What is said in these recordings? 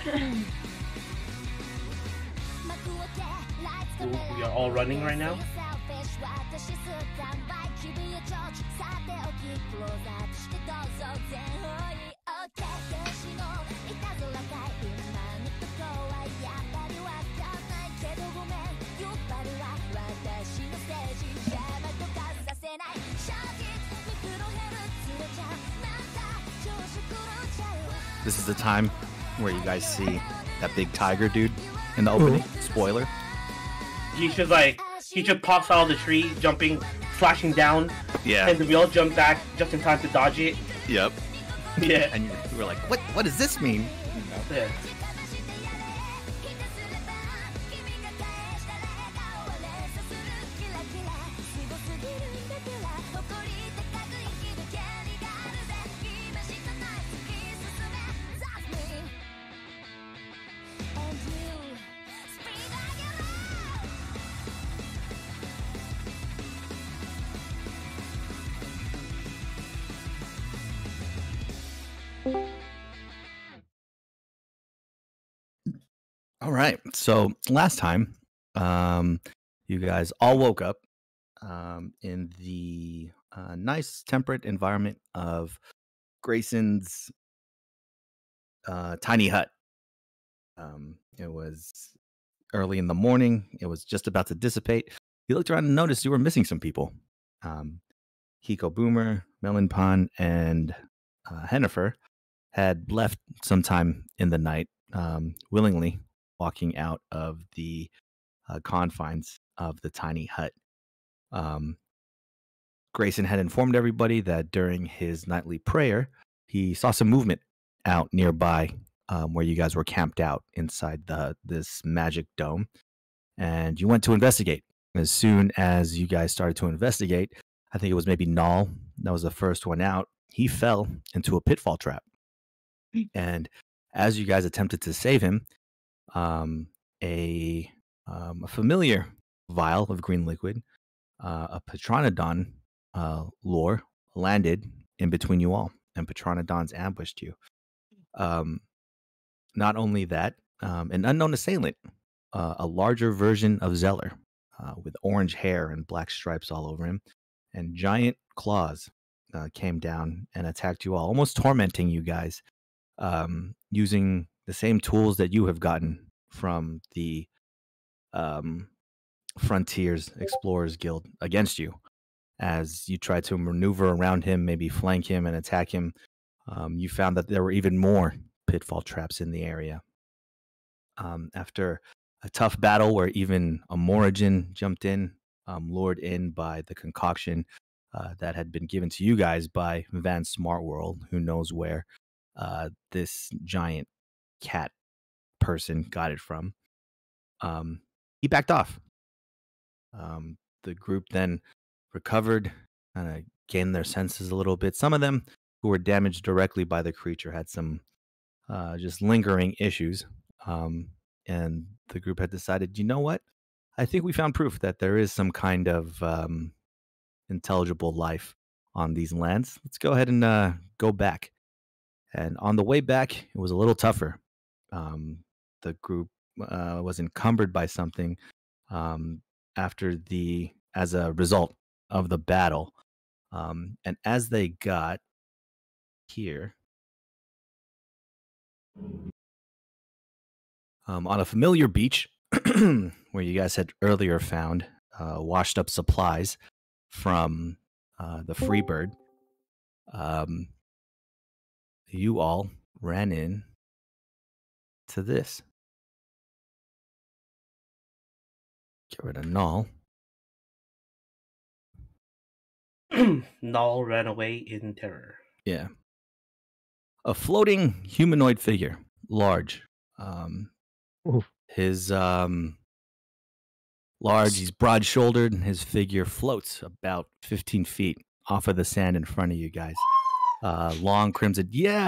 We are all running right now. This is the time where you guys see that big tiger dude in the opening. Spoiler. He just pops out of the tree, jumping, flashing down. Yeah. And then we all jump back just in time to dodge it. Yep. Yeah. And you were like, what does this mean? Yeah. All right. So last time, you guys all woke up in the nice temperate environment of Grayson's tiny hut. It was early in the morning. It was just about to dissipate. You looked around and noticed you were missing some people. Hiko Boomer, Melon, and Hennifer had left sometime in the night, willingly walking out of the confines of the tiny hut. Grayson had informed everybody that during his nightly prayer, he saw some movement out nearby where you guys were camped out inside this magic dome. And you went to investigate. As soon as you guys started to investigate, I think it was maybe Naul that was the first one out. He fell into a pitfall trap. And as you guys attempted to save him, a familiar vial of green liquid, a Petronodon lure, landed in between you all, and Petronodons ambushed you. Not only that, an unknown assailant, a larger version of Zeler, with orange hair and black stripes all over him, and giant claws, came down and attacked you all, almost tormenting you guys, using the same tools that you have gotten from the Frontiers Explorers Guild against you. As you tried to maneuver around him, maybe flank him and attack him, you found that there were even more pitfall traps in the area. After a tough battle where even a Morrigan jumped in, lured in by the concoction that had been given to you guys by Van Smartworld, who knows where this giant cat person got it from, he backed off. The group then recovered, kind of gained their senses a little bit. Some of them who were damaged directly by the creature had some just lingering issues. And the group had decided, you know what? I think we found proof that there is some kind of intelligible life on these lands. Let's go ahead and go back. And on the way back, it was a little tougher. The group was encumbered by something as a result of the battle. And as they got here, on a familiar beach where you guys had earlier found washed up supplies from the Freebird, you all ran in to this. Get rid of Naul. Naul ran away in terror. Yeah. A floating humanoid figure, large. His large, he's broad-shouldered, and his figure floats about 15 feet off of the sand in front of you guys. Long crimson,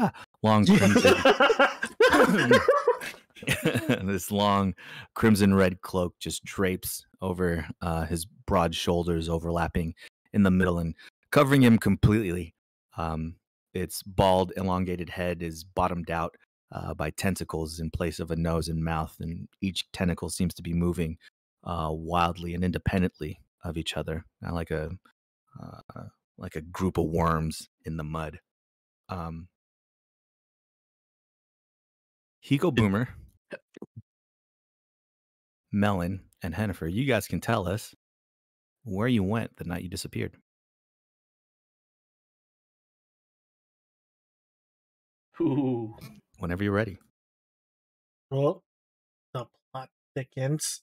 this long crimson red cloak just drapes over his broad shoulders, overlapping in the middle and covering him completely. Its bald, elongated head is bottomed out by tentacles in place of a nose and mouth, and each tentacle seems to be moving wildly and independently of each other, like a group of worms in the mud. Hiko Boomer, Melon, and Hennifer, you guys can tell us where you went the night you disappeared. Ooh. Whenever you're ready. Well, the plot thickens.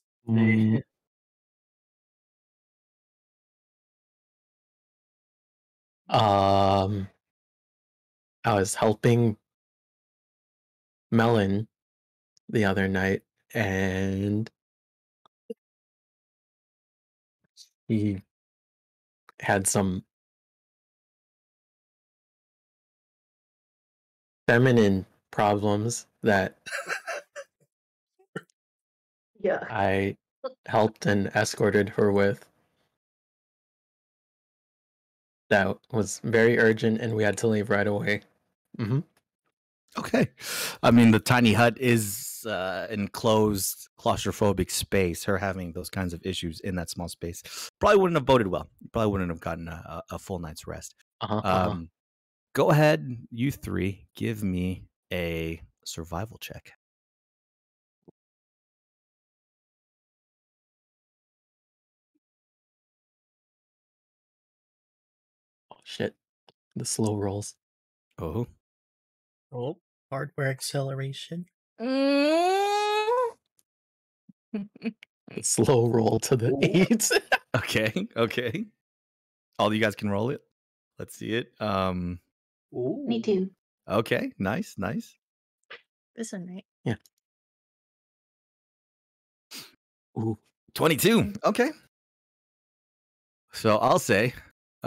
I was helping Melon the other night, and he had some feminine problems that Yeah. I helped and escorted her with. That was very urgent, and we had to leave right away. Okay. I mean, the tiny hut is enclosed, claustrophobic space. Her having those kinds of issues in that small space probably wouldn't have boded well. Probably wouldn't have gotten a full night's rest. Go ahead, you three, give me a survival check. Oh, shit. The slow rolls. Oh. Oh, hardware acceleration. Slow roll to the 8. Okay. Okay. All you guys can roll it. Let's see it. Me too. Okay. Nice. Nice. This one, right? Yeah. Ooh. 22. Okay. So I'll say,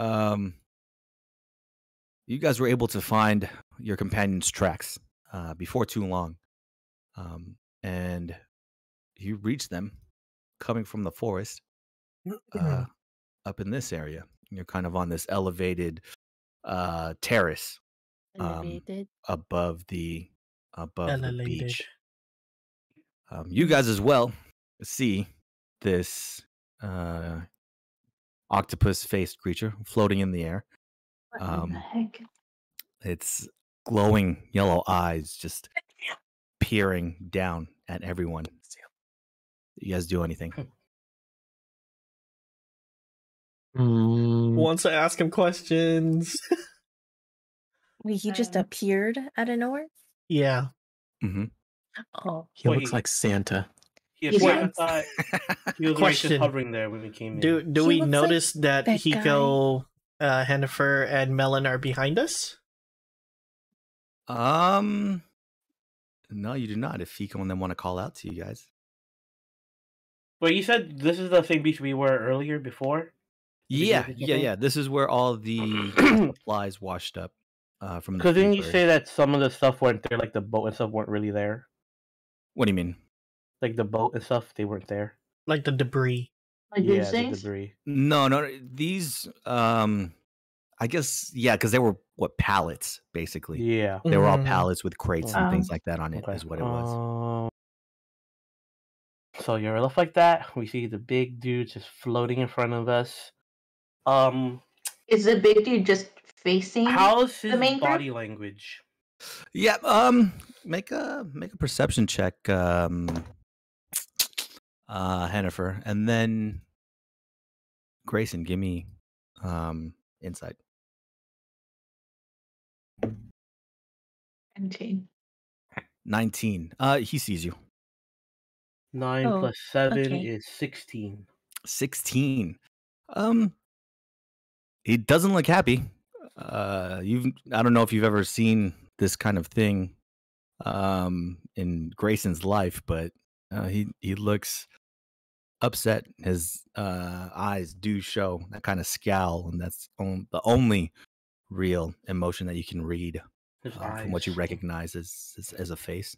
you guys were able to find your companion's tracks before too long. And you reached them coming from the forest up in this area. You're kind of on this elevated terrace above the beach. You guys as well see this octopus-faced creature floating in the air. What the heck? Its glowing yellow eyes just peering down at everyone. You guys do anything? Who wants to ask him questions? Wait, he just appeared out of nowhere? Yeah. Mm-hmm. Oh. He looks like Santa. He was just hovering there when we came in. Do we notice that Hiko, Hennifer, and Melon are behind us? No, you do not. If Hiko and them want to call out to you guys. Well, you said this is the same beach we were earlier before? Yeah. This is where all the supplies washed up from the. Because didn't you say that some of the stuff weren't there, like the boat and stuff weren't really there? What do you mean? Like the boat and stuff, they weren't there. Like the debris. Like the debris. No. These, I guess, because they were pallets basically. Yeah, they were all pallets with crates and things like that on it. Is what it was. So you're left like that. We see the big dude just floating in front of us. Is the big dude just facing? How's his the main body group? language? Yeah. Make a perception check, Hennifer, and then Grayson, give me insight. 19. He sees you. 9 plus 7 is 16. 16. He doesn't look happy. I don't know if you've ever seen this kind of thing in Grayson's life, but he looks upset. His eyes do show that kind of scowl, and that's the only real emotion that you can read from what you recognize as a face.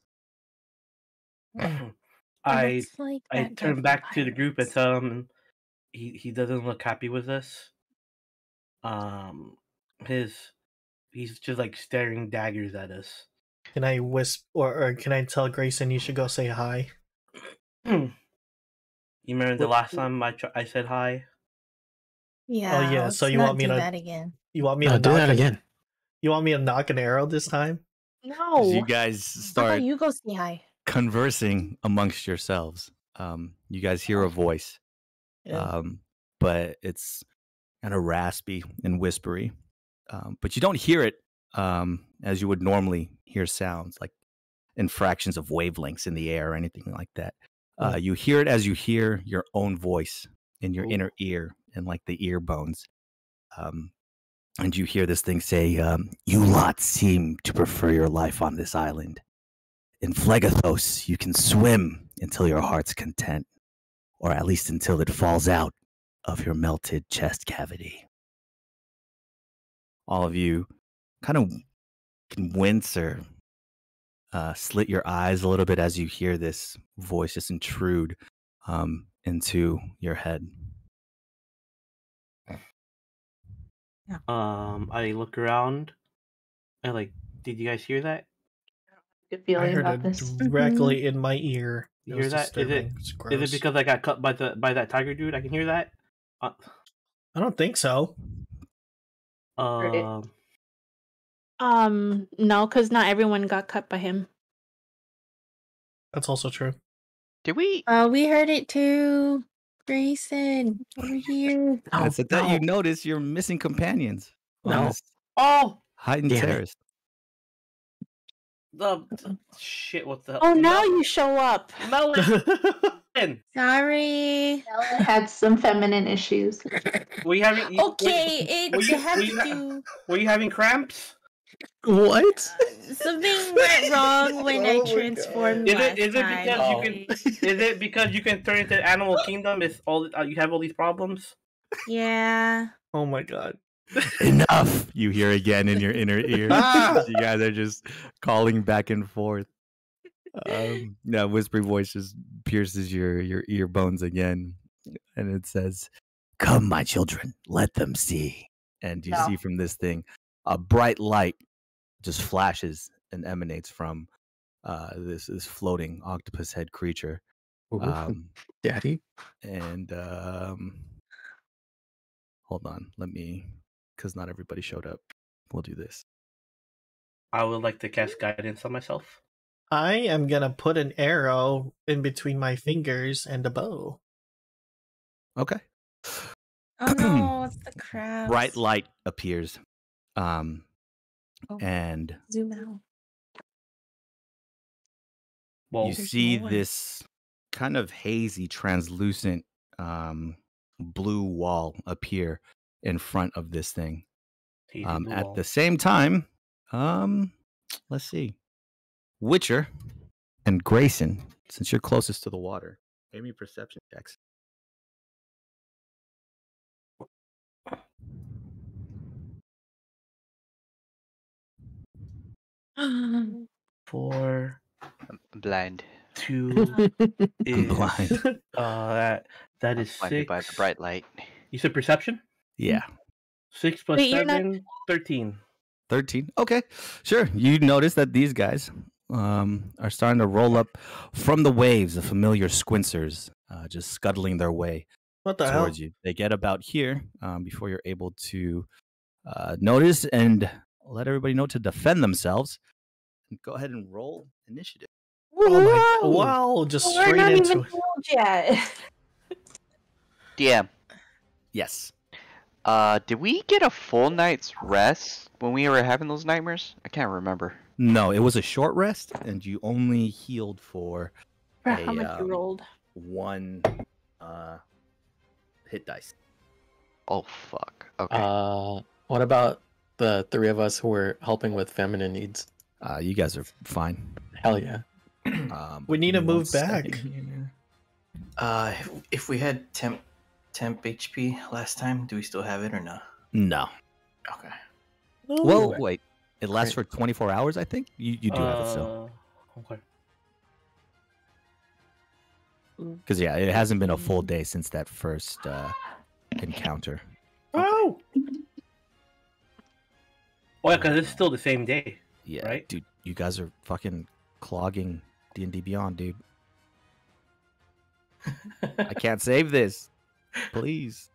I turn back to the group and tell him he doesn't look happy with us. He's just like staring daggers at us. Can I whisper or can I tell Grayson you should go say hi? You remember the last time I said hi? Yeah. Oh yeah. Let's So you not want me do to? that again? You want me No, to do knock that again. You want me to knock an arrow this time? No. You guys How start about you go say hi? conversing amongst yourselves. You guys hear a voice, Yeah. but it's kind of raspy and whispery. But you don't hear it as you would normally hear sounds, like in fractions of wavelengths in the air or anything like that. You hear it as you hear your own voice in your inner ear and like the ear bones. And you hear this thing say, you lot seem to prefer your life on this island. In Phlegathos, you can swim until your heart's content, or at least until it falls out of your melted chest cavity. All of you kind of can wince or slit your eyes a little bit as you hear this voice just intrude into your head. I look around. I like, did you guys hear that? Good I feeling heard about it this. directly in my ear. You It hear was that? disturbing. It's Is gross. it because I got cut by that tiger dude? I can hear that. I don't think so. Heard it. No, because not everyone got cut by him. That's also true. Did we? We heard it too. Grayson, over here. That's it. That you notice you're missing companions on No. this Oh, heightened Damn it. terrace. the shit! What the? Oh, now you show up. Melon. Sorry. Melon had some feminine issues. Were you having? Okay, were it you- had were to you- do. Were you having cramps? What? Something went wrong when I Oh my transformed Is last it time. because you can? Is it because you can turn into Animal Kingdom? Is all you have all these problems? Yeah. Oh my god. Enough! You hear again in your inner ear. Ah! You guys are just calling back and forth. That whispery voice just pierces your ear bones again, and it says, "Come, my children, let them see." And you No. see from this thing a bright light just flashes and emanates from this floating octopus head creature. Daddy? And hold on, because not everybody showed up. We'll do this. I would like to cast guidance on myself. I am gonna put an arrow in between my fingers and a bow. Okay. Oh no, it's the crabs. Bright light appears. Oh. And Zoom out. Well, you There's see no one. this kind of hazy, translucent blue wall appear in front of this thing. At the same time, let's see. Witcher and Grayson, since you're closest to the water, give me perception checks. Four, I'm blind. 2 is blind. that I'm is blinded 6. by the bright light. You said perception? Yeah. 6 plus Wait, you're not- 7, 13. 13. Okay, sure. You notice that these guys are starting to roll up from the waves, the familiar squintsers, just scuttling their way What the hell? towards you. They get about here before you're able to notice and let everybody know to defend themselves. Go ahead and roll initiative. Oh my! Whoa! Wow! Just We're straight not into even it. told yet. DM. Yes. Did we get a full night's rest when we were having those nightmares? I can't remember. No, it was a short rest, and you only healed for For how much you um, rolled? 1 hit dice. Oh fuck. Okay. What about the 3 of us who were helping with feminine needs? You guys are fine. Hell yeah. We need to give me 1 move back. second here. If we had temp HP last time, do we still have it or no? No. Okay. Well, wait. It lasts for 24 hours, I think? You do have it still. Okay. Because, yeah, it hasn't been a full day since that first encounter. Oh! Oh, yeah, because it's still the same day. Yeah, right? dude, you guys are fucking clogging D&D Beyond, dude. I can't save this. Please.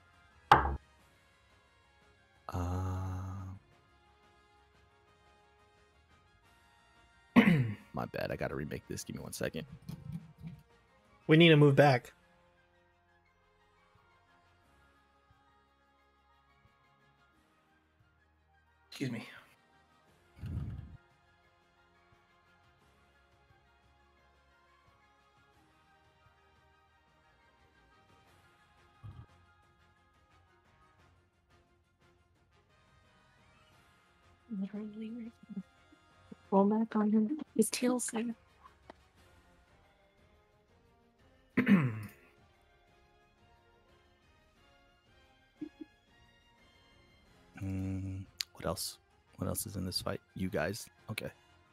My bad. I gotta remake this. Give me 1 second. We need to move back. Excuse me. Roll back on him. His tail's there. What else? What else is in this fight? You guys. Okay.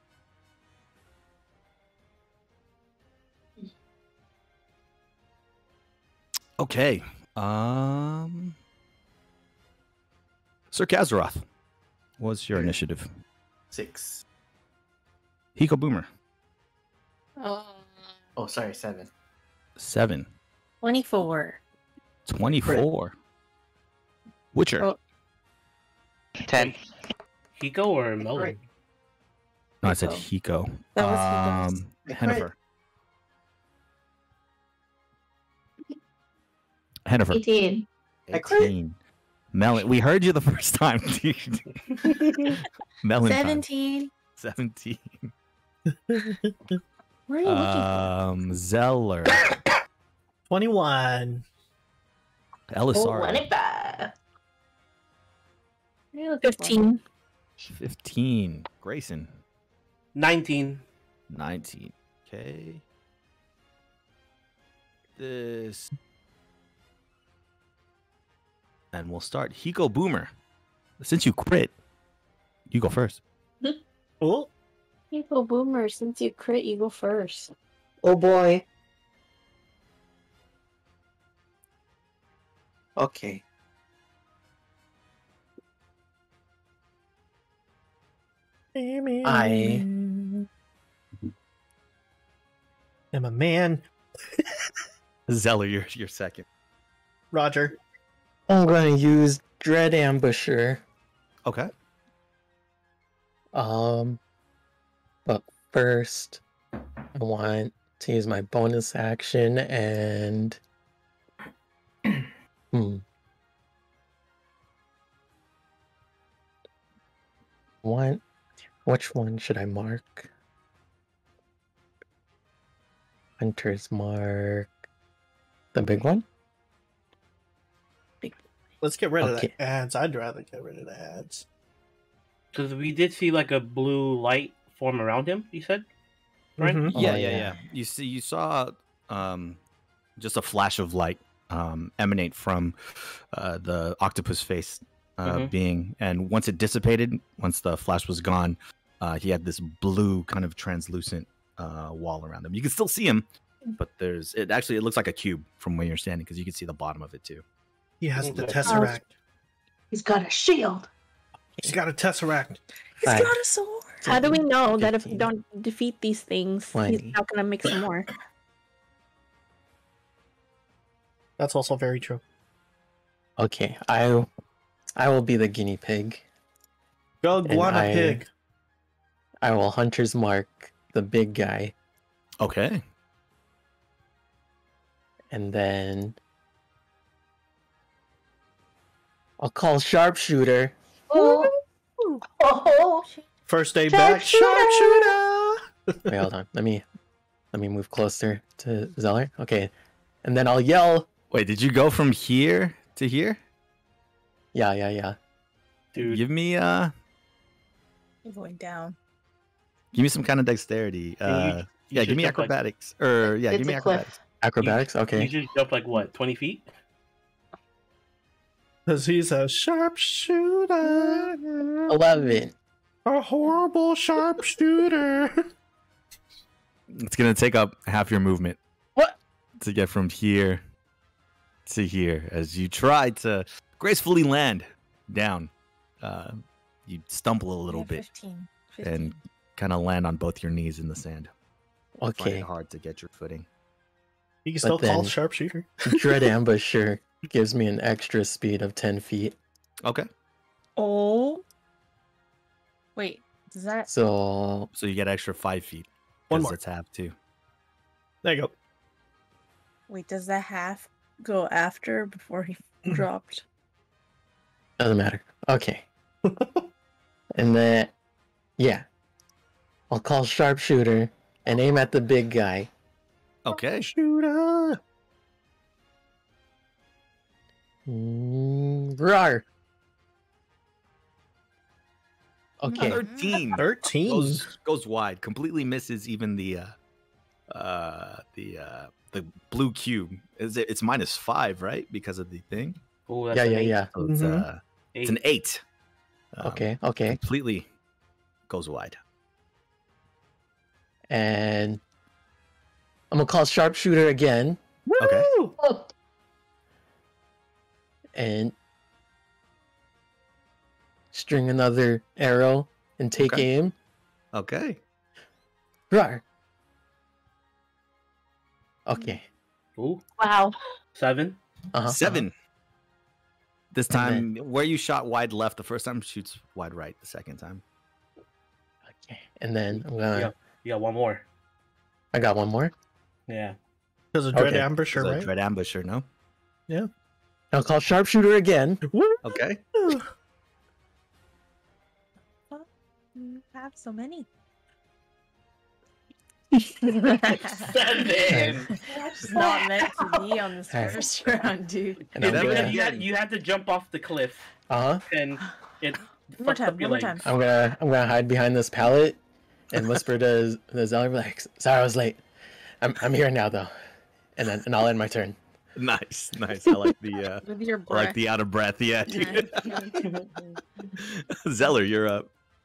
Okay. Sir Kazaroth, what's your initiative? 6. Hiko Boomer. Oh, sorry, 7. 7. 24. 24. Witcher. Oh. 10. Hiko or Melon? No, I said Hiko. That was Hiko's. Hennifer. Hennifer. 18. 18. Melon. We heard you the first time, dude. Melon. 17. 17. Where are you looking Zeler. 21. Elisaria. 25. for? 15. 15. Grayson. 19. 19. Okay. This. And we'll start. Hiko Boomer. Since you crit, you go first. Oh, You go Boomer. Since you crit, you go first. Oh boy. Okay. I am a man. Zeller, you're second. Roger. I'm going to use Dread Ambusher. Okay. But first, I want to use my bonus action and which one should I mark? Hunter's mark. The big one? Let's get rid of Okay. the ads. I'd rather get rid of the ads. Because we did see like a blue light form around him, you said? Right? Mhm. Yeah. You saw just a flash of light emanate from the octopus face being, and once it dissipated, once the flash was gone, he had this blue kind of translucent wall around him. You can still see him, but it looks like a cube from where you're standing because you can see the bottom of it too. He has the Tesseract. He's got a shield. He's got a Tesseract. He's got a sword. How do we know that if 15. we don't defeat these things, 20. he's not gonna make some more? That's also very true. Okay, I will be the guinea pig. Go And Guana Pig. I will Hunter's mark the big guy, Okay. and then I'll call Sharpshooter. Oh, First day back. Sharpshooter. Wait, hold on. Let me move closer to Zeller. Okay, and then I'll yell. Wait, did you go from here to here? Yeah. Dude, Give me You're going down. some kind of dexterity. you Give should me jump, like- acrobatics. Give it's me a cliff. acrobatics. Acrobatics. Okay. You just jump like what, 20 feet? Because he's a sharpshooter. 11. A horrible sharpshooter. It's gonna take up half your movement. What? To get from here to here as you try to gracefully land down. You stumble a little bit. 15. and kind of land on both your knees in the sand. Find Okay. it hard to get your footing. You can But still call then- sharpshooter. Dread Ambusher gives me an extra speed of 10 feet. Okay. Oh. Wait, does that? So So you get extra 5 feet. One 'cause more. It's half too. There you go. Wait, does that half go after before he dropped? doesn't matter. Okay. And then, yeah. I'll call sharpshooter and aim at the big guy. Okay. Shooter. Roar. Okay. 13. 13. Goes wide. Completely misses even the blue cube. It's -5, right? Because of the thing. Ooh, that's Yeah, an yeah, eight. yeah. So it's it's an 8. Okay, okay. Completely goes wide. And I'm gonna call sharpshooter again Okay. Oh, and string another arrow and take Okay. aim. Okay. Roar. Okay. Ooh, Wow. 7. 7. This And time, where you shot wide left the first time, shoots wide right the second time. Okay. And then I'm gonna. Yeah. You got one more. I got one more. Yeah. Because of Dread Okay. Ambusher, Is that right? Dread ambusher, no? I'll call sharpshooter again. Okay. You have so many. 7. It's not meant to be on this Hey. first round, dude. And You I'm had, gonna. you had to jump off the cliff, Uh-huh. and it One more fucked time. up your One more legs. time. I'm gonna hide behind this pallet and whisper to the Zeler, like, sorry I was late. I'm here now though. And I'll end my turn. Nice. Nice. I like the With your I breath. like the out of breath. Yeah. dude. Zeller, you're up.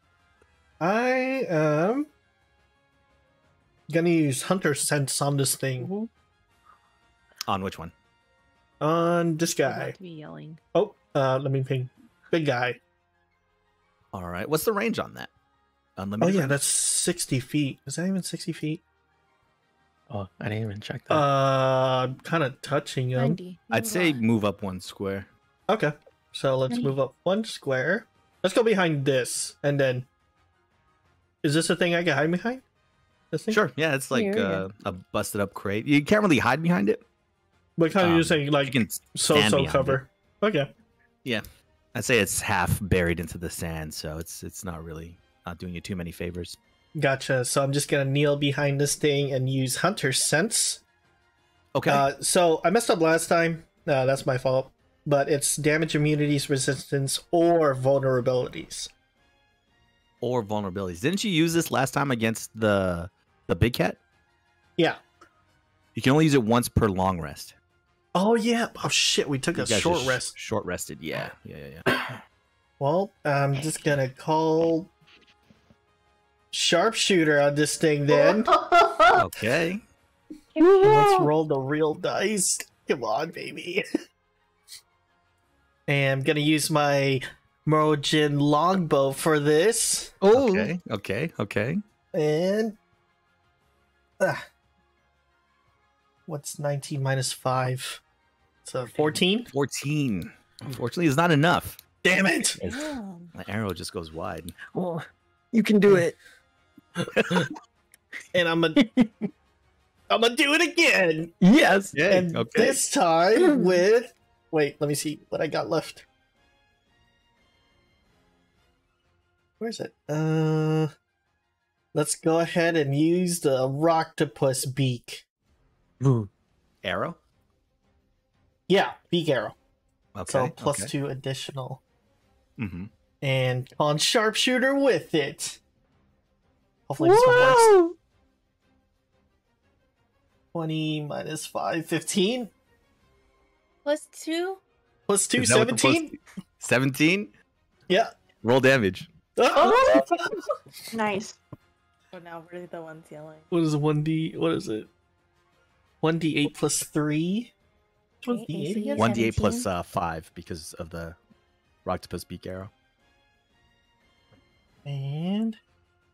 I am gonna use Hunter Sense on this thing. On which one? On this About guy. to be yelling. Oh, let me think. Big guy. All right. What's the range on that? Oh Unlimited. yeah, range? that's 60 feet. Is that even 60 feet? Oh, I didn't even check that. Kind of touching him. 90. I'd say move up 1 square. Okay, so let's move up 1 square. Let's go behind this, and then. Is this a thing I can hide behind? This thing? Sure. Yeah, it's like Here we go. a busted up crate. You can't really hide behind it. But kind of using You like can so stand behind cover. Okay. I'd say it's half buried into the sand, so it's not doing you too many favors. Gotcha. So I'm just gonna kneel behind this thing and use Hunter Sense. Okay. So I messed up last time. That's my fault. But it's damage, immunities, resistance, or vulnerabilities. Or vulnerabilities. Didn't you use this last time against the big cat? Yeah. You can only use it once per long rest. Oh yeah. Oh shit. We took You a guys short just rest. Short rested. Yeah. Well, I'm just gonna call sharpshooter on this thing then. Okay. Let's roll the real dice. Come on, baby. And I'm gonna use my Merojin longbow for this. Okay. And what's 19 minus 5? So 14? 14. Unfortunately, it's not enough. Damn it! Damn. My arrow just goes wide. Oh, you can do it. And I'm gonna do it again. Yes. And this time with wait, let me see what I got left. Where's it? Let's go ahead and use the Roctopus beak. Arrow? Yeah, beak arrow. Okay. So plus okay. 2 additional. Mm-hmm. And on sharpshooter with it. Hopefully this one works. 20 minus 5, 15. Plus 2? Plus 2, Is that what the 17. 17? Yeah. Roll damage. Oh! Nice. Oh, now we're the ones yelling. What is 1d? What is it? 1d8 plus 3? What's Okay, d8 so again? 1d8 plus 17. 5 because of the Roctopus beak arrow. And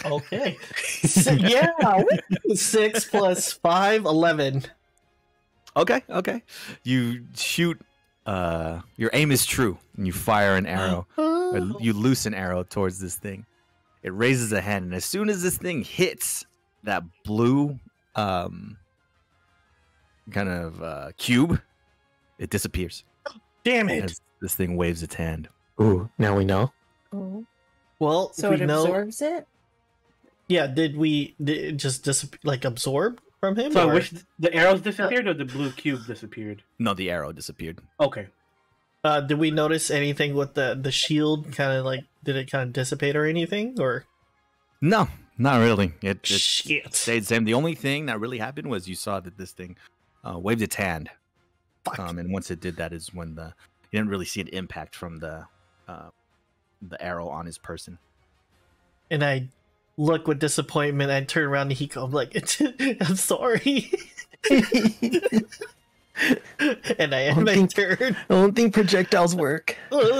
Okay. Yeah. 6 plus 5, 11. Okay. You shoot. Your aim is true, and you fire an arrow. Or you loose an arrow towards this thing. It raises a hand, and as soon as this thing hits that blue kind of cube, it disappears. Damn it. As this thing waves its hand. Ooh, now we know. Oh. Well, So we it know. absorbs it? Yeah, did it just absorb from him? So or- which the arrows disappeared or the blue cube disappeared? No, the arrow disappeared. Okay. Did we notice anything with the shield? Kind of like, did it kind of dissipate or anything? Or No, not really. It shit. stayed the same. The only thing that really happened was you saw that this thing waved its hand. Fuck. And once it did that is when you didn't really see an impact from the arrow on his person. And I look with disappointment. I turn around to Hiko. I'm like, I'm sorry. And I end my turn. I don't think projectiles work.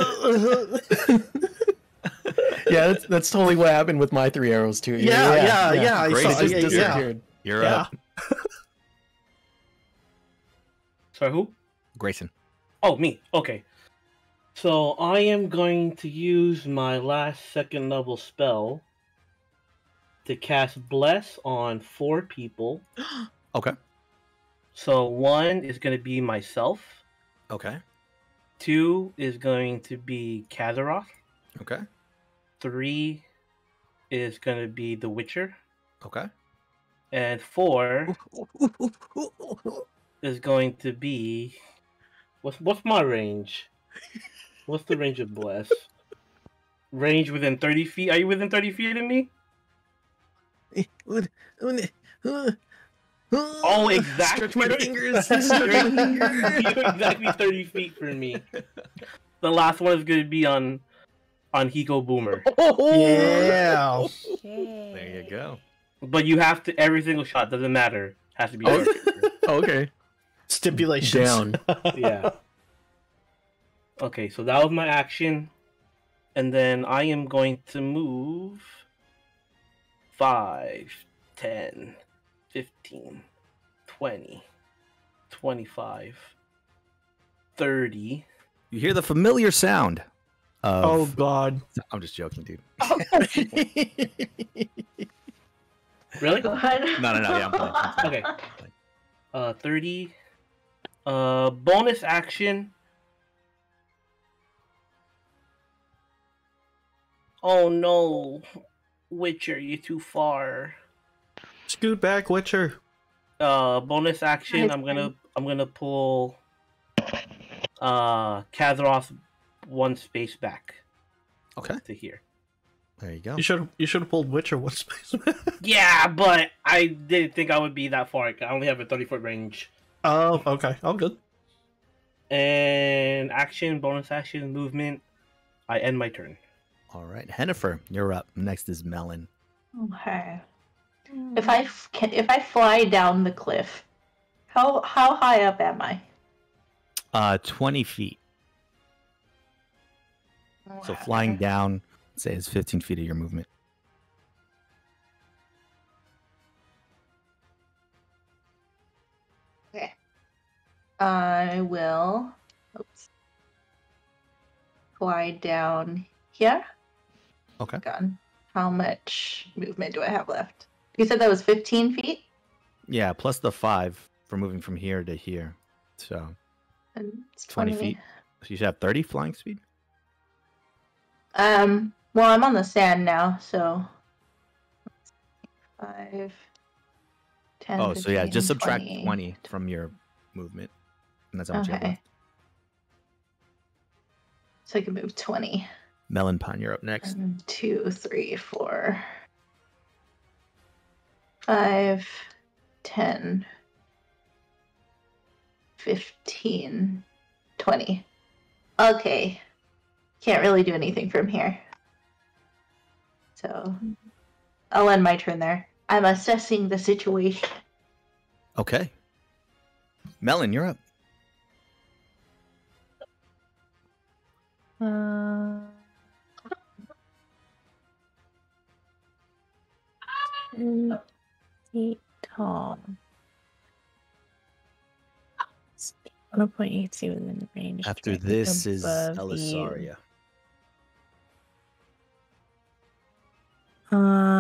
Yeah, that's totally what happened with my 3 arrows too. Yeah. I Great, saw, it just yeah. disappeared. You're Yeah. up, Sorry, who? Grayson. Oh, me. Okay. So I am going to use my last 2nd level spell to cast Bless on 4 people. Okay. So 1 is going to be myself. Okay. 2 is going to be Kazaroth. Okay. 3 is going to be the Witcher. Okay. And 4 is going to be... What's my range? What's the range of Bless? Range within 30 feet? Are you within 30 feet of me? Oh, exactly. Stretch my fingers. You're exactly 30 feet from me. The last one is going to be on Hiko Boomer. Yeah. There you go. But you have to, every single shot, doesn't matter. Has to be Oh. targeted. Okay. Stipulations. Down. Yeah. Okay, so that was my action. And then I am going to move 5, 10, 15, 20, 25, 30. You hear the familiar sound of... Oh God. I'm just joking, dude. Really? Go ahead. No, yeah, I'm playing. Okay. 30. Bonus action. Oh no, Witcher, you're too far. Scoot back, Witcher. Bonus action. I'm gonna pull Kazaroth 1 space back. Okay. To here. There you go. You should have pulled Witcher 1 space. Yeah, but I didn't think I would be that far. I only have a 30-foot range. Oh, okay. I'm good. And action, bonus action, movement. I end my turn. All right. Hennifer, you're up. Next is Melon. Okay. If I fly down the cliff, how high up am I? 20 feet. So flying down, say, is 15 feet of your movement. Okay. I will fly down here. Okay. God. How much movement do I have left? You said that was 15 feet? Yeah, plus the 5 for moving from here to here. So And it's 20 feet. So you should have 30 flying speed? Well, I'm on the sand now, so 5, 10. Oh, so yeah, 15, just subtract 20 from your movement. And that's how much you have Okay. left. So I can move 20. Melon Pine, you're up next. 1, 2, 3, 4, 5, 10, 15, 20. Okay. Can't really do anything from here. So I'll end my turn there. I'm assessing the situation. Okay. Melon, you're up. 10 feet tall. On a point you can see within range. After directly this is above Elisaria. you.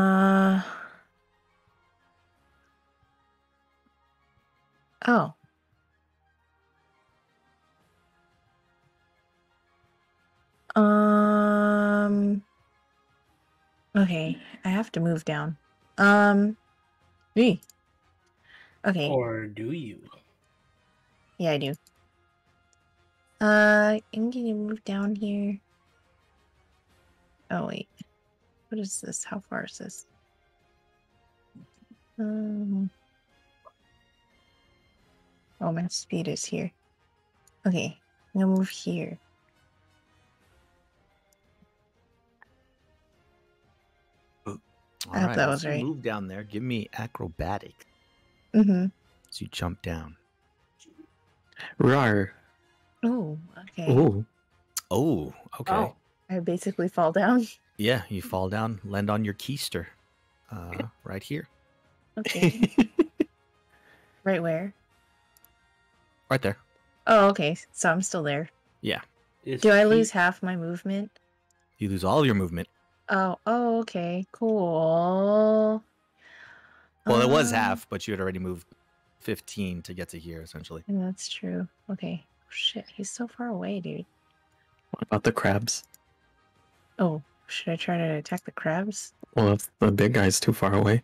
Oh. Okay, I have to move down. Me. Okay. Or do you? Yeah, I do. I'm gonna move down here. Oh wait. What is this? How far is this? Oh, my speed is here. Okay, I'm gonna move here. I hope that was right. Move down there. Give me acrobatic. Mm-hmm. So you jump down. Rar. Oh, okay. Ooh. Oh, okay. Oh, I basically fall down. Yeah, you fall down, land on your keister. Right here. Okay. Right where? Right there. Oh, okay. So I'm still there. Yeah. Do I lose half my movement? You lose all your movement. Oh, okay. Cool. Well, it was half, but you had already moved 15 to get to here, essentially. That's true. Okay. Shit, he's so far away, dude. What about the crabs? Oh, should I try to attack the crabs? Well, if the big guy's too far away.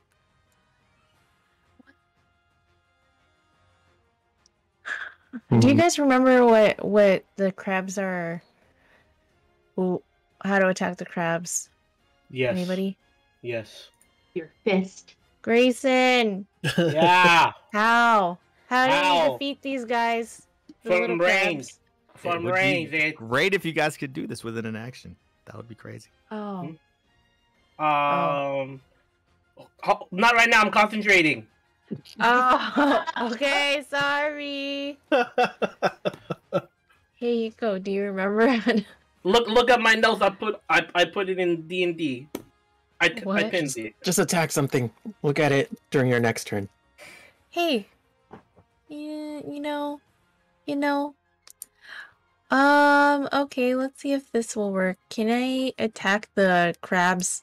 Do you guys remember what the crabs are? Well, how to attack the crabs? Yes. Anybody? Yes. Your fist. Grayson! Yeah. How? How do How? you defeat these guys? The From little range. crabs? From It would range. be great if you guys could do this within an action. That would be crazy. Oh. Not right now. I'm concentrating. Oh, okay, sorry. Hey, Hiko, do you remember? Look at my notes. I put it in D&D. I pinned it. Just attack something. Look at it during your next turn. Hey, you know. Okay, let's see if this will work. Can I attack the crabs?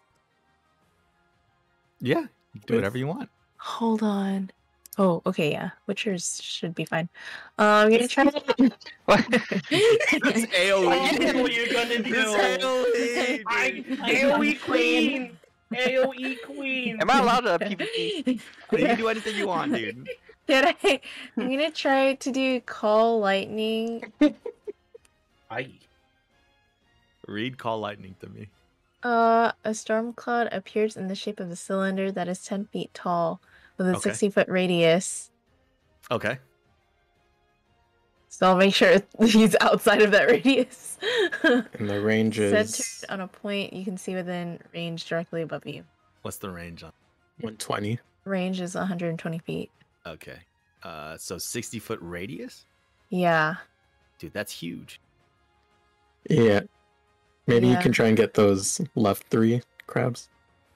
Yeah, you can do whatever you want. Hold on. Oh, okay, yeah. Witchers should be fine. I'm gonna try to... This AoE. That's what you're gonna do. This AoE queen. AoE queen. Am I allowed to PvP? You can do anything you want, dude. I'm gonna try to do call lightning. Read Call Lightning to me. A storm cloud appears in the shape of a cylinder that is 10 feet tall with a 60-foot radius. Okay. So I'll make sure he's outside of that radius. And the range is... Centered on a point you can see within range directly above you. What's the range on? 120. Range is 120 feet. Okay. So 60-foot radius? Yeah. Dude, that's huge. Yeah. Maybe you Yeah. can try and get those left 3 crabs.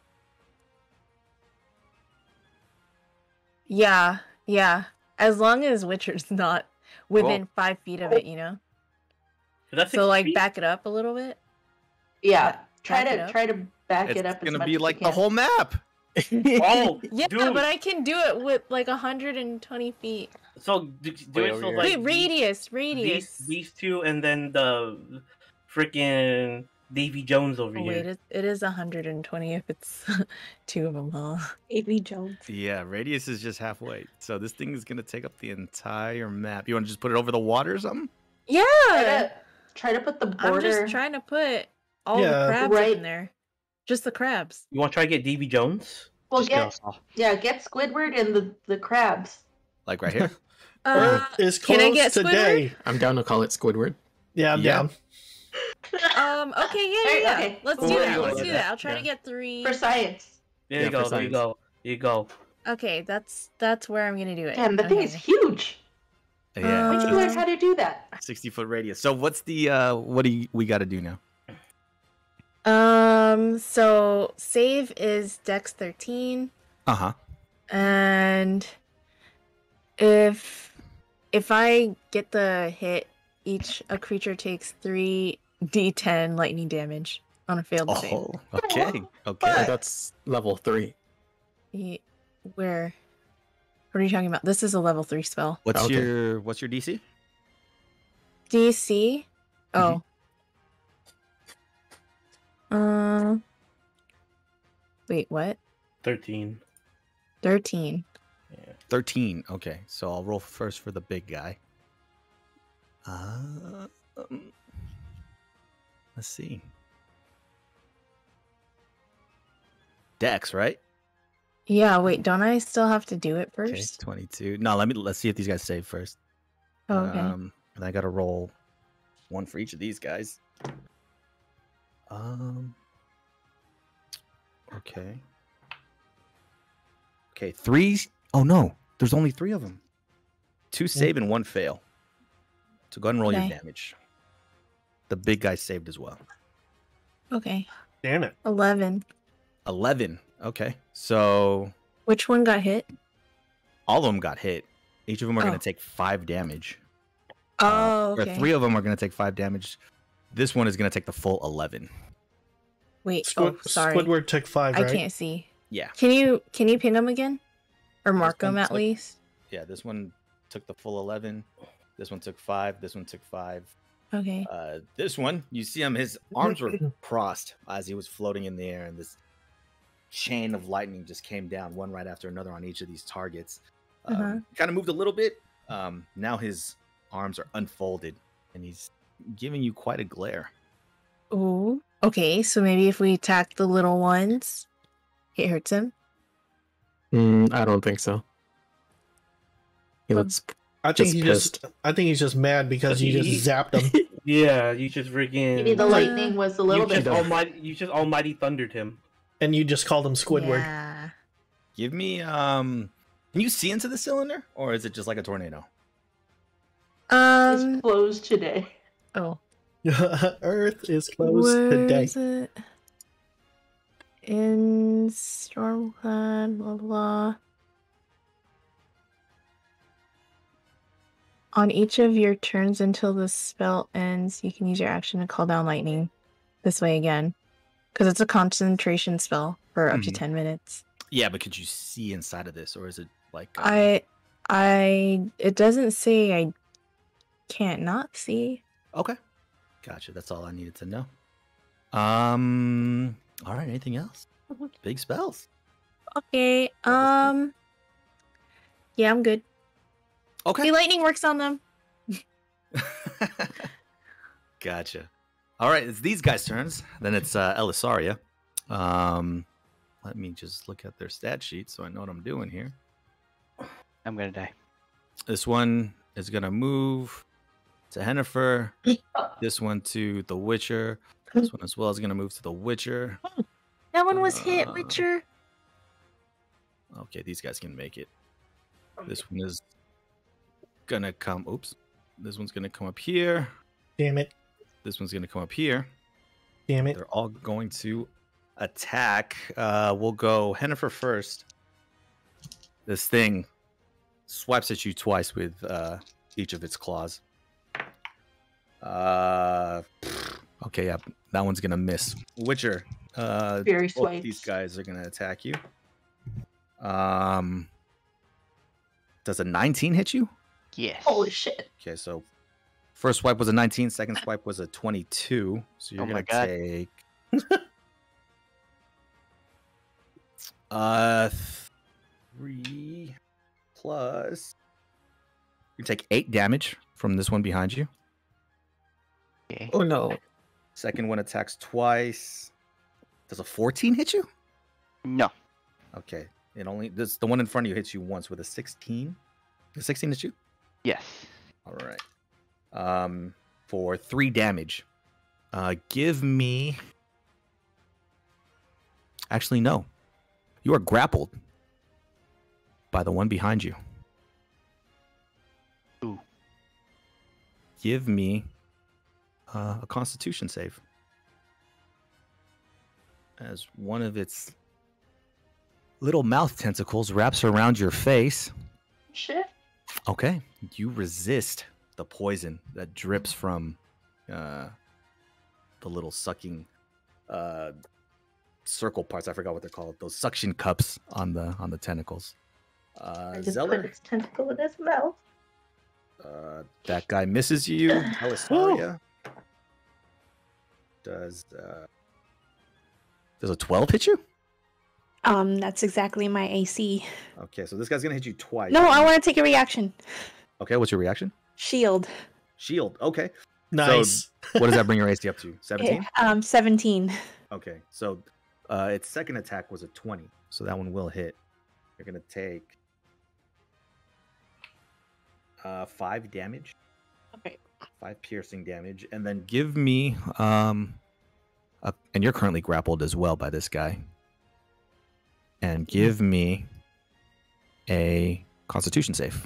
Yeah. As long as Witcher's not within 5 feet of it, you know? That's So, like, back it up a little bit? Yeah. Try Back it up. to back it up. It's gonna as much be as like you the can. whole map. Oh, Yeah, dude. but I can do it with, like, 120 feet. So do it so like Wait, radius. these two, and then the freaking Davy Jones over Oh, here. wait, it is 120 if it's 2 of them, huh? A.V. Jones. Yeah, radius is just halfway. So this thing is gonna take up the entire map. You want to just put it over the water or something? Yeah! Try to put the I'm border. just trying to put all Yeah. the crabs Right. in there. Just the crabs. You want to try to get Davy Jones? Well, Just get Squidward and the crabs. Like right here? Earth is can I closed get today. I'm down to call it Squidward. Yeah, I'm Yeah. down. Okay, Hey, yeah. okay. Let's Cool. do Yeah, that. Let's let's do do that. that. I'll try to Yeah. get 3. For science. There you Yeah, go. for There you science. go. There you go. Okay, that's where I'm gonna do it. Damn, the thing is Okay. huge. Yeah. When did you learn how to do that? 60-foot radius. So what's the what do we got to do now? So save is Dex 13. Uh-huh. And if I get the hit, a creature takes 3d10 lightning damage on a failed save. Oh, okay. Oh, Okay. that's level 3. Where? What are you talking about? This is a level 3 spell. What's Okay. your DC? DC? Oh. Wait, what? 13. 13. 13. Okay, so I'll roll first for the big guy. Let's see. Dex, right? Yeah, wait, don't I still have to do it Okay, first? 22. No, let's see if these guys save first. Oh, okay. And I gotta roll one for each of these guys. Okay. Okay, 3. Oh no, there's only 3 of them. 2 save and 1 fail. So go ahead and roll your Okay. damage. The big guy saved as well. Okay. Damn it. 11. 11. Okay, so Which one got hit? all of them got hit. Each of them are going Oh. to take 5 damage. Oh, Or okay. 3 of them are going to take 5 damage. This one is going to take the full 11. Wait, sorry. Squidward took 5, right? I can't see. Yeah. Can you ping them again? Or mark one them at took- least? Yeah, this one took the full 11. This one took 5. This one took 5. Okay. This one, you see him, his arms were crossed as he was floating in the air, and this chain of lightning just came down one right after another on each of these targets. Kind of moved a little bit. Now his arms are unfolded, and he's giving you quite a glare. Ooh. Okay, so maybe if we attack the little ones, it hurts him. I don't think so. He looks I think Just he's just mad because you just zapped him. Yeah, you just freaking. Maybe the lightning was a little bit. You just almighty thundered him. And you just called him Squidward. Yeah. Give me, can you see into the cylinder, or is it just like a tornado? It's closed today. Oh. Earth is closed Where today. is it? In Stormcloud, blah blah. On each of your turns until the spell ends, you can use your action to call down lightning. This way again. Because it's a concentration spell for up to 10 minutes. Yeah, but could you see inside of this, or is it like... It doesn't say I can't not see. Okay. Gotcha, that's all I needed to know. All right, anything else? Big spells. Okay, yeah, I'm good. Okay. The lightning works on them. Gotcha. All right, it's these guys' turns. Then it's Elisaria. Let me just look at their stat sheet so I know what I'm doing here. I'm gonna die. This one is gonna move to Hennifer. This one to the Witcher. This one as well is gonna move to the Witcher. That one was hit, Witcher. Okay, these guys can make it. This one is gonna come. Oops. This one's gonna come up here. Damn it. This one's gonna come up here. Damn it. They're all going to attack. We'll go Hennifer first. This thing swipes at you twice with each of its claws. Okay, yeah, that one's gonna miss. Witcher. Very both swipes. these guys are gonna attack you. Does a 19 hit you? Yes. Holy shit. Okay, so first swipe was a 19, second swipe was a 22. So you're Oh my gonna God. take 3 plus. You take 8 damage from this one behind you. Okay. Oh no. Second one attacks twice. Does a 14 hit you? No. Okay. It only the one in front of you hits you once with a 16. The 16 hits you? Yes. All right. For 3 damage. Give me. Actually, no. You are grappled by the one behind you. Ooh. Give me a Constitution save. As one of its little mouth tentacles wraps around your face. Shit. Okay, you resist the poison that drips from the little sucking circle parts. I forgot what they're called. Those suction cups on the tentacles. I just Zeler, put its tentacle in his mouth. that guy misses you. Elisaria does a 12 hit you? That's exactly my AC. Okay, so this guy's gonna hit you twice. No, I want to take a reaction. Okay, what's your reaction? Shield. Shield. Okay. Nice. So what does that bring your AC up to? 17? 17. Okay, so its second attack was a 20, so that one will hit. You're gonna take 5 damage. Okay. 5 piercing damage, and then give me and you're currently grappled as well by this guy. And give me a Constitution save.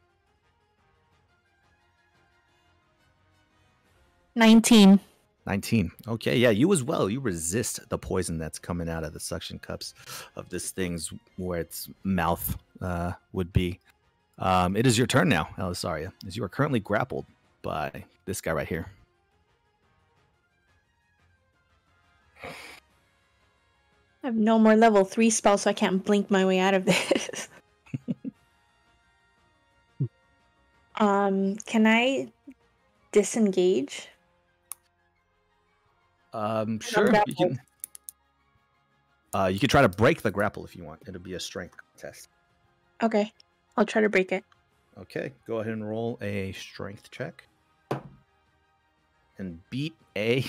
19. 19. Okay, yeah, you as well. You resist the poison that's coming out of the suction cups of this thing's where its mouth would be. It is your turn now, Elisaria, as you are currently grappled by this guy right here. I have no more level 3 spells, so I can't blink my way out of this. Can I disengage? Sure. You can try to break the grapple if you want. It'll be a strength test. Okay, I'll try to break it. Okay, go ahead and roll a strength check. And beat a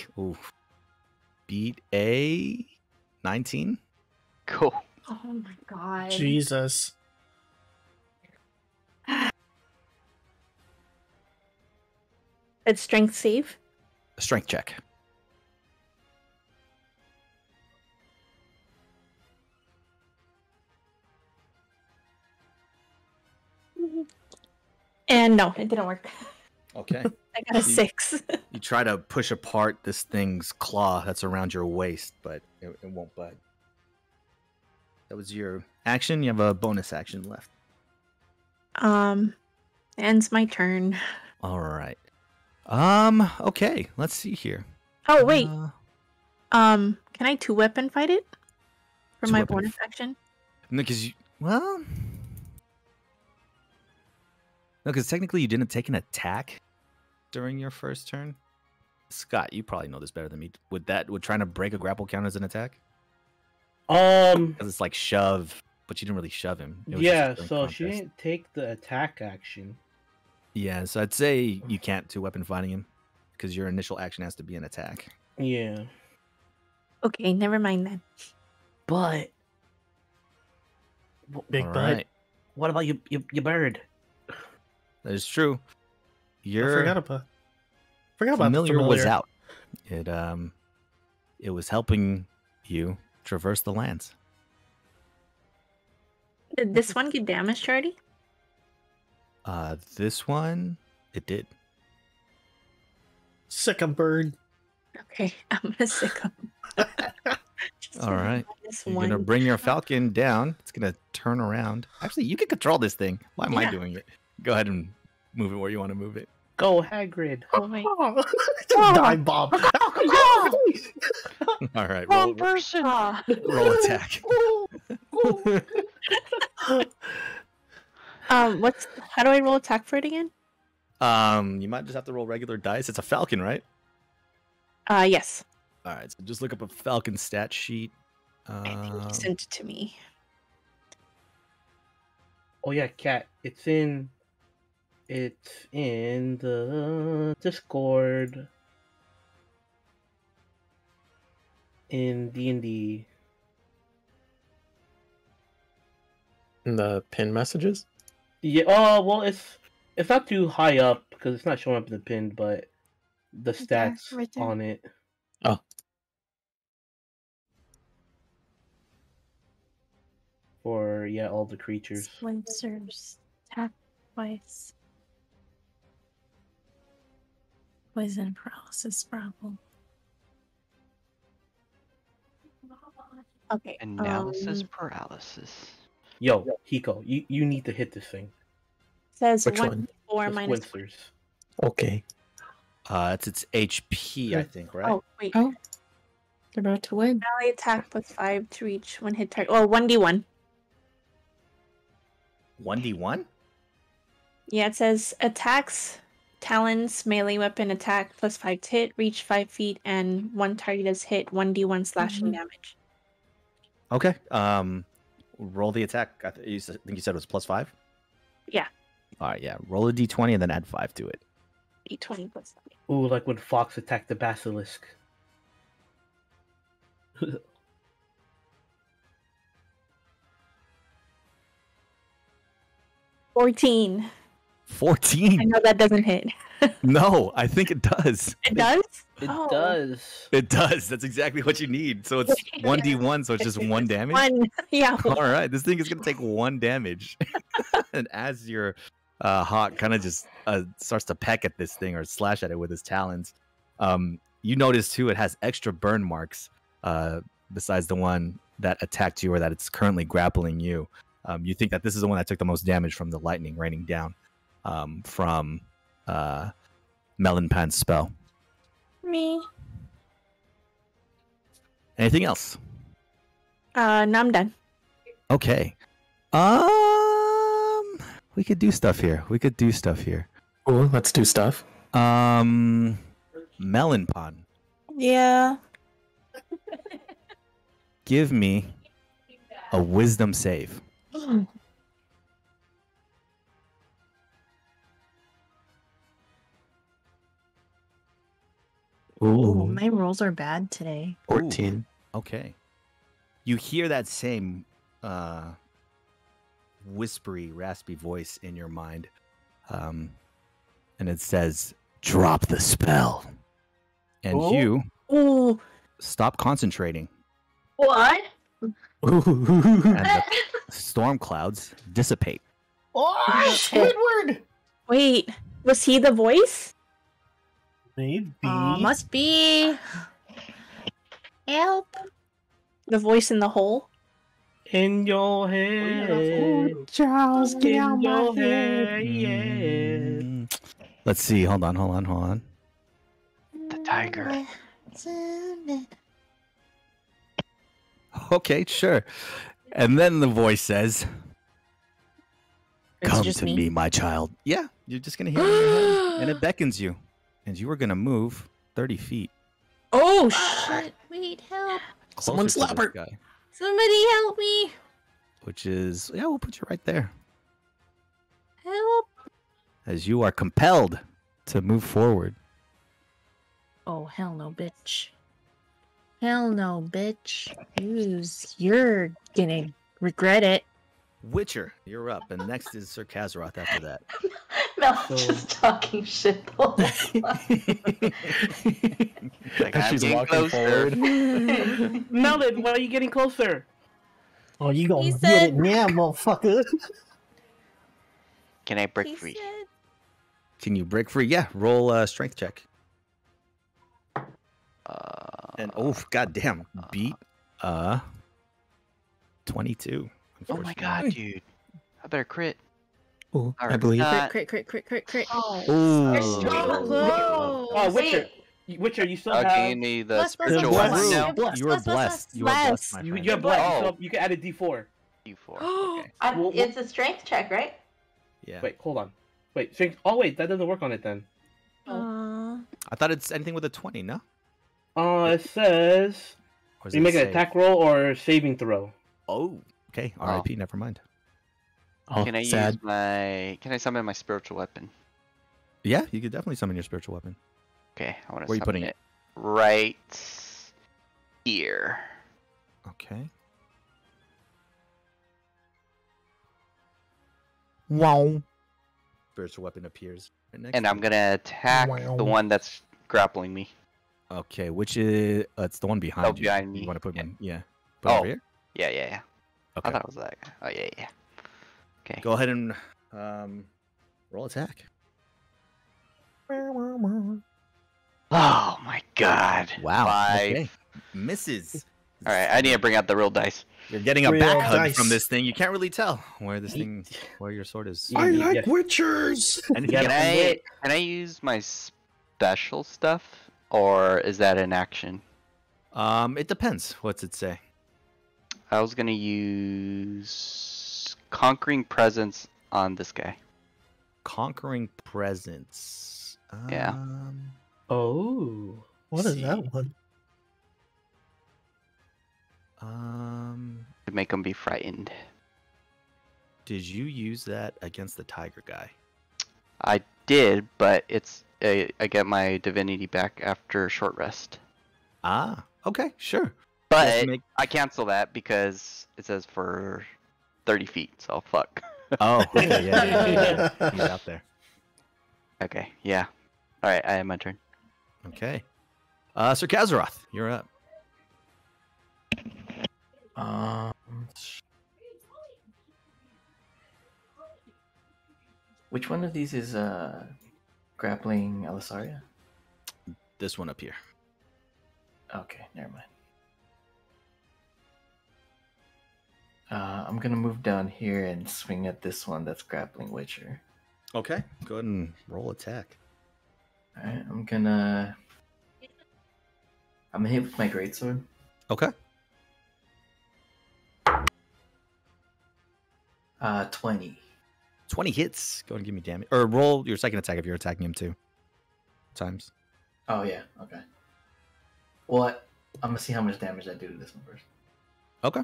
19. Cool. Oh my god. Jesus. It's strength save? A strength check. And no, it didn't work. Okay. I got a 6. You try to push apart this thing's claw that's around your waist, but it won't bud. That was your action. You have a bonus action left. Ends my turn. All right. Okay. Let's see here. Oh wait. Can I 2-weapon fight it for my Two-weapon bonus action? No, because technically you didn't take an attack during your first turn. Scott, you probably know this better than me. Would trying to break a grapple count as an attack? Because it's like shove, but you didn't really shove him. It was Yeah, just a so contest. she didn't take the attack action. Yeah, so I'd say you can't 2-weapon fighting him because your initial action has to be an attack. Yeah. Okay, never mind then. But Big All butt. right. what about your bird? That is true. I Your forgot about the familiar was familiar. out. It was helping you traverse the lands. Did this one get damaged already? This one, it did. Sick of bird. Okay, I'm gonna sick him. All right. This You're one. gonna bring your falcon down. It's gonna turn around. Actually, you can control this thing. Why am I Yeah. doing it? Go ahead and move it where you want to move it. Go Hagrid. Oh wait. Dive bomb. All right, Wrong roll, person. Ah. roll attack. How do I roll attack for it again? You might just have to roll regular dice. It's a falcon, right? Yes. All right, so just look up a falcon stat sheet. I think you sent it to me. Oh yeah, Cat. It's in the Discord in D&D. In the pin messages? Yeah. Oh well, it's not too high up because it's not showing up in the pin, but the Right there, stats right there. on it. Oh. For all the creatures. Splincers. Attack twice. Poison paralysis problem. Okay. Analysis paralysis. Yo, Hiko, you need to hit this thing. Says Which 1d4 The minus. Swinslers. Okay. It's its HP, I think, right? Oh, wait. Oh, they're about to win. Melee attack plus 5 to reach one hit target. Oh, 1d1. 1d1? Yeah, it says attacks, talons, melee weapon attack plus 5 to hit, reach 5 feet, and one target is hit 1d1 slashing damage. Okay. Roll the attack. I think you said it was +5? Yeah. All right, yeah. Roll a d20 and then add 5 to it. D20 plus 5. Ooh, like when Fox attacked the basilisk. 14. 14? I know that doesn't hit. No, I think it does. It does? It Oh. does. It does. That's exactly what you need. So it's 1d1, so it's just 1 damage? 1. Yeah. All right, this thing is going to take 1 damage. And as your hawk kind of just starts to peck at this thing or slash at it with his talons, you notice too it has extra burn marks besides the one that attacked you or that it's currently grappling you. You think that this is the one that took the most damage from the lightning raining down from Melon Pan's spell. Me. Anything else? No, I'm done. Okay. We could do stuff here. Cool. Let's do stuff. Melon Pan, Yeah. give me a wisdom save. Ooh, my rolls are bad today. 14. Okay. You hear that same whispery, raspy voice in your mind. And it says, drop the spell. And Oh. you Ooh. stop concentrating. What? And the storm clouds dissipate. Oh, Shit. Squidward! Wait. Was he the voice? Maybe. Must be. Help. The voice in the hole? In your head. Charles, get out In my your head. head. Yeah. Let's see. Hold on. The tiger. Okay, sure. And then the voice says, It's come just to me? me, my child. Yeah, you're just going to hear it in your head. And it beckons you. And you are going to move 30 feet. Oh, shit. Wait, help. Closer Someone to slap this her. guy, Somebody help me. which is, yeah, we'll put you right there. Help. As you are compelled to move forward. Oh, hell no, bitch. Hell no, bitch. You're gonna regret it. Witcher, you're up. And next is Sir Kazaroth after that. Mel's So- just talking shit the whole time. Like, As I'm she's getting walking closer. forward. Melon, why are you getting closer? Oh, you gonna He get said- it now, motherfucker. Can I break He free? said- Can you break free? Yeah, roll a strength check. And oh, goddamn, beat 22. Oh my god, dude. I better crit. Ooh, I Alright, believe. Crit. Oh, You're strong. Oh, Witcher. Witcher, you still have. Gave me the Bless, bless, spiritual bless, weapon bless. now. Bless. you were blessed. You were blessed, my You, friend. you're blessed. Oh. So you can add a D4. D4. Okay. Well, It's a strength check, right? Yeah. Wait, hold on. Wait, strength. Oh, wait, that doesn't work on it then. I thought it's anything with a 20, no? It says Or is you it make an save? attack roll or saving throw. Oh, okay. RIP, never mind. Oh, Can I sad. use my? Can I summon my spiritual weapon? Yeah, you could definitely summon your spiritual weapon. Okay, I want to. Where are you putting it? Right here. Okay. Wow. Spiritual weapon appears right next And to I'm you. gonna attack Wow. the one that's grappling me. Okay, which is it's the one behind Oh, you. behind me. You want to put Yeah. one? Yeah. Put it Oh. over here. Yeah. I Okay. thought it was that guy. Oh yeah. Okay. Go ahead and roll attack. Oh my god. Wow. 5. Okay. Misses. All right, I need to bring out the real dice. You're getting a Real back hug dice. from this thing. You can't really tell where where your sword is. I like Yeah. witchers. And Can I use my special stuff, or is that an action? It depends. What's it say? I was gonna use Conquering Presence on this guy. Conquering Presence. Yeah. Oh. What is see. that one? To make him be frightened. Did you use that against the tiger guy? I did, but I get my divinity back after a short rest. Ah, okay, sure. But I cancel that because it says for 30 feet, so fuck. Oh, okay, yeah. He's out there. Okay, yeah. Alright, I have my turn. Okay. Sir Kazaroth, you're up. Which one of these is grappling Elisaria? This one up here. Okay, never mind. I'm gonna move down here and swing at this one that's grappling Witcher. Okay. Go ahead and roll attack. Alright, I'm gonna hit with my greatsword. Okay. 20. 20 hits. Go ahead and give me damage. Or roll your second attack if you're attacking him 2 times. Oh yeah, okay. Well, I'm gonna see how much damage I do to this one first. Okay.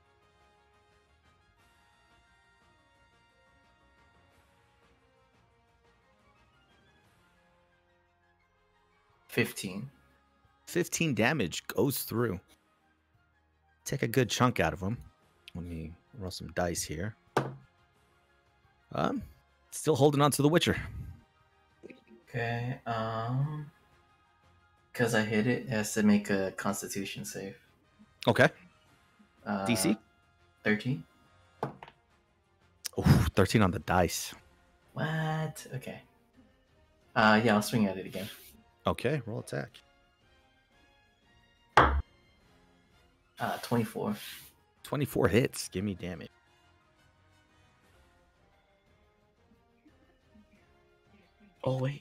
$15. 15 damage goes through. Take a good chunk out of him. Let me roll some dice here. Still holding on to the Witcher. Okay, because I hit it, it has to make a Constitution save. Okay. DC? 13. Ooh, 13 on the dice. What? Okay. Yeah, I'll swing at it again. Okay, roll attack. 24. 24 hits. Give me damage. Oh wait.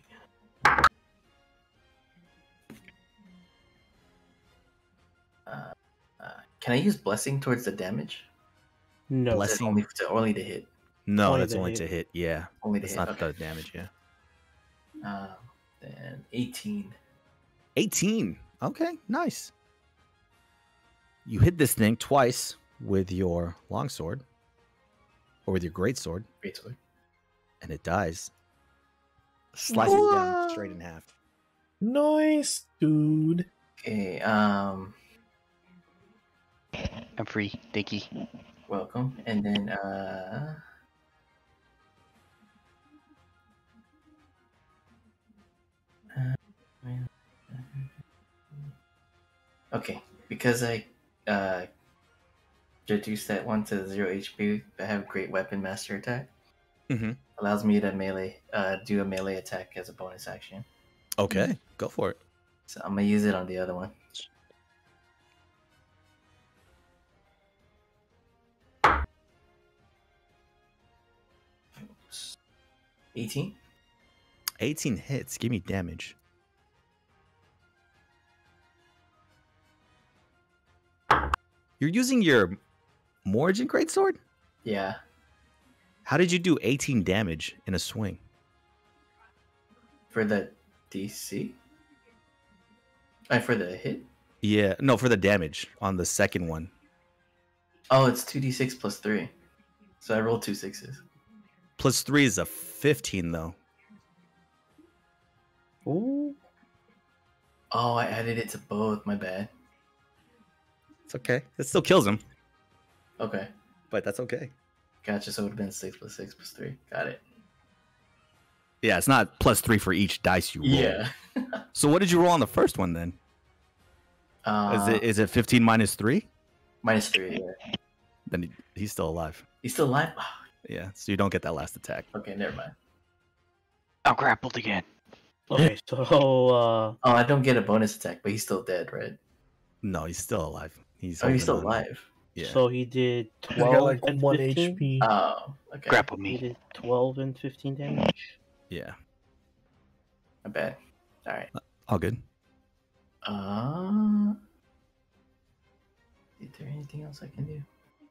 Can I use blessing towards the damage? No. Or is it only to hit? No, Only that's to only hit. to hit. Yeah. Only to That's hit. not Okay. the damage, yeah. Then 18. 18. Okay, nice. You hit this thing twice with your longsword. Or with your greatsword. Greatsword. And it dies. Slices it down straight in half. Nice, dude. Okay, I'm free. Thank you. welcome. And then okay, because I reduced that one to 0 HP, I have Great Weapon Master Attack. Mm-hmm. Allows me to do a melee attack as a bonus action. Okay, go for it. So I'm gonna use it on the other one. Oops. 18. 18 hits. Give me damage. You're using your Morrigan greatsword? Yeah. How did you do 18 damage in a swing? For the DC? For the hit? Yeah, no, for the damage on the second one. Oh, it's 2d6 plus 3. So I rolled 2 6s. Plus 3 is a 15, though. Ooh. Oh, I added it to both. My bad. It's okay. It still kills him, Okay. but that's okay. Gotcha. So it would have been 6 plus 6 plus 3. Got it. Yeah, it's not plus 3 for each dice you roll. Yeah. So what did you roll on the first one, then? Is it 15 minus 3? Minus 3, yeah. Then he's still alive. He's still alive? Oh, Yeah, so you don't get that last attack. okay, never mind. I'm grappled again. Okay, so Oh, I don't get a bonus attack, but he's still dead, right? No, he's still alive. He's Oh, he's still holding on. alive. Yeah. So he did He's 12 got like and 1 15. HP. Oh, okay. Grapple He me. did 12 and 15 damage. Yeah. I bet. All right. All good. Is there anything else I can do?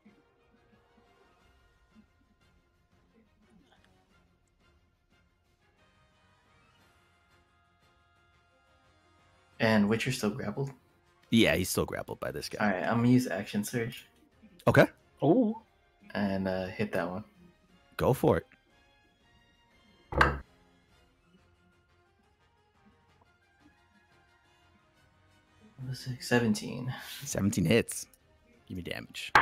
And Witcher still grappled? Yeah, he's still grappled by this guy. Alright, I'm gonna use Action Surge Okay. Oh, and hit that one. Go for it. 17. 17 hits. Give me damage.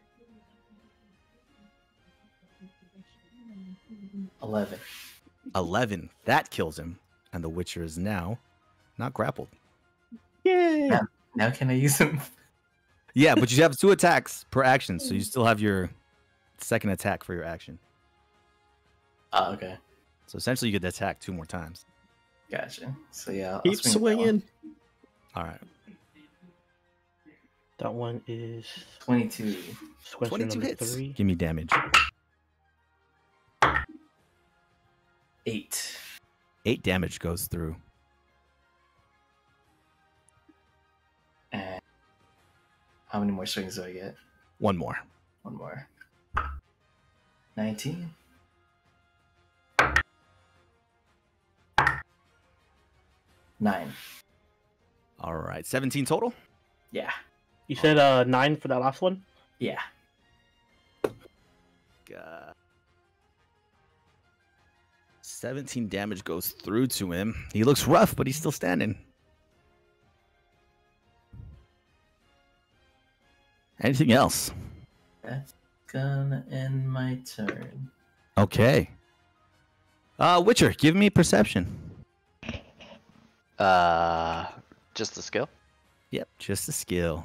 11. 11. That kills him. And the Witcher is now not grappled. Yay! Now can I use him? Yeah, but you have 2 attacks per action, so you still have your second attack for your action. Oh, okay. So essentially, you could attack 2 more times. Gotcha. So yeah, I'll Keep swing at that one. swinging. All right. that one is 22. question 22 number hits. 3. Give me damage. 8. 8 damage goes through. And how many more swings do I get? 1 more. 1 more. 19. 9. All right. 17 total? Yeah. You said 9 for that last one? Yeah. 17 damage goes through to him. He looks rough, but he's still standing. Anything else? That's gonna end my turn. Okay. Witcher, give me perception. Just a skill. Yep, just a skill.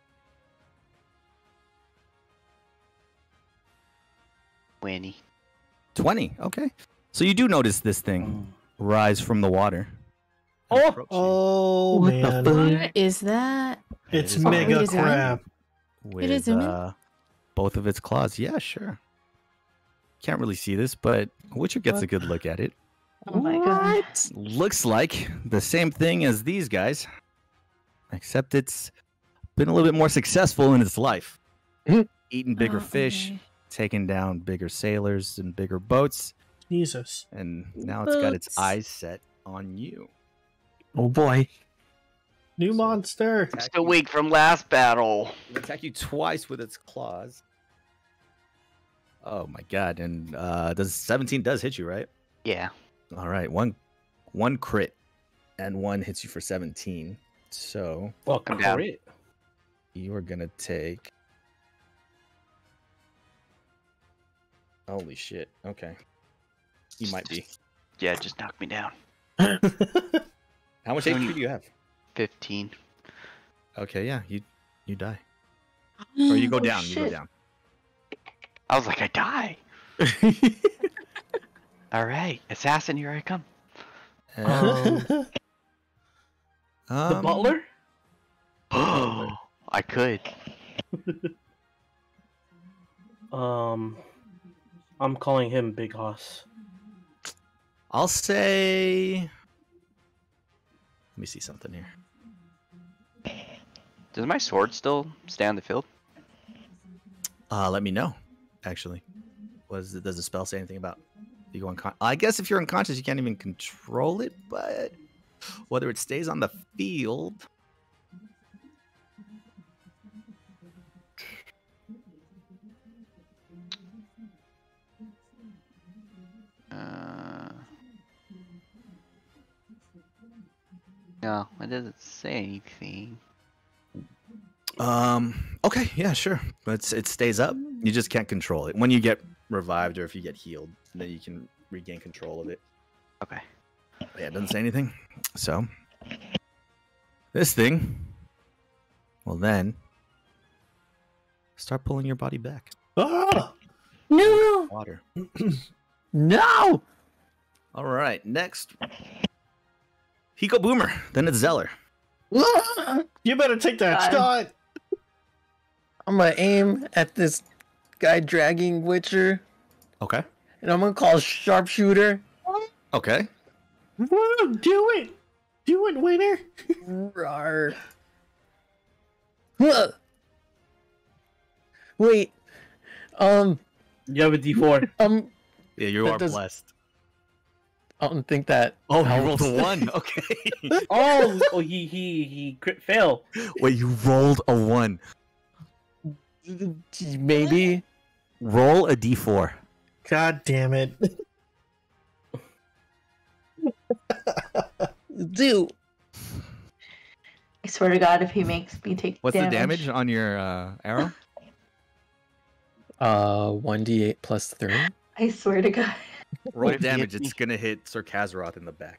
20. 20. Okay. So you do notice this thing rise from the water. and Oh! approach you Oh, What the man. fuck? What is that? It's It is mega Wait, is it in? crab. with is in both of its claws. Yeah, sure. Can't really see this, but Witcher gets a good look at it. Oh my god. Looks like the same thing as these guys, except it's been a little bit more successful in its life. Eating bigger fish, okay. taking down bigger sailors and bigger boats, Jesus. and now it's got its Boats. eyes set on you. Oh boy. New monster. Still weak from last battle. It'll attack you twice with its claws. Oh my god! And does 17 does hit you, right? Yeah. All right, one crit, and 1 hits you for 17. So Well, I'm down. crit. you are gonna take. Holy shit! Okay, you might be. Yeah, just knock me down. How much HP do you have? 15. Okay, yeah, you die, or you go Oh, down. You go shit. down. I was like, I die. All right, assassin, here I come. The butler? Oh, I could. I'm calling him Big Hoss. I'll say. Let me see something here. Does my sword still stay on the field? Let me know. Actually, does the spell say anything about you go unconscious? I guess if you're unconscious, you can't even control it. But whether it stays on the field, No, it doesn't say anything. okay, yeah, sure. But it stays up. You just can't control it. When you get revived or if you get healed, then you can regain control of it. Okay. Yeah, it doesn't say anything. So this thing will then start pulling your body back. Ah! No. Water. No! All right, next. Hiko Boomer. Then it's Zeler. You better take that God. shot. I'm gonna aim at this guy dragging Witcher, Okay. and I'm gonna call sharpshooter. Okay. Woo, do it! Do it, winner! Rawr. Huh. Wait. You have a D4. Yeah, you That are does- blessed. I don't think that. Oh, you helps. rolled a 1. Okay. Oh, he crit fail. Wait, you rolled a 1. Maybe. Roll a D4. God damn it. Dude. I swear to God, if he makes me take What's damage. the damage on your arrow? 1d8 plus 3. I swear to God. Roll if you damage. hit me? It's gonna hit Sir Kazaroth in the back.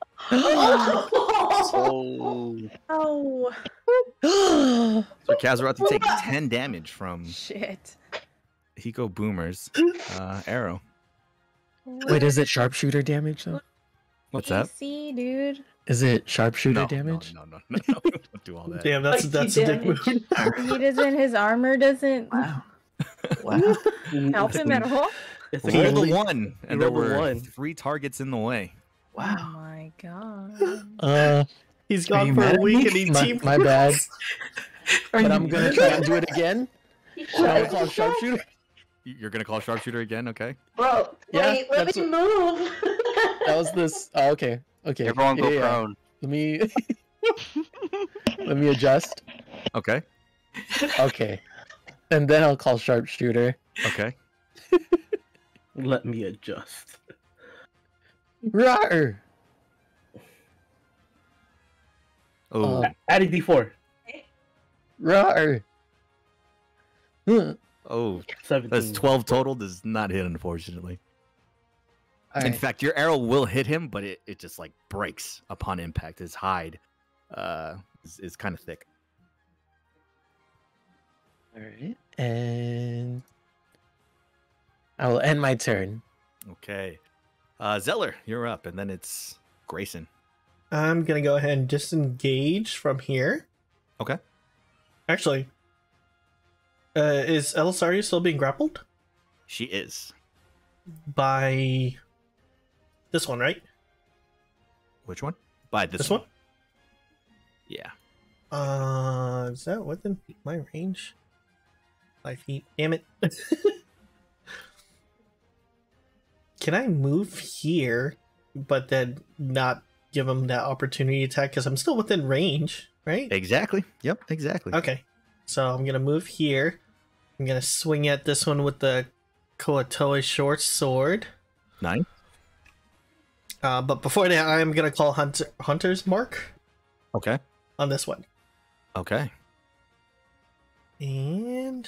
Oh. Oh. Sir Kazaroth, you take 10 damage from Shit. Hiko Boomer's arrow. Wait, is it sharpshooter damage though? What's that? See, dude. Is it sharpshooter damage? No. Don't do all that. Damn, that's a dick move. He doesn't. His armor doesn't Wow. Wow. help him at all. It's Roll the only- 1, and there rolled a were 1. 3 targets in the way. Oh Wow. my god. He's Are gone you for mad a at week me? and he team. My bad. Are But you I'm gonna try and do it again. Should I call sharpshooter? You're gonna call sharpshooter again, okay? Bro, Yeah, wait, let that's me move. That was this. Oh, okay. Okay. Everyone go Yeah. prone. Let me. Let me adjust. Okay. Okay. And then I'll call sharpshooter. Okay. Let me adjust. Rawr. Oh. Add a D4. Rawr. Huh. Oh. 17. That's 12 total. Does not hit, unfortunately. All In right. fact, your arrow will hit him, but it just like breaks upon impact. His hide is kind of thick. All right. And I will end my turn. Okay. Zeler, you're up, and then it's Grayson. I'm gonna go ahead and disengage from here. Okay. Actually, is Elisaria still being grappled? She is. By this one, right? Which one? By this, This one? Yeah. Is that within my range? 5 feet. Damn it. Can I move here, but then not give him that opportunity attack? Because I'm still within range, right? Exactly. Yep, exactly. Okay. So I'm going to move here. I'm going to swing at this one with the Koatoa short sword. 9. But before that, I'm going to call Hunter's Mark Okay. on this one. Okay. And...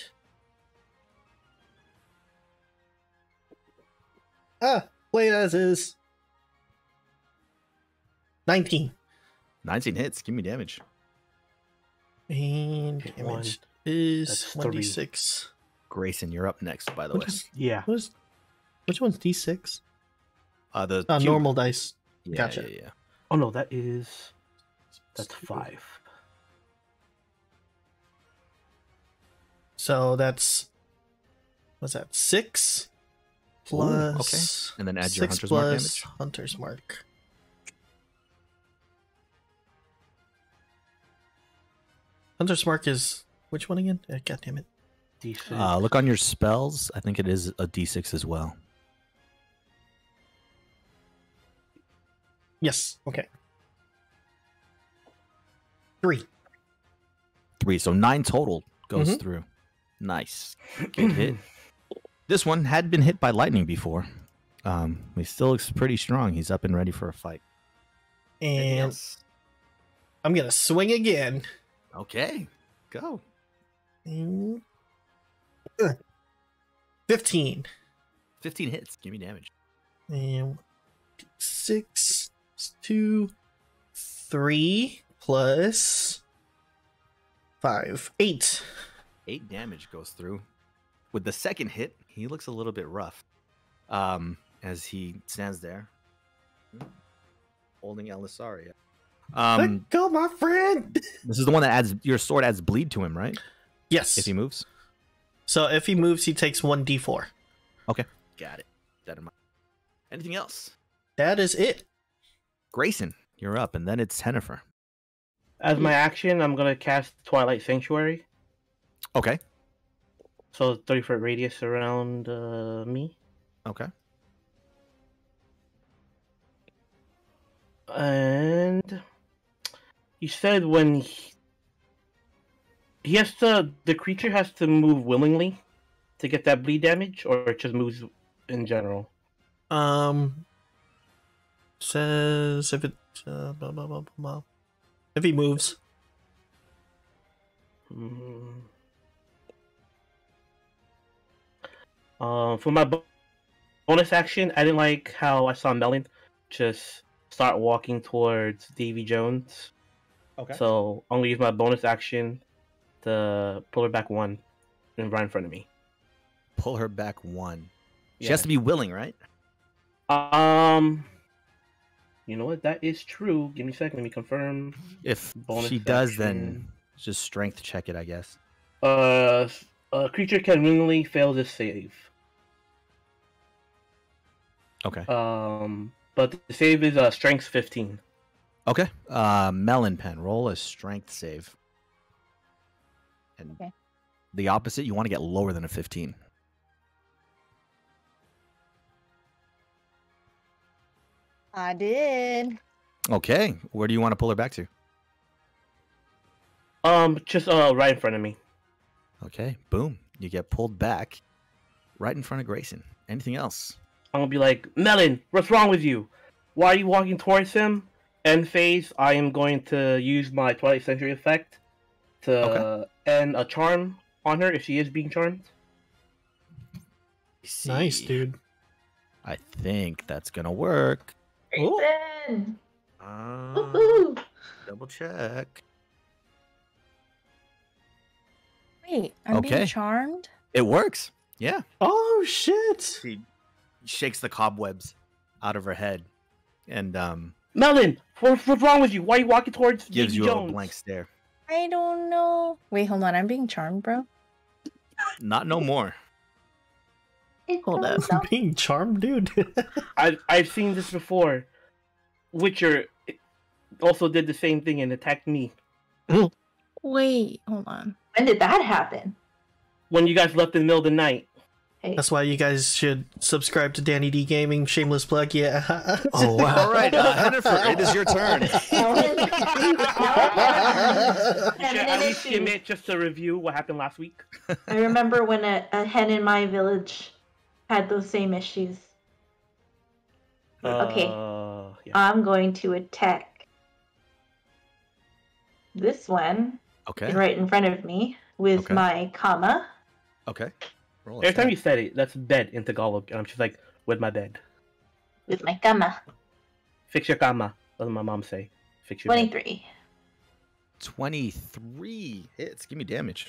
play it as is. 19. 19 hits. Give me damage. And Hit damage one. is That's 3. 1d6. Grayson, you're up next, by the What way. is- Yeah. Which one's d6? The cube. Normal dice. Yeah, Gotcha. Yeah. Oh no, that's 5. So that's... What's that? 6 plus... okay. And then add your 6 Hunter's Mark plus damage. Hunter's Mark. Hunter's Mark is... Which one again? God damn it. D6. Look on your spells. I think it is a d6 as well. Yes. Okay. 3. 3. So 9 total goes Mhm. through. Nice. Good hit. This one had been hit by lightning before. He still looks pretty strong. He's up and ready for a fight. Anything And else? I'm going to swing again. Okay. Go. And... 15. 15 hits. Give me damage. And 6, 2, 3 plus 5, 8. 8 damage goes through. With the second hit, he looks a little bit rough. As he stands there, holding Elisaria. Let go, my friend. This is the one that adds your sword adds bleed to him, right? Yes. If he moves. So if he moves, he takes 1d4. Okay, got it. That in mind. Anything else? That is it. Grayson, you're up, and then it's Hennifer. As my action, I'm gonna cast Twilight Sanctuary. Okay. So 30-foot radius around me. Okay. And you said when he has to, the creature has to move willingly to get that bleed damage, or it just moves in general? Says if it blah, blah, blah, blah, blah. If he moves. For my bonus action, I didn't like how I saw Melon just start walking towards Davy Jones. Okay. So I'm gonna use my bonus action to pull her back one and right in front of me. Pull her back one. She Yeah. has to be willing, right? You know what? That is true. Give me a second. Let me confirm. If Bonus she does, action. then just strength check it, I guess. A creature can willingly fail this save. Okay. But the save is strength 15. Okay. Melon pen, roll a strength save. And Okay. the opposite, you want to get lower than a 15. I did. Okay. Where do you want to pull her back to? Just right in front of me. Okay. Boom. You get pulled back right in front of Grayson. Anything else? I'm gonna be like, Melon, what's wrong with you? Why are you walking towards him? End phase, I am going to use my Twilight Sanctuary effect to end a charm on her if she is being charmed. Nice, dude. I think that's gonna work. Grayson! Uh, Woohoo! double check. Wait, I'm Okay. being charmed? It works. Yeah. Oh shit! She shakes the cobwebs out of her head and Melon, what's wrong with you? Why are you walking towards gives Davy you Jones? a blank stare. I don't know. Wait, hold on. I'm being charmed, bro. Not no more. Hold up. I'm being charmed, dude. I've seen this before. Witcher also did the same thing and attacked me. Wait, hold on. When did that happen? When you guys left in the middle of the night. Hey. That's why you guys should subscribe to DanieDeeGaming. Shameless plug, yeah. Oh wow! All right, Hennifer, it is your turn. At least admit just to review what happened last week. I remember when a hen in my village had those same issues. Okay. Yeah. I'm going to attack this one Okay. right in front of me with Okay. my comma. Okay. Roll a Every time stat. you said it, that's bed in Tagalog. And I'm just like, with my bed. With my comma. Fix your cama. That's what my mom say. Fix your bed. 23. 23 hits. Give me damage.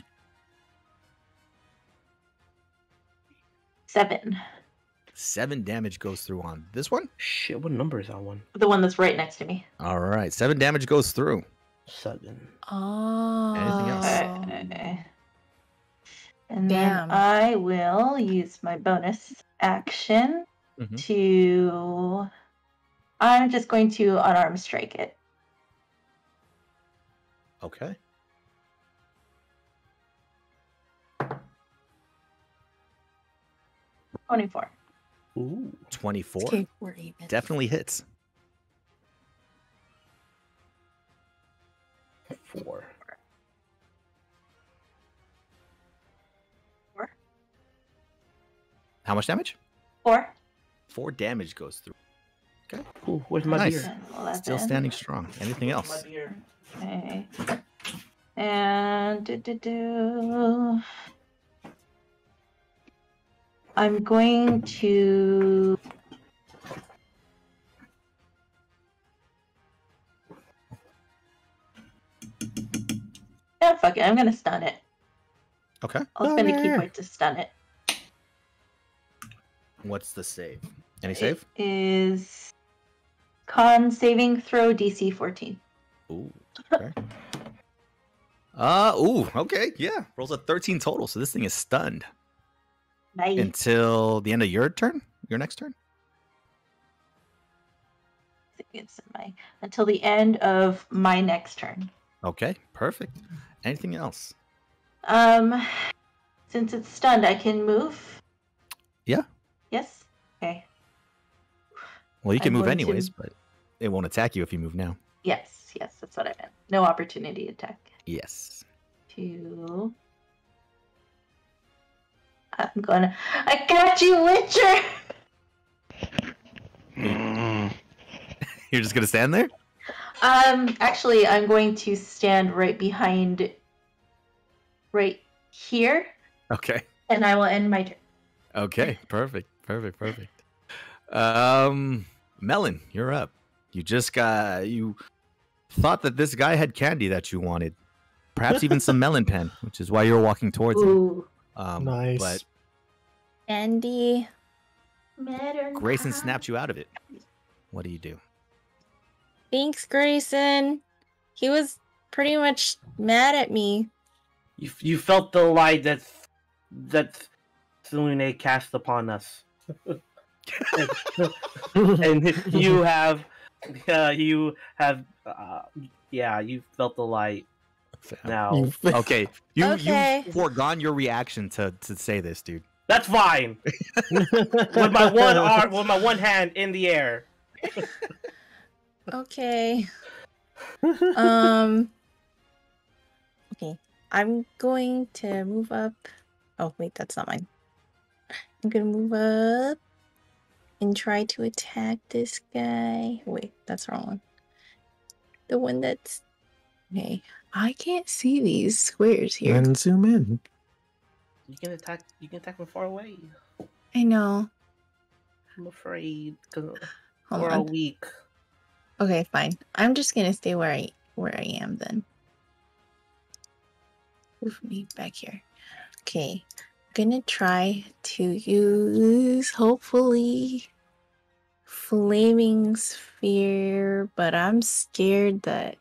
7. 7 damage goes through on this one. Shit, what number is that one? The one that's right next to me. All right, 7 damage goes through. 7. Oh. Anything else? Okay. And Damn. then I will use my bonus action Mhm. to... I'm just going to unarmed strike it. Okay. $24. Ooh. 24 Okay, we're even. definitely hits. 4. How much damage? 4. 4 damage goes through. Okay. Ooh, where's my Nice. beer? 11. Still standing strong. Anything Where's my else? beer? Okay. And I'm going to fuck it, I'm gonna stun it. Okay. I'll spend a key Okay. point to stun it. What's the save? Any save? It is con saving throw DC 14. Ooh. Okay. Ooh, okay, yeah. Rolls a 13 total, so this thing is stunned Nice. until the end of your turn. Your next turn. It's until the end of my next turn. Okay, perfect. Anything else? Since it's stunned, I can move. Yeah. Yes. Okay. Well, you can I'm move going anyways, to- but it won't attack you if you move now. Yes. That's what I meant. No opportunity attack. Yes. 2. I got you, Witcher. You're just gonna stand there? Actually, I'm going to stand right behind, right here, Okay. and I will end my turn. Okay. Perfect. Melon, you're up. You thought that this guy had candy that you wanted. Perhaps even some melon pen, which is why you're walking towards him. Ooh. Nice. But Andy. Grayson snapped you out of it. What do you do? Thanks, Grayson. He was pretty much mad at me. You felt the light that Selune cast upon us, and you felt the light. Now, Okay, you Okay. you've foregone your reaction to say this, dude. that's fine. With my one arm, with my one hand in the air. Okay. Okay. I'm going to move up. Oh, wait, that's not mine. I'm gonna move up and try to attack this guy. Wait, that's the wrong one. The one that's... Okay. I can't see these squares here. And zoom in. You can attack from far away. I know. I'm afraid because Hold we're on. all weak. Okay, fine. I'm just gonna stay where I am then. Move me back here. Okay. I'm gonna try to use hopefully Flaming Sphere, but I'm scared that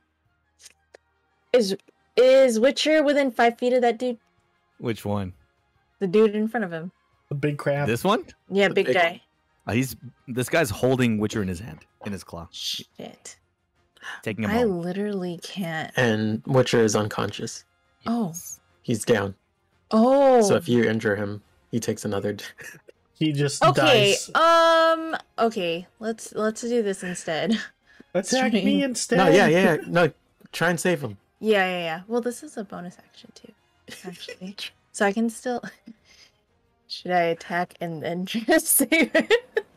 is Witcher within 5 feet of that dude? Which one? The dude in front of him. The big crab. This one? Yeah, The big big guy. This guy's holding Witcher in his hand, in his claw, Shit. taking him I home. literally can't. And Witcher is unconscious. Oh. He's down. Oh. So if you injure him, he takes another. He just Okay. dies. Okay. Let's do this instead. Attack me instead. No, yeah. No, try and save him. Yeah. Well, this is a bonus action too, actually. So I can still. Should I attack and then just save it?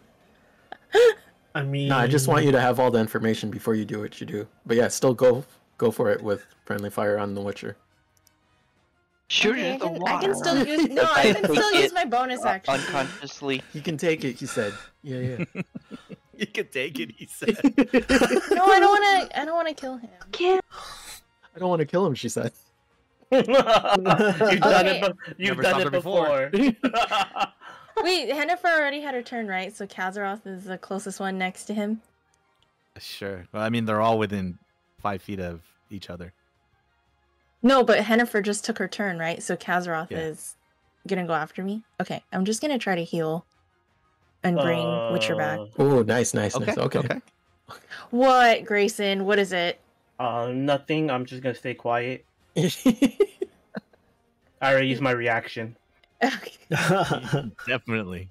I mean, No, I just want you to have all the information before you do what you do. But yeah, still go for it with friendly fire on the Witcher. Shoot Okay, it in the water. I can still use. No, I can still use my bonus action. Unconsciously. You can take it, he said. Yeah. You can take it, he said. No, I don't want to kill him. I don't want to kill him, she said. You've done Okay. it. You've Never done stopped it her before. before. Wait, Hennifer already had her turn, right? So Kazaroth is the closest one next to him. Sure. Well, I mean, they're all within 5 feet of each other. No, but Hennifer just took her turn, right? So Kazaroth Yeah. is gonna go after me. Okay, I'm just gonna try to heal and bring Witcher back. Oh, nice. Okay. Okay. What, Grayson? What is it? Nothing. I'm just gonna stay quiet. I already used my reaction. Okay. Definitely.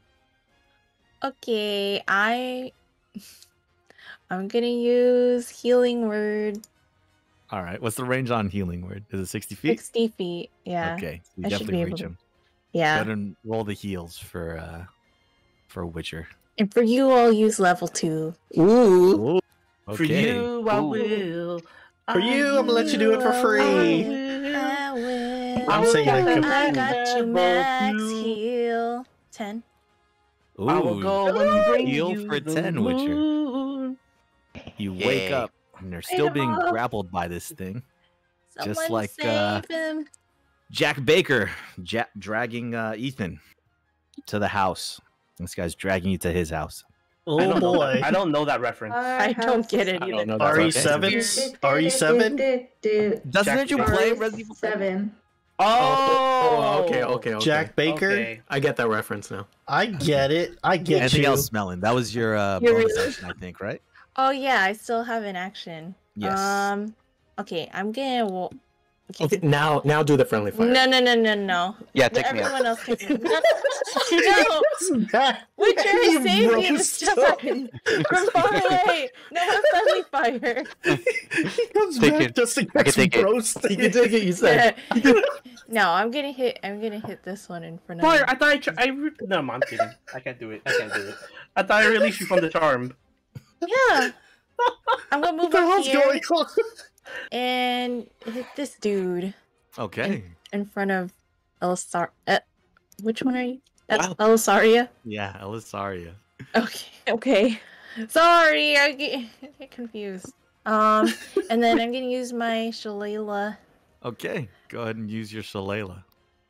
Okay, I'm gonna use healing word. All right. What's the range on healing word? Is it 60 feet? 60 feet. Yeah. Okay. So you I should definitely be able reach to- him. Yeah. Go ahead and roll the heals for Witcher. And for you, I'll use level 2. Ooh. For Okay. you, I Ooh. will. For you, I'm gonna let you do it for free. I will. I'm saying I got you max heal. 10. Ooh, I will go and bring heal you for the 10, Witcher. moon. You wake Yay. up and they're still being grappled by this thing. Someone Just like, save him. Jack Baker dragging Ethan to the house. This guy's dragging you to his house. Oh boy. I don't know that reference. I don't get it I don't know. RE7? RE7? Doesn't you play Resident Evil 7? Oh, Okay. Jack Baker? Okay. I get that reference now. I get it. I get Anything you. else, Melon? That was your You're bonus really- action, I think, right? Oh yeah, I still have an action. Yes. Okay, I'm gonna. Okay, now do the friendly fire. No. Yeah, take me out. Everyone else can. No. Witcher, save me this time from far away. No more friendly fire. He comes Take back it. just to I get can take it. roasted. You can take it, you said. No, I'm gonna hit this one in front of. Fire! I thought no, I'm kidding. I can't do it. I thought I released you from the charm. Yeah. I'm gonna move What the up hell's here going on? and hit this dude Okay. in front of Elisaria. Which one are you? That's Wow. Elisaria. Yeah, Elisaria. Okay. Okay. Sorry, I get confused. And then I'm gonna use my Shillelagh. Okay, go ahead and use your Shillelagh.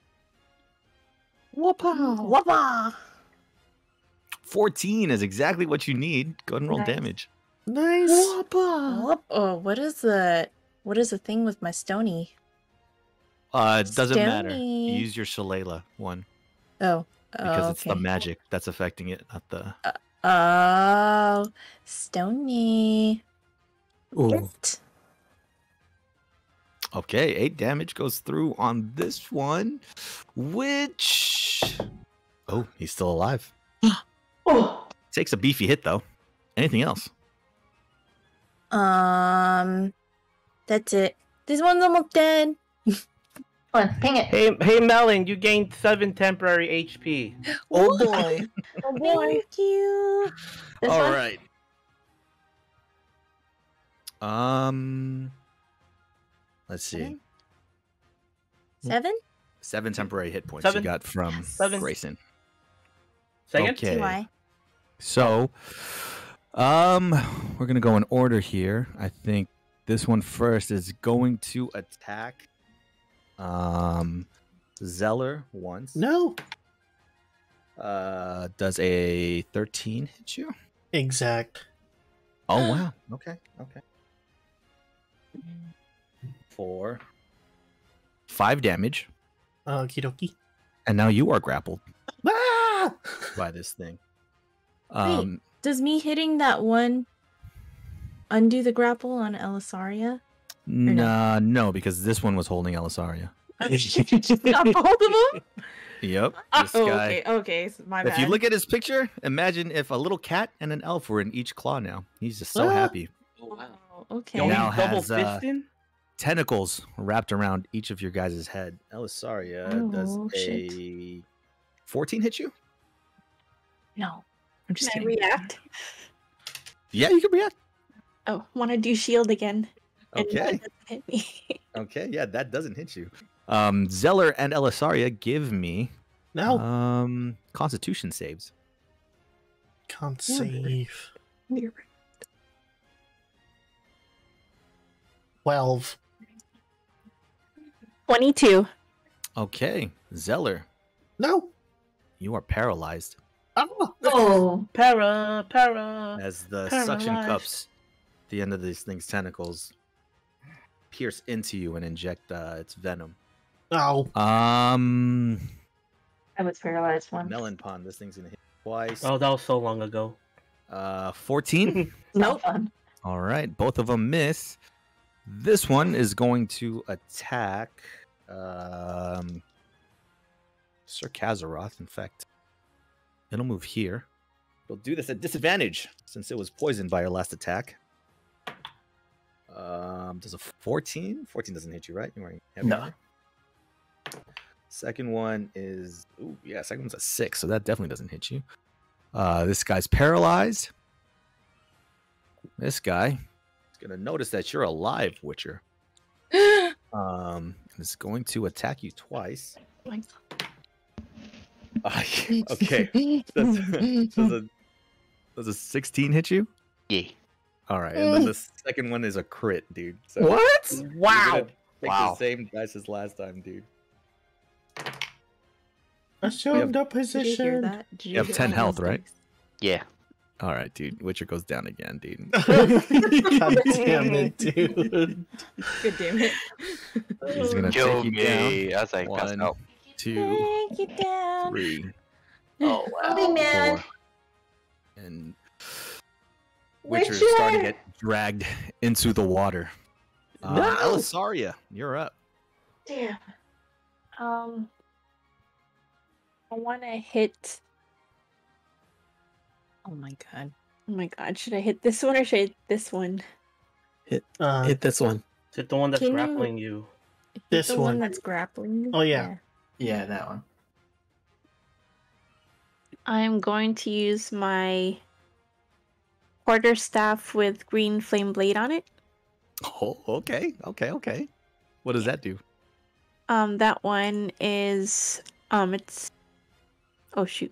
Whoppa! 14 is exactly what you need. Go ahead and roll Nice. damage. Nice. Whoop. Oh, what is the thing with my stony? It doesn't matter. Stony. Use your Shillelagh one Oh. because it's the okay. magic that's affecting it, not the. Oh, stony. Ooh. It. Okay, 8 damage goes through on this one, which. Oh, he's still alive. Oh, Takes a beefy hit though. Anything else? That's it. This one's almost dead. come on, ping it. Hey, Melon, you gained 7 temporary HP. Oh boy. Oh boy. Thank you. This All one? right. Let's see. 7? 7 temporary hit points 7. you got from 7. Grayson. Second? Okay. TY. So, we're gonna go in order here. I think this one first is going to attack, Zeler once. No. Does a 13 hit you? Exact. Oh wow. Okay. 4, 5 damage, Okie dokie. and now you are grappled Ah! by this thing. Does me hitting that one undo the grapple on Elisaria? No, because this one was holding Elisaria. Not both of them? Yep. This Oh, guy. okay, my bad. If you look at his picture, imagine if a little cat and an elf were in each claw now. He's just so Ah. happy. Wow, You okay. only Now double has, fisting? Tentacles wrapped around each of your guys' head. Elisaria does Oh, a 14 hit you? No, I'm just Can I kidding. react? Yeah, you can react. Oh, want to do shield again? And that Okay. doesn't hit me. Okay, yeah, that doesn't hit you. Zeler and Elisaria give me No. Constitution saves. Can't save. 12. 22. Okay, Zeler, No. you are paralyzed Oh. Oh, Para. as the suction Paralyzed. cups, the end of these things' tentacles, pierce into you and inject its venom. Oh. I was paralyzed once. Melon Pond, this thing's gonna hit twice. Oh, that was so long ago. 14. Not fun. All right, both of them miss. This one is going to attack Sir Kazaroth. In fact, it'll move here. It'll do this at disadvantage since it was poisoned by your last attack. Does a 14? 14 doesn't hit you, right? You're wearing heavy armor. Second one is second one's a 6, so that definitely doesn't hit you. This guy's paralyzed. This guy is gonna notice that you're alive, Witcher. It's going to attack you twice. Okay. Does a 16 hit you? Yeah. All right, and then the second one is a crit, dude. So What? you're Wow. gonna take Wow. the same dice as last time, dude. Assume the Did you hear position. that? Did You have hear 10 all health, those right? dice? Yeah. All right, dude. Witcher goes down again, dude. God damn it, dude. Good damn it. He's gonna take you down. As I pass 1, out. 2, Take it down. 3, Oh, wow. Man. 4, and Witcher is starting to get dragged into the water. No! Elisaria, you're up. Damn. I want to hit. Oh my god. Oh my god, should I hit this one or should I hit this one? Hit this one. Is it the one that's Can you- grappling you? This the one. that's grappling you? Oh, yeah. Yeah, that one. I'm going to use my quarterstaff with green flame blade on it. Oh, okay. What does that do? That one is it's oh shoot.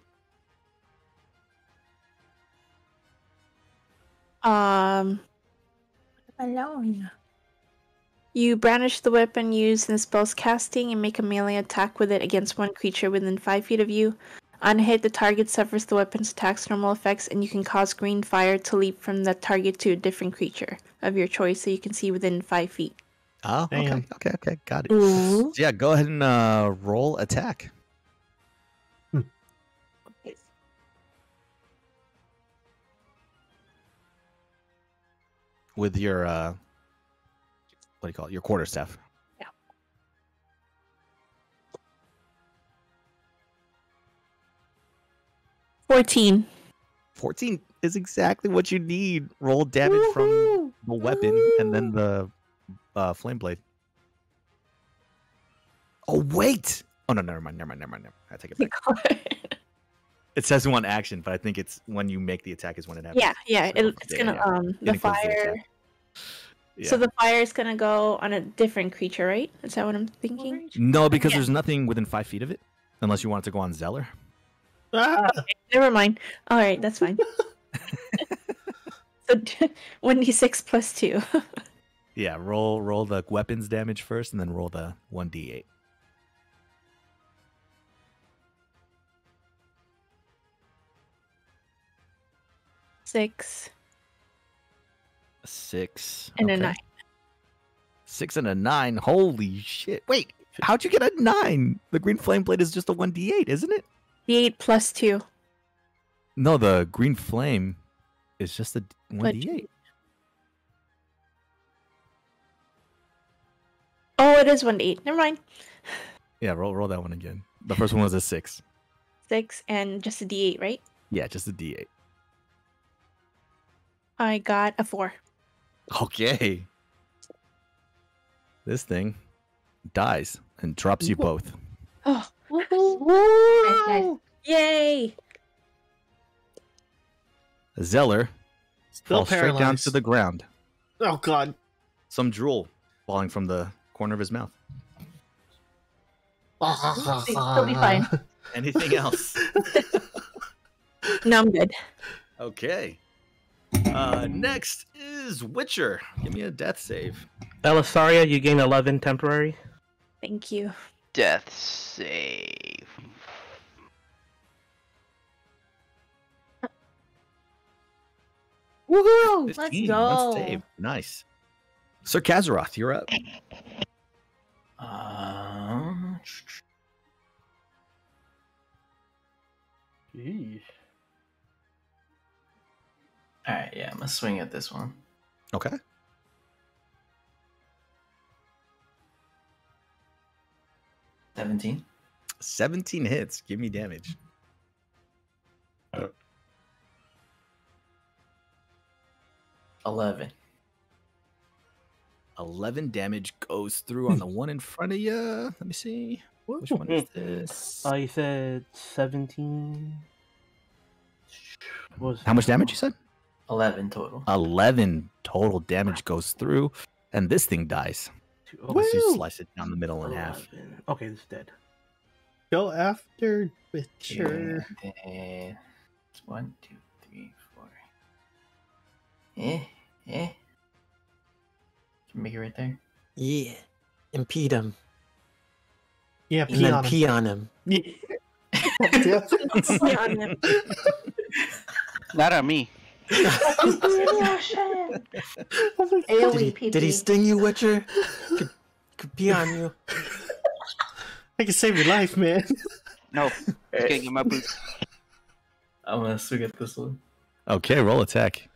Alone. You brandish the weapon used in spells casting and make a melee attack with it against one creature within 5 feet of you. On hit, the target suffers the weapon's attack's normal effects, and you can cause green fire to leap from the target to a different creature of your choice so you can see within 5 feet. Oh, okay, Damn. okay, got it. Ooh. So yeah, go ahead and roll attack. With your what do you call it? Your quarterstaff. 14. 14 is exactly what you need. Roll damage from the weapon and then the flame blade. Oh wait! Oh no, never mind. I take it back. It says one action, but I think it's when you make the attack is when it happens. Yeah, So, it's gonna It the includes fire. attack. Yeah. So the fire is gonna go on a different creature, right? Is that what I'm thinking? No, because Yeah. there's nothing within 5 feet of it, unless you want it to go on Zeler. Ah! Never mind. All right, that's fine. So 1d6 plus 2. Yeah, roll the weapons damage first, and then roll the 1d8. Six 6 and a okay. 9. 6 and a 9. Holy shit! Wait, how'd you get a 9? The green flame blade is just a 1d8, isn't it? D8 plus 2. No, the green flame is just a 1d8. Oh, it is 1d8. Never mind. Yeah, roll that one again. The first one was a 6. 6 and just a d8, right? Yeah, just a d8. I got a 4. Okay. This thing dies and drops you both. Oh, Nice. yay! Zeler Still falls straight down paralyzed. to the ground. Oh, God. Some drool falling from the corner of his mouth. He'll be fine. Anything else? No, I'm good. Okay. Next is Witcher. Give me a death save. Elisaria, you gain 11 temporary. Thank you. Death save. Woohoo! 15. Let's One go. save. Nice. Sir Kazaroth, you're up. Jeez. Alright, yeah, I'm gonna swing at this one. Okay. $17. 17 hits. Give me damage. 11. 11 damage goes through on the one in front of you. Let me see. Which one is this? You said 17. What was How much damage you said? 11 total. 11 total damage goes through, and this thing dies. Unless you Woo! slice it down the middle in half. 11. Okay, this is dead. Go after Witcher. And then it's 1, 2, 3, 4. Can you make it right there? Yeah. Impede him. Yeah, And pee then on him. pee on him. Yeah, on them. Not on me. AoE PP. Did he sting you, Witcher? Could pee on you. I can save your life, man. No, just can't get my boots. I'm gonna swing at this one. Okay, roll attack.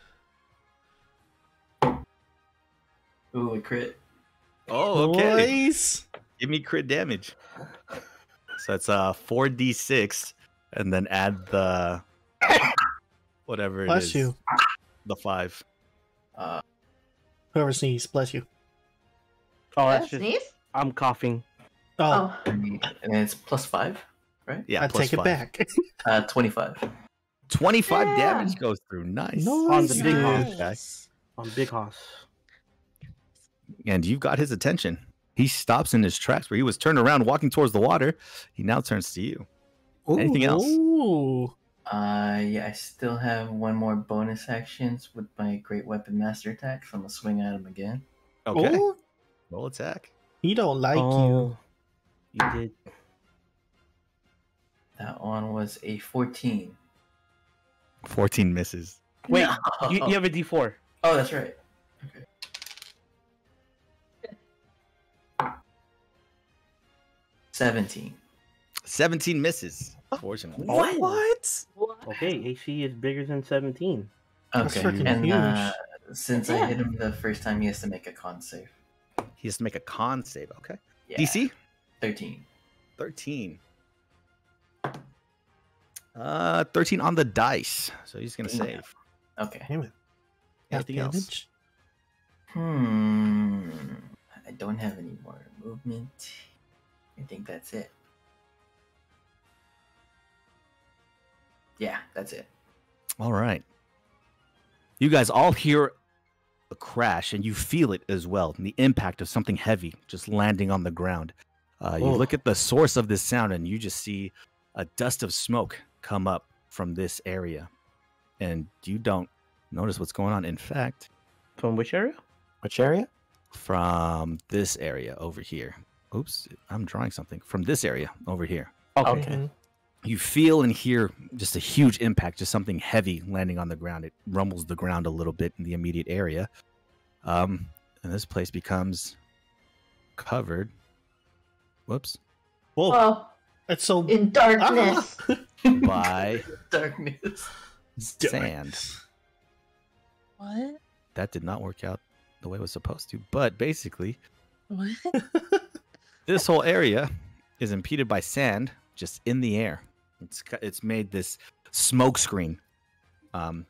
Ooh, a crit. Oh, okay. Nice. Give me crit damage. So it's 4d6, and then add the whatever it Bless is. you. The 5. Whoever sneezed, bless you. Oh, that's just. Sneeze? I'm coughing. Oh, And then it's +5, right? Yeah, I plus take it 5. back. 25. 25 Yeah. damage goes through. Nice. On the big Nice. hoss. On Big Hoss. And you've got his attention. He stops in his tracks where he was turned around walking towards the water. He now turns to you. Anything else? Ooh. Yeah, I still have one more bonus actions with my Great Weapon Master attack, so I'm gonna swing at him again. Okay. Ooh, Roll attack. he don't like you. Oh, you did. That one was a 14. 14 misses. Wait, No. you have a D4. Oh, that's right. Okay. 17. 17 misses. Fortunately. What? Okay, AC is bigger than 17. That's Okay, freaking and huge. since I hit him the first time, he has to make a con save. He has to make a con save. Okay. Yeah. DC? 13. 13. 13 on the dice. So he's going to Damn. save. Okay. Damn it. Got Anything else? damage? I don't have any more movement. I think that's it. Yeah, that's it. All right. You guys all hear a crash and you feel it as well. The impact of something heavy just landing on the ground. You look at the source of this sound and you just see a dust of smoke come up from this area. And you don't notice what's going on. In fact, From which area? Which area? from this area over here. Oops, I'm drawing something. From this area over here. Okay. Mhm. You feel and hear just a huge impact, just something heavy landing on the ground. It rumbles the ground a little bit in the immediate area. And this place becomes covered. Whoops. Whoa. Oh, It's so in darkness. By Darkness. sand. What? That did not work out the way it was supposed to. But basically, What? this whole area is impeded by sand just in the air. It's made this smoke screen Oh.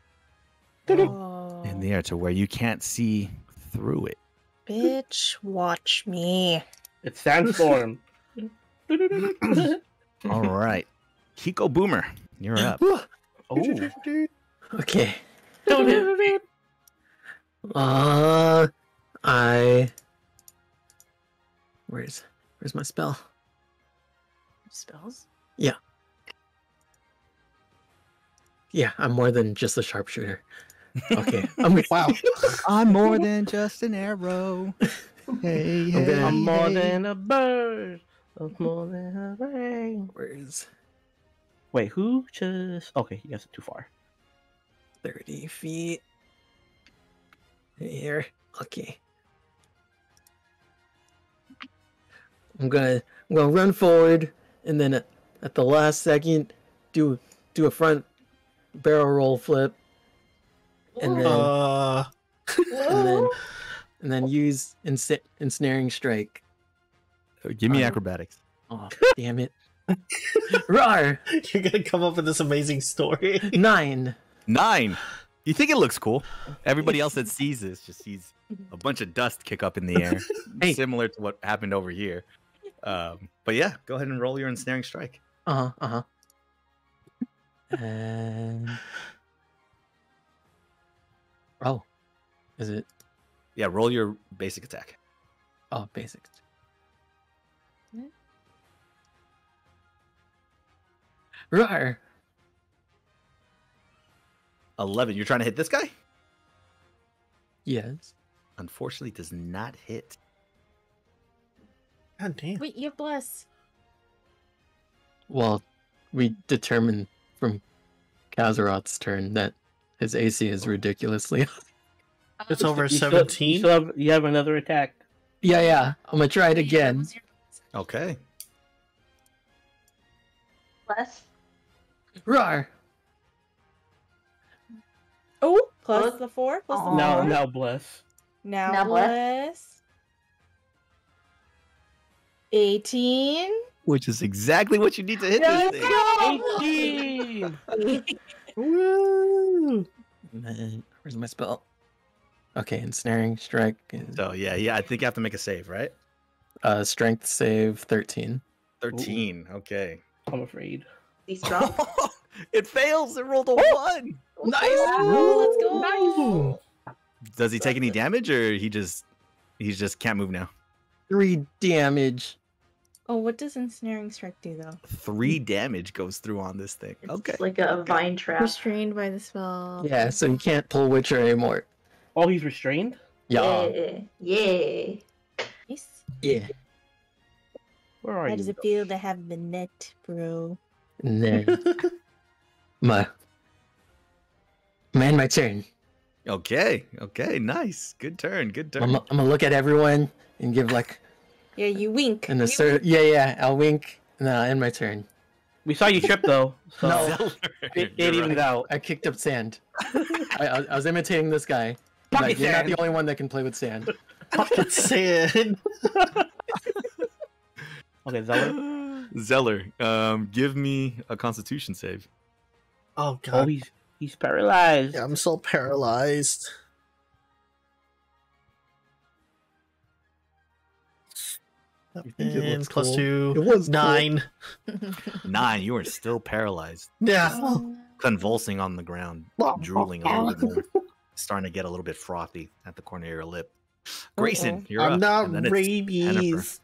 in the air to where you can't see through it. Bitch, watch me. It's Sandstorm. All right. Hiko Boomer, you're up. Oh. Okay. Don't hit me. Where's my spell? Spells? Yeah, I'm more than just a sharpshooter. Okay. I'm wow. I'm more than just an arrow. Hey, I'm gonna- I'm more than a bird. I'm more than a rain. Where's Wait, who just... Okay, you guys are too far. 30 feet? Here. Okay. I'm gonna run forward and then at the last second do a front barrel roll flip and then and then use ensnaring strike. Give me acrobatics. Oh, damn it. Rar! You're gonna come up with this amazing story. 9. 9. You think it looks cool? Everybody else that sees this just sees a bunch of dust kick up in the air, Hey. similar to what happened over here. But yeah, go ahead and roll your ensnaring strike. And oh, is it? Yeah, roll your basic attack. Oh, basics. Rar! 11. You're trying to hit this guy? Yes. Unfortunately, does not hit. God damn. Wait, you have bless. Well, we determined from Kazaroth's turn that His AC is ridiculously. It's over You 17. you have another attack. Yeah. I'm gonna try it again. Okay. Less. Roar. Oh, plus Look. the 4, plus the Aw. 4. Now bless. Now bless. bless. 18. Which is exactly what you need to hit Let's this thing. go! 18! Woo! Man, where's my spell? Okay, ensnaring strike. So yeah, I think you have to make a save, right? Strength save 13. 13. Okay. I'm afraid. He's strong. It fails. It rolled a 1. Nice. Let's go. Does he take any damage, or he just can't move now? 3 damage. Oh, what does ensnaring strike do though? 3 damage goes through on this thing. Okay. It's like a vine trap. Restrained by the spell. Yeah, so you can't pull Witcher anymore. Oh, he's restrained? Yeah. Yeah. Nice. Yeah. Where are How you? does it feel to have the net, bro? Nah. my turn. Okay. Nice. Good turn. I'm gonna look at everyone and give like Yeah, you wink. an assert. Yeah. I'll wink. And then I'll end my turn. We saw you trip though. So No. it You're evens right. out. I kicked up sand. I was imitating this guy. Pocket Like, you're not sand. the only one that can play with sand. Pocket sand. Okay, Zeler. Zeller, give me a Constitution save. Oh Oh, god. he's paralyzed. Yeah, I'm so paralyzed. You think it And looks plus cool? 2. It was 9. 9. You are still paralyzed, Yeah. convulsing on the ground, drooling a little bit more, starting to get a little bit frothy at the corner of your lip. Grayson, you're up. I'm not and then it's rabies.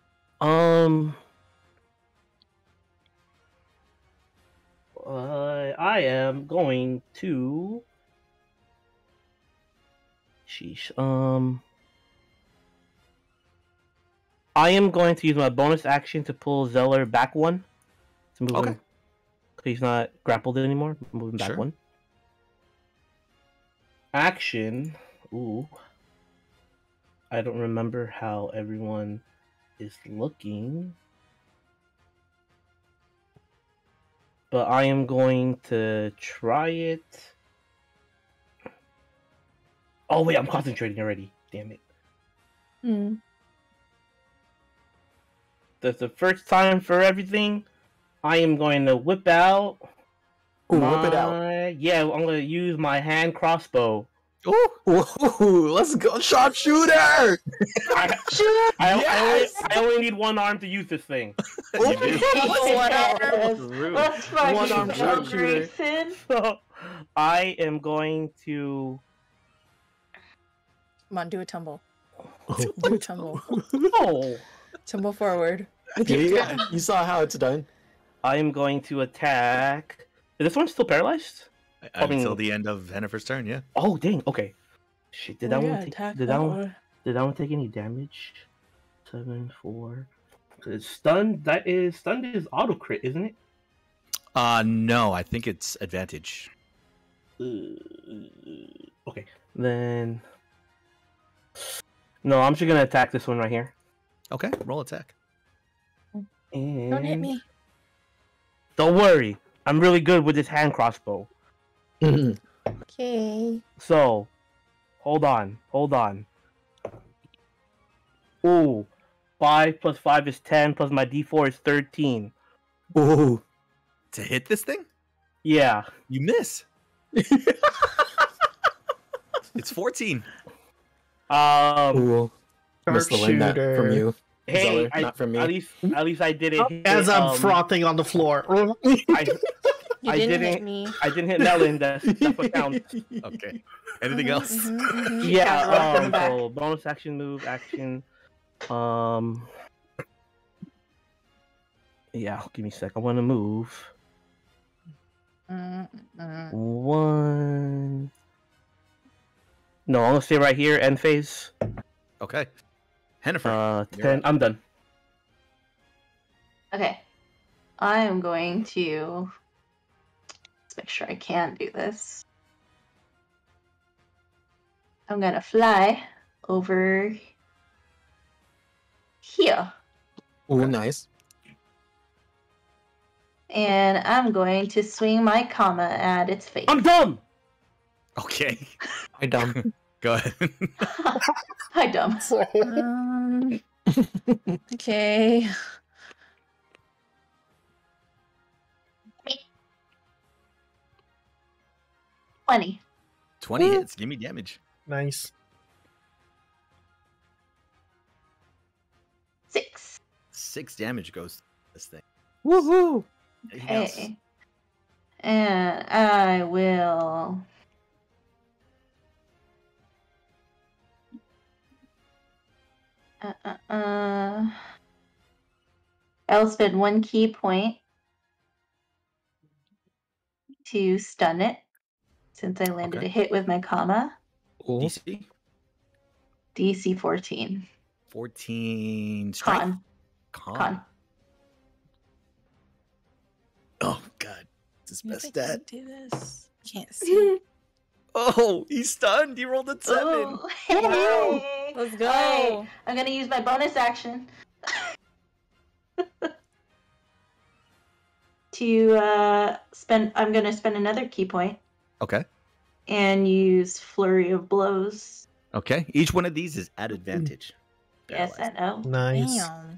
I am going to. Sheesh. I am going to use my bonus action to pull Zeller back 1. To move Okay. him. He's not grappled anymore. Move him back Sure. 1. Action. Ooh. I don't remember how everyone is looking. But I am going to try it. Oh wait, I'm concentrating already. Damn it. Hmm. That's the first time for everything. I am going to whip out. Ooh, whip it out. Yeah, I'm going to use my hand crossbow. Ooh, let's go, sharpshooter! I only need one arm to use this thing. You do. Let's fucking One-arm go, sharpshooter. Grayson. So I am going to. Come on, do a tumble. Do a tumble. Oh! Tumble forward. Yeah, you saw how it's done. I am going to attack. Is this one still paralyzed? Until the end of Hennifer's turn, yeah. Oh dang! Okay. Shit! Did that Oh, one yeah, take? attack Did that that one? one. Did that one take any damage? 7, 4. It's stunned. That is stunned is auto crit, isn't it? No, I think it's advantage. Okay. Then. No, I'm just gonna attack this one right here. Okay, roll attack. And... Don't hit me. Don't worry. I'm really good with this hand crossbow. Okay. So, hold on. Ooh, 5 plus 5 is 10, plus my D4 is 13. Ooh. To hit this thing? Yeah. You miss. It's 14. Ooh. Must have learned that from you. Hey, Zeller, not from me. At least I did it. As I'm frothing on the floor. I didn't hit didn't. me. I didn't hit Melon. That's what counts. Okay. Anything else? Yeah. So bonus action, move, action. Yeah. Give me a sec. I want to move. 1. No, I'm gonna stay right here. End phase. Okay. Hennifer. 10. I'm done. Okay. I am going to. Let's make sure I can do this. I'm gonna fly over here. Oh, nice. And I'm going to swing my comma at its face. I'm dumb! Okay. I dumb. Go ahead. Hi, dumb. Okay. 20. 20 hits. Give me damage. Nice. 6. 6 damage goes to this thing. Woohoo! Anything else? Okay. And I will. I'll spend 1 key point to stun it, since I landed Okay. a hit with my comma. Cool. DC? DC 14. 14 strength? Con. Oh, God. It's his best stat. Do this. Can't see. Oh, he's stunned. He rolled a 7. Oh, hey. Let's go. Alright, I'm gonna use my bonus action to spend. I'm gonna spend another key point Okay. and use Flurry of Blows. Okay. Each one of these is at advantage. Yes, I know. Nice. Damn.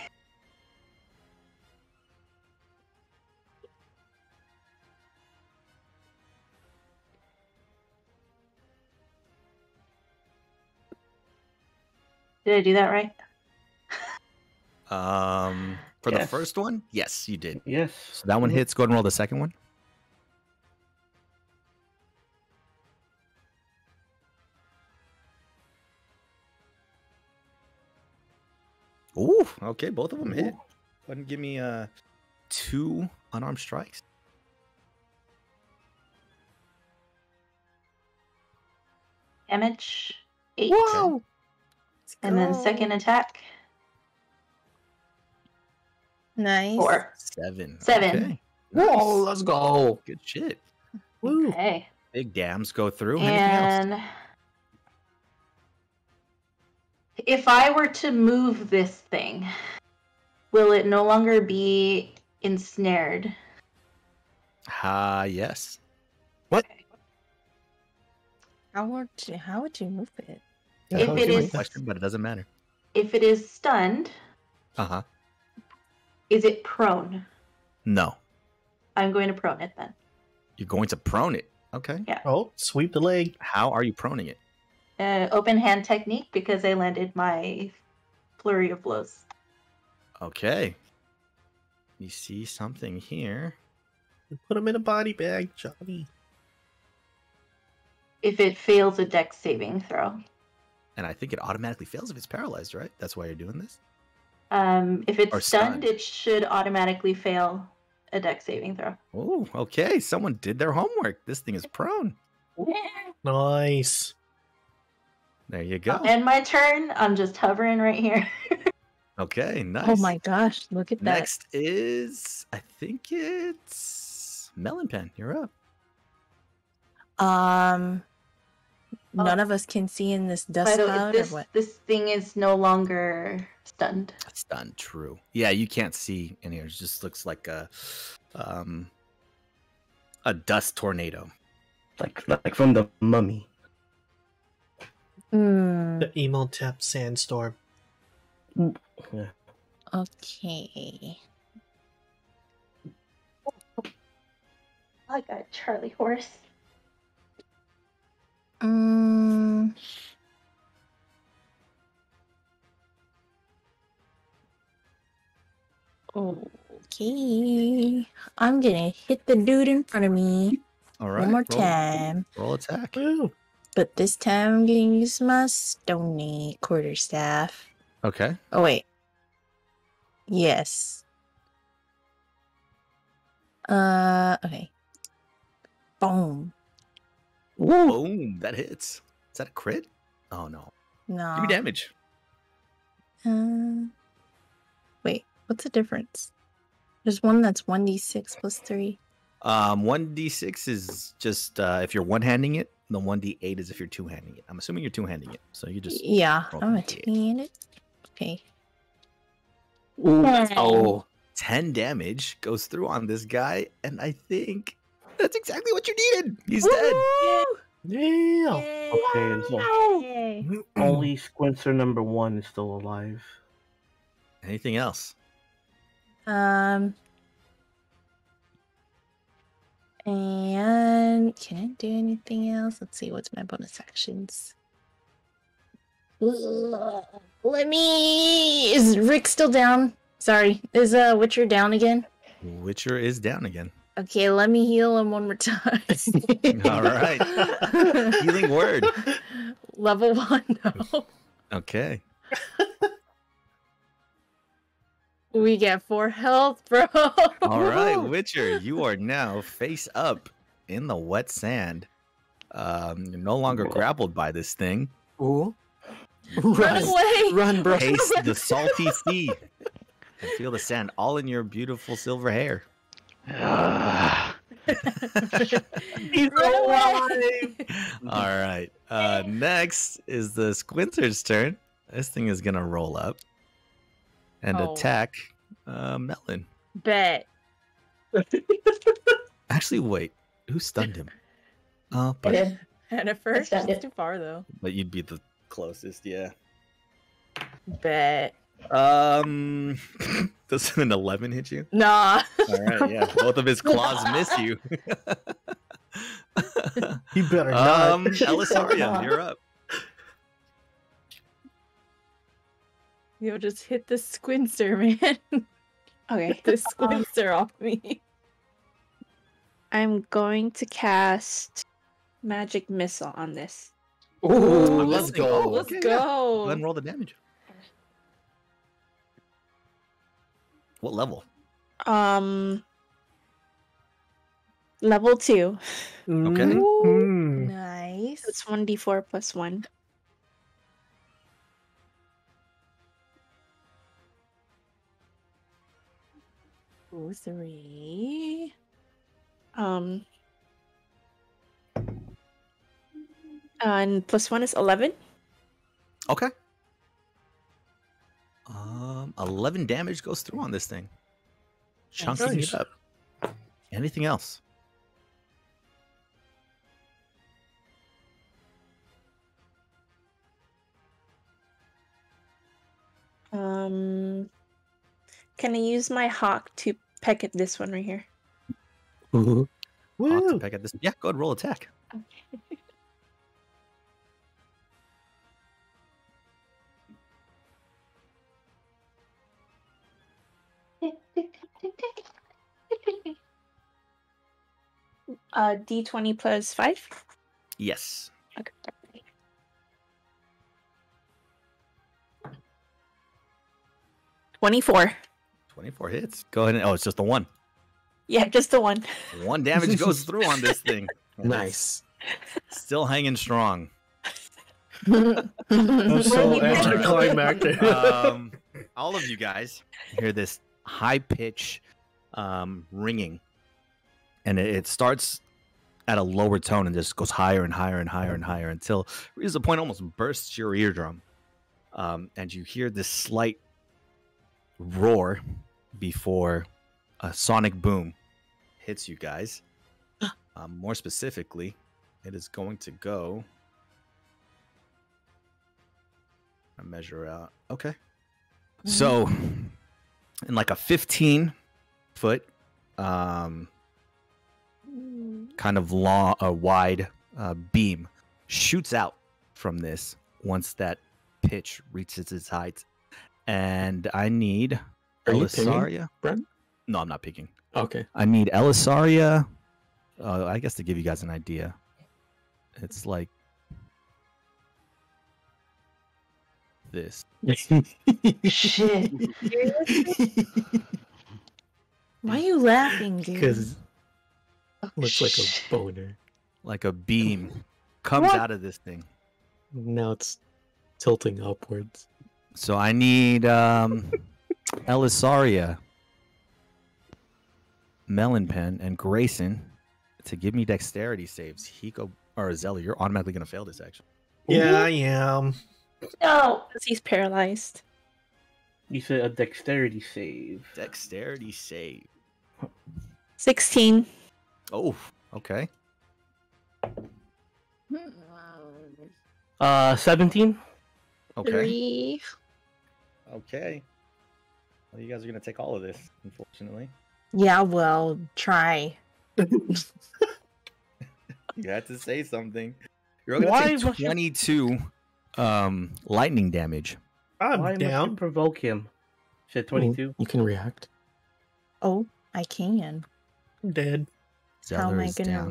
Did I do that right? For the Yes. first one, yes, you did. Yes. So that one hits. Go ahead and roll the second one. Ooh, okay, both of them hit. Go ahead and give me 2 unarmed strikes. Damage 8. Whoa. And then go. second attack Nice. 4. 7. 7. Okay. Whoa, Nice. let's go. Good shit. Woo. Okay. Big dams go through. Anything else? And if I were to move this thing, will it no longer be ensnared? Yes. How would you move it? Yeah, If how it would you is- like that? Question, but it doesn't matter. If it is stunned, Uh-huh. is it prone? No. I'm going to prone it then. You're going to prone it. Okay. Oh, sweep the leg. How are you proning it? Open hand technique because I landed my flurry of blows. Okay. You see something here. Put him in a body bag, Johnny. If it fails a dex saving throw. And I think it automatically fails if it's paralyzed, right? That's why you're doing this? If it's Or stunned, stunned. it should automatically fail a dex saving throw. Oh, okay. Someone did their homework. This thing is prone. Nice. There you go. And my turn, I'm just hovering right here. Okay, nice. Oh my gosh, look at that. Next is, I think it's Melon Pen. You're up. None of us can see in this dust By the way, cloud or what? this thing is no longer stunned. That's done. True. Yeah, you can't see in here. It just looks like a dust tornado. Like from the Mummy. Hmm. The emo tap sandstorm. Yeah. Okay. I got a Charlie horse. Okay. I'm gonna hit the dude in front of me All right. one more roll- time. Roll attack. Woo. But this time I'm gonna use my stony quarterstaff. Okay. Oh wait. Yes. Okay. Boom. Boom. That hits. Is that a crit? Oh, no. No. Give me damage. Wait, what's the difference? There's one that's 1d6 plus 3. 1d6 is just if you're one-handing it, The 1d8 is if you're two-handing it. I'm assuming you're two-handing it, so you just Yeah, roll I'm a 1d8. two-handed. Okay. Ooh. Ten. Oh. 10 damage goes through on this guy, and I think that's exactly what you needed. He's dead. Yeah. Okay, so Yay. only Squincer number 1 is still alive. Anything else? And can I do anything else? Let's see, what's my bonus actions? Let me. Is Rick still down? Sorry, is Witcher down again? Witcher is down again. Okay, let me heal him one more time. All right. Healing word. Level 1 now. Okay. We get 4 health, bro. All right, Witcher, you are now face up in the wet sand. You're no longer grappled by this thing. Ooh. Run away. Run, bro. Taste the salty sea. And feel the sand all in your beautiful silver hair. He's alive! All right. Next is the Squinter's turn. This thing is going to roll up and attack Melon. Bet. Actually, wait. Who stunned him? But Hennifer. stunned It's it. too far, though. you'd be the closest, yeah. Bet. Does an 11 hit you? Nah. All right, yeah. Both of his claws miss you. You better not. Elisaria, you're up. Yo, just hit the Squincer, man. Okay. Hit the Squincer off me. I'm going to cast Magic Missile on this. Ooh, let's Okay, go. Let's yeah. go. Go ahead and roll the damage. What level? Level 2. Okay. Mm. Nice. It's 1d4 plus 1. Ooh, 3. And plus 1 is 11. Okay. 11 damage goes through on this thing. Chunking Nice. it up. Anything else? Can I use my hawk to peck at this one right here? Ooh. I'll have to Woo. peck at this. Yeah, go ahead, roll attack. D20 plus 5. Yes. Okay. 24. 24 hits. Go ahead and it's just the one. Yeah, just the one. 1 damage goes through on this thing. And Nice. it's still hanging strong. That's so anticlimactic. All of you guys hear this high pitch ringing, and it starts at a lower tone and just goes higher and higher and higher and higher until it reaches a point almost bursts your eardrum, and you hear this slight roar before a sonic boom hits you guys. More specifically, it is going to go. I measure out. Okay. So, in like a 15-foot, kind of long, wide beam shoots out from this once that pitch reaches its height. And I need Are you pinging, Elisaria. Brett? No, I'm not picking. Okay. I need Elisaria. I guess to give you guys an idea, it's like this. Shit. Why are you laughing, dude? Because looks like a boner. Like a beam comes out of this thing. Now it's tilting upwards. So I need Elisaria, Melon Pen, and Grayson to give me dexterity saves. Hiko or Zeler, you're automatically going to fail this action. Yeah, I am. No. Because he's paralyzed. You said a dexterity save. Dexterity save. 16. Oh, okay. 17. Okay. 3. Okay. Well, you guys are going to take all of this, unfortunately. Yeah, well, try. You had to say something. You're going to take 22 lightning damage. I'm Why must you down. provoke him? Shit, 22. You can react. Oh, I can. I'm dead. How am Zeler I is gonna down.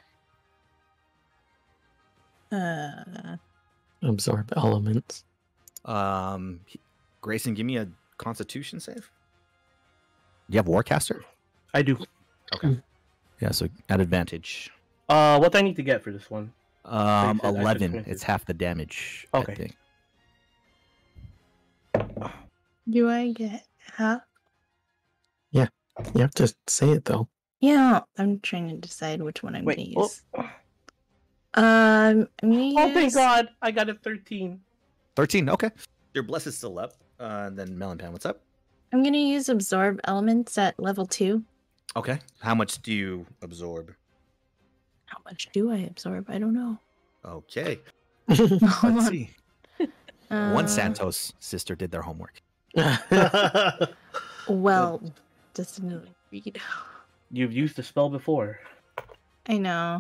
react? Absorb elements. Grayson, give me a Constitution save. Do you have Warcaster? I do. Okay. Yeah, so at advantage. What do I need to get for this one? you said I should 11. finish It's it. half the damage. Okay. I think. Do I get half? You have to say it though. Yeah, I'm trying to decide which one I'm Wait. gonna Oh, use. I'm gonna use. oh thank God! I got a 13. 13. Okay. Your bless is still up. And then Melon Pan, what's up? I'm gonna use absorb elements at level 2. Okay. How much do you absorb? How much do I absorb? I don't know. Okay. Hold Let's on. see. One Santos sister did their homework. Well, just another read. You've used the spell before. I know.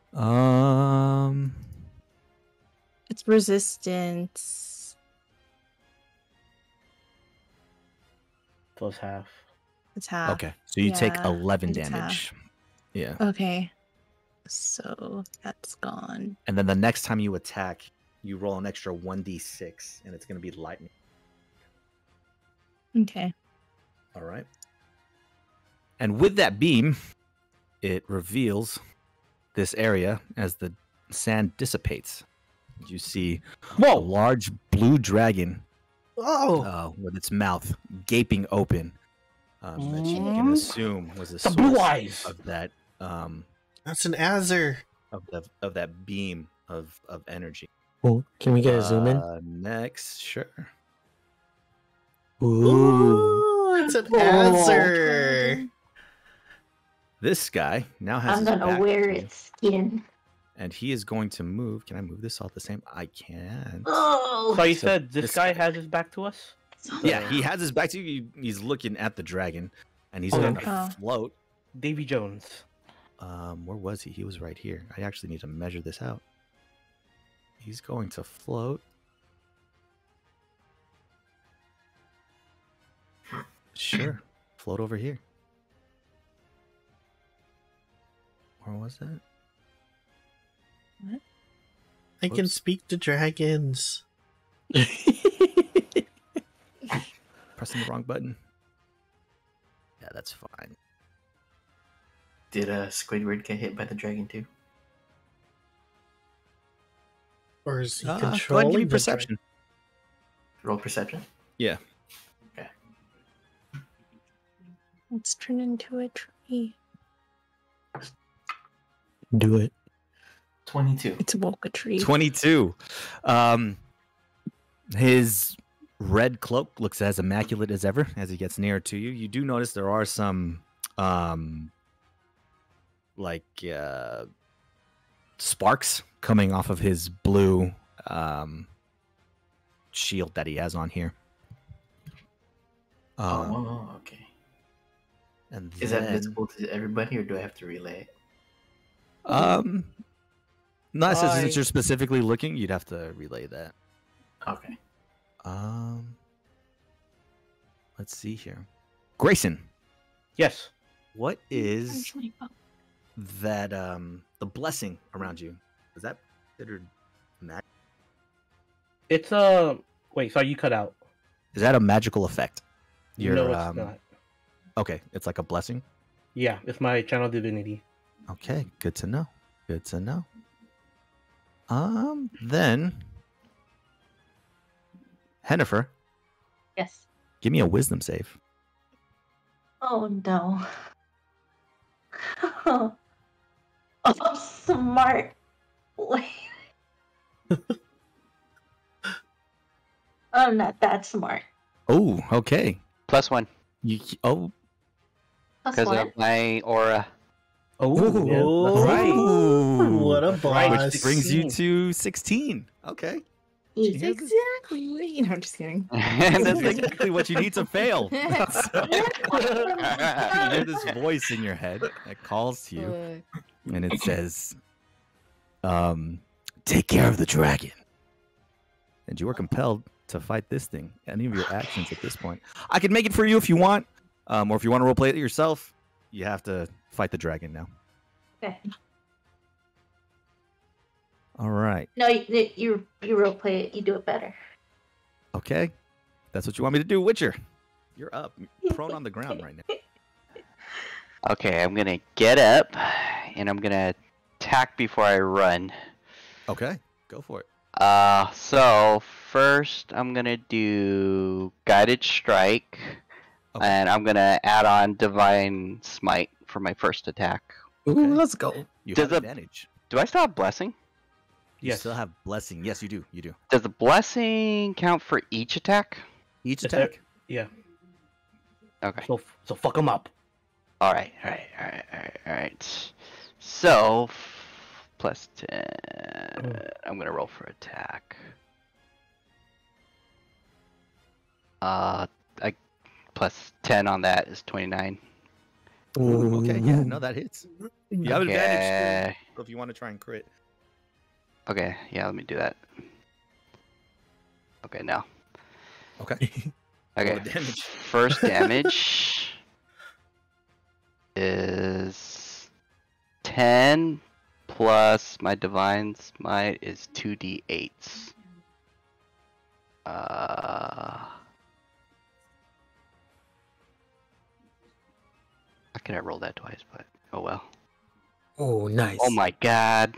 It's resistance. Plus half. It's half. Okay. So you take Yeah, 11 it's half. damage. Yeah. Okay. So that's gone. And then the next time you attack, you roll an extra 1d6, and it's going to be lightning. Okay. All right. And with that beam, it reveals this area as the sand dissipates. You see a large blue dragon with its mouth gaping open. That you can assume was the The blue source eyes. of that That's an Azure. of that beam of energy. Well, can we get a zoom in? Next, sure. Ooh. Ooh, it's an Azure. This guy now has I'm his gonna back wear to you, its skin. and he is going to move. Can I move this all at the same? I can. Oh, So you So said this this guy guy- has his back to us? Yeah, he has his back to you. He's looking at the dragon, and he's Oh, going okay. to float. Davy Jones. Where was he? He was right here. I actually need to measure this out. He's going to float. Sure. Float over here. Where was that? I can Whoops. speak to dragons. Pressing the wrong button. Yeah, that's fine. Did Squidward get hit by the dragon too? Or is he Go ahead and controlling give me the perception. Roll perception. Yeah. Let's turn into a tree. Do it. 22. It's a Woka tree. 22. His red cloak looks as immaculate as ever as he gets nearer to you. You do notice there are some sparks coming off of his blue shield that he has on here. Okay. And Is that then- visible to everybody, or do I have to relay it? Not since I- you're specifically looking, you'd have to relay that. Okay. Let's see here. Grayson, Yes. what is that the blessing around you? Is that considered magic? It's wait, sorry, you cut out. Is that a magical effect? No, it's not. Okay, it's like a blessing. Yeah, it's my channel divinity. Okay, good to know. Good to know. Then Hennifer, yes. give me a wisdom save. Oh no. smart. I'm not that smart. Oh, okay. +1 Oh, Plus because one. of my aura. Oh, yeah, that's right. Ooh, what a That's right, boss. which brings you to 16. Okay. It's Cheeyah, this- exactly what you know. I'm just kidding. And That's this exactly what you need to fail. So, you hear this voice in your head that calls to you, and it says, take care of the dragon. And you are compelled to fight this thing. Any of your actions at this point. I can make it for you if you want, or if you want to roleplay it yourself, you have to fight the dragon now. Okay. All right. No, you role play it. You do it better. Okay. That's what you want me to do, Witcher. You're up. You're prone on the ground right now. Okay, I'm gonna get up, and I'm gonna attack before I run. Okay. Go for it. So first I'm gonna do guided strike, Okay. and I'm gonna add on divine smite for my first attack. Ooh, let's go. You Does have the- advantage. Do I still have blessing? You Yes. still have blessing. Yes, you do. You do. Does the blessing count for each attack? Each Yes, sir. attack. Yeah. Okay. So fuck him up. All right. So +10. I'm gonna roll for attack. I +10 on that is 29. Ooh, okay. Yeah. No, that hits. You have advantage. Okay. So if you want to try and crit. Okay. Yeah. Let me do that. Okay. Now. Okay. Okay. the damage. First damage is 10 plus my divine smite is 2d8s. How can I roll that twice? But oh well. Oh, nice. Oh my god.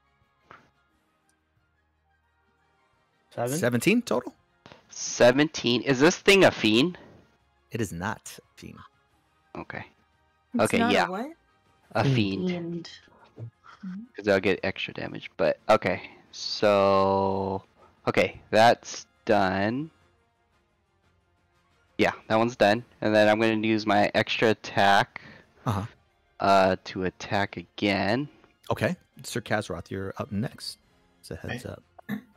7. 17 total. 17. Is this thing a fiend? It is not fiend. Okay. It's Okay, not yeah. A what? A fiend. And Because I'll get extra damage. But okay. So okay, that's done. Yeah, that one's done. And then I'm gonna use my extra attack to attack again. Okay. Sir Kazaroth, you're up next. So heads up.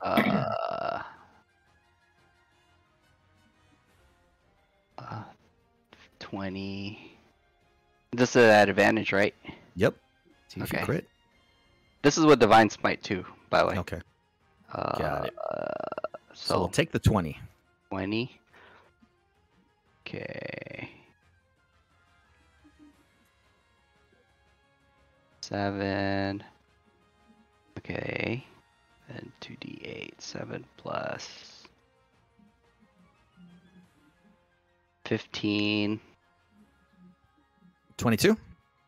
20. This is at advantage, right? Yep. See if you Okay. crit. This is with divine smite too, by the way. Okay. Got it. So So we'll take the 20. 20. Okay. 7. Okay. And 2d8. 7 plus 15. 22.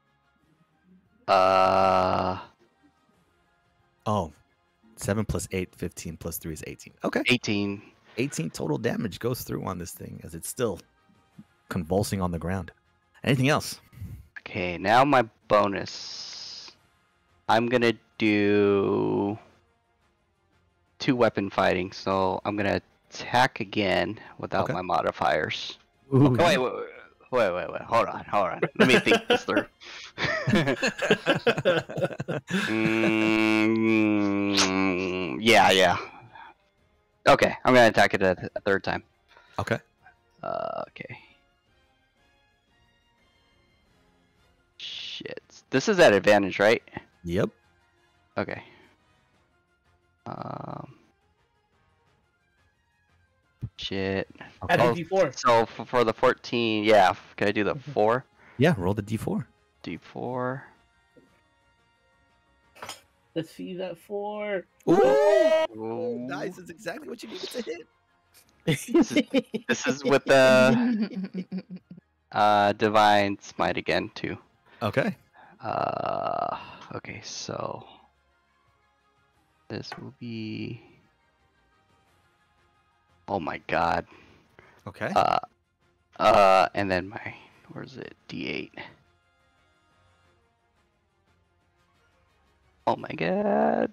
Oh. 7 plus 8, 15 plus 3 is 18. Okay. 18. 18 total damage goes through on this thing as it's still convulsing on the ground. Anything else? Okay, now my bonus. I'm gonna do 2 weapon fighting, so I'm gonna attack again without Okay. my modifiers. Ooh. Oh, wait, hold on. Let me think this through. Yeah. Okay, I'm gonna attack it a third time. Okay. Okay. Shit. This is at advantage, right? Yep. Okay. Shit. Add Okay. a D4. So for the 14, yeah. Can I do the 4? Yeah, roll the d4. D4. Let's see that 4. Ooh. Nice. That's exactly what you needed to hit. This is with the divine smite again too. Okay. Okay, so this will be. Oh my god. Okay. And then my, where's it? D8. Oh my god.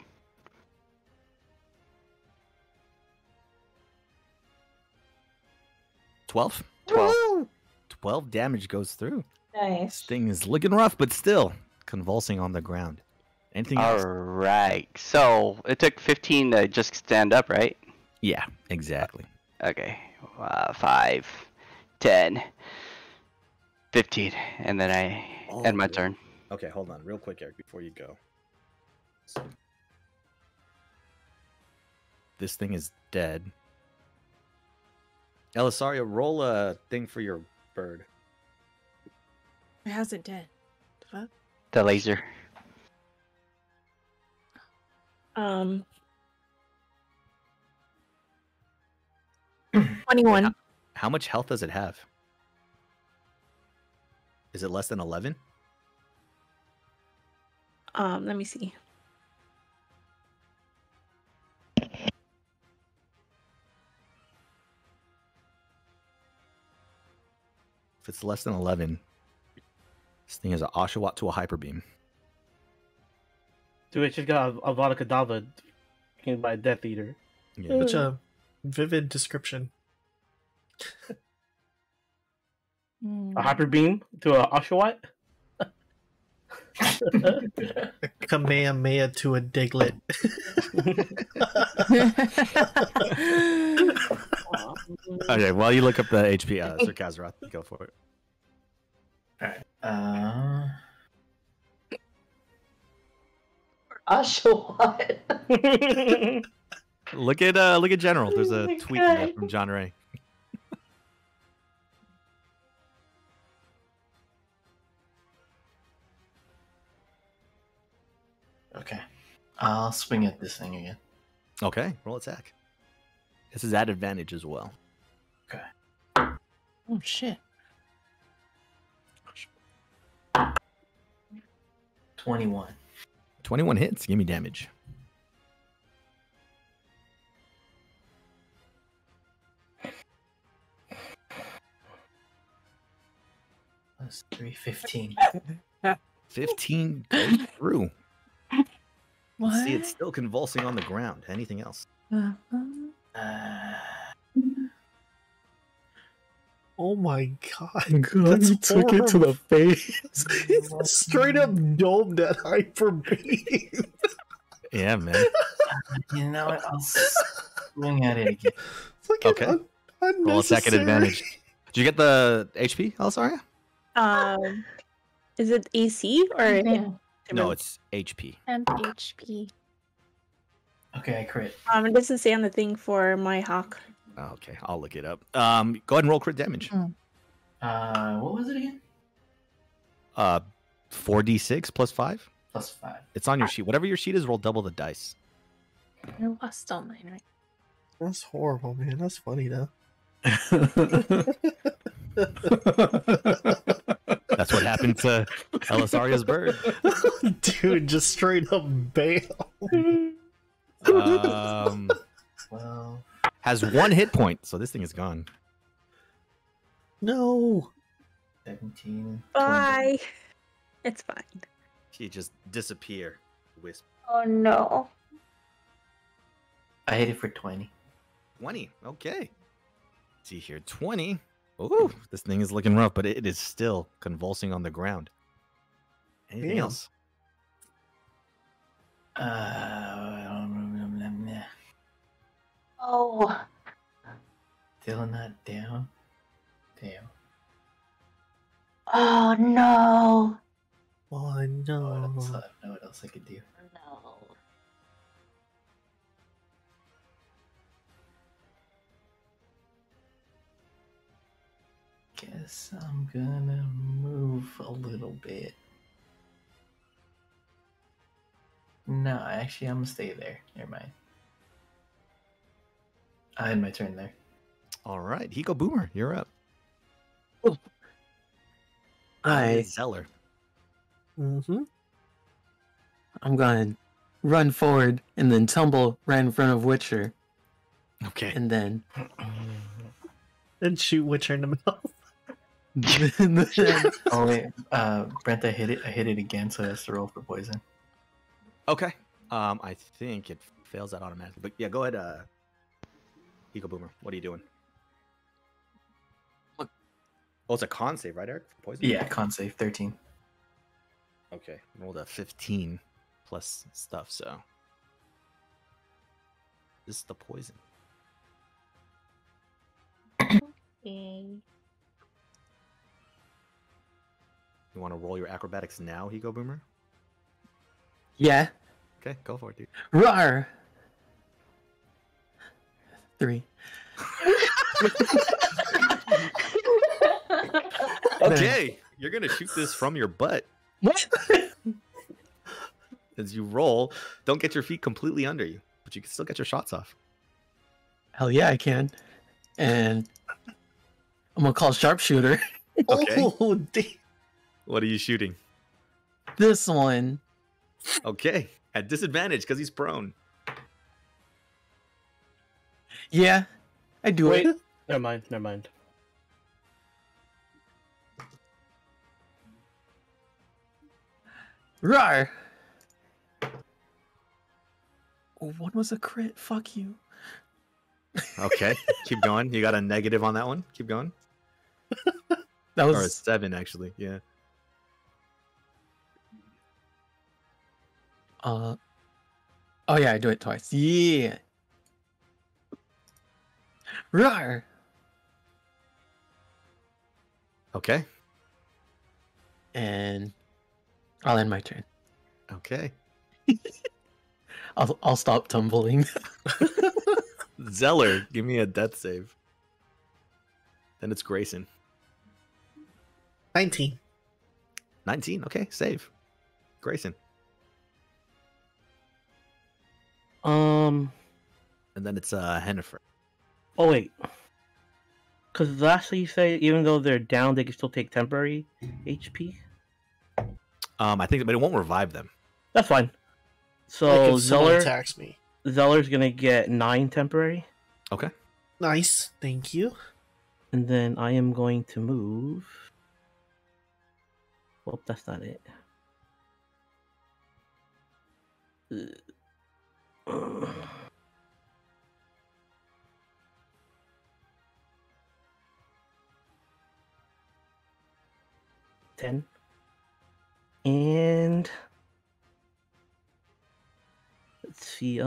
12? 12. 12 damage goes through. This Nice. thing is looking rough, but still convulsing on the ground. Anything else? Alright. So, it took 15 to just stand up, right? Yeah, exactly. Okay. 5, 10, 15. And then I end my turn. Okay, hold on real quick, Eric, before you go. This thing is dead. Elisaria, roll a thing for your bird. How's it dead? What? The laser. 21. How much health does it have? Is it less than 11? Let me see. If it's less than 11, this thing is an Oshawott to a hyper beam. Dude, it just got a Avada Kedavra by a Death Eater. Yeah. Such a vivid description. A Hyper Beam to a Oshawott? A Kamehameha to a Diglett. Okay, while you look up the HP, Sir Kazaroth, go for it. Alright. Oshawott. Look at General. There's a my tweet God. from John Ray. Okay. I'll swing at this thing again. Okay, roll attack. This is at advantage as well. Okay. Oh shit. 21. 21 hits. Give me damage. Plus 3, 15. 15 goes through. What? See, it's still convulsing on the ground. Anything else? Oh my god. God, you took it to the face. He's straight up domed at hyper beam. Yeah, man. You know what? I'll swing at it again. It's like Okay. Roll attack at unnecessary. advantage. Did you get the HP, Elisaria? Is it AC or Yeah. No, it's HP. Temp HP. Okay, I crit. it doesn't say on the thing for my hawk. Okay, I'll look it up. Go ahead and roll crit damage. What was it again? 4d6 plus 5. Plus 5. It's on your sheet. Whatever your sheet is, roll double the dice. I lost all mine, right? That's horrible, man. That's funny though. That's what happened to Elisaria's bird. Dude, just straight up bail. Well, Has 1 hit point, so this thing is gone. No. 17. Bye. It's fine. She just disappear. Wisp. Oh no. I hit it for 20. 20. Okay. See here, 20. Ooh, this thing is looking rough, but it is still convulsing on the ground. Anything Damn. else? Oh. Still not down. Damn. Oh no. Oh I no. don't know what else I could do. No. Guess I'm gonna move a little bit. No, actually, I'm gonna stay there. Never mind. I had my turn there. All right, Hiko Boomer, you're up. I Zeler. Mm-hmm. I'm gonna run forward and then tumble right in front of Witcher, Okay. and then And shoot Witcher in the mouth. and then Oh wait, Brent, I hit it again, so I have to roll for poison. Okay. I think it fails that automatically. But yeah, go ahead, Hiko Boomer. What are you doing? What? Oh, it's a con save, right, Eric? For poison? Yeah, con save 13. Okay. Rolled a 15 plus stuff, so. This is the poison. Okay. You want to roll your acrobatics now, Hiko Boomer? Yeah. Okay, go for it, dude. Rawr. 3. Okay, you're gonna shoot this from your butt. What? As you roll, don't get your feet completely under you, but you can still get your shots off. Hell yeah, I can. And I'm gonna call sharpshooter. Okay. Oh, damn. What are you shooting? This one. Okay, at disadvantage because he's prone. Yeah, I do Wait, it. never mind. Rawr. Oh, one was a crit. Fuck you. Okay, keep going. You got a negative on that one. Keep going. That Or a was 7, actually. Yeah. Oh yeah, I do it twice. Yeah. Rawr. Okay. And I'll end my turn. Okay. I'll stop tumbling. Zeler, give me a death save. Then it's Grayson. 19. 19. Okay, save. Grayson. Um. And then it's Hennifer. Oh wait. Because lastly you say even though they're down, they can still take temporary HP. I think, but it won't revive them. That's fine. So Like if someone Zeler, attacks me. Zeller's gonna get 9 temporary, Okay. Nice. Thank you. and then I am going to move. Well, that's not it. Ten. And let's see,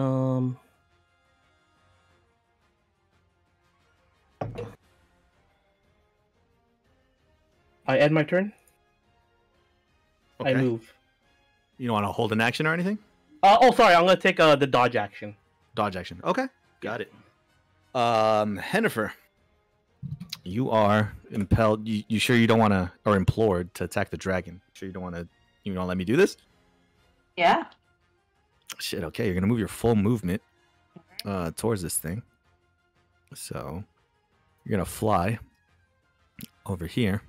I end my turn. Okay. I move. You don't want to hold an action or anything? Oh, sorry. I'm gonna take the dodge action. Dodge action. Okay. Got it. Hennifer, you are impelled. You sure you don't want to, or implored to attack the dragon? Sure you don't want to? You don't let me do this? Yeah. Shit. Okay, you're gonna move your full movement towards this thing. So you're gonna fly over here.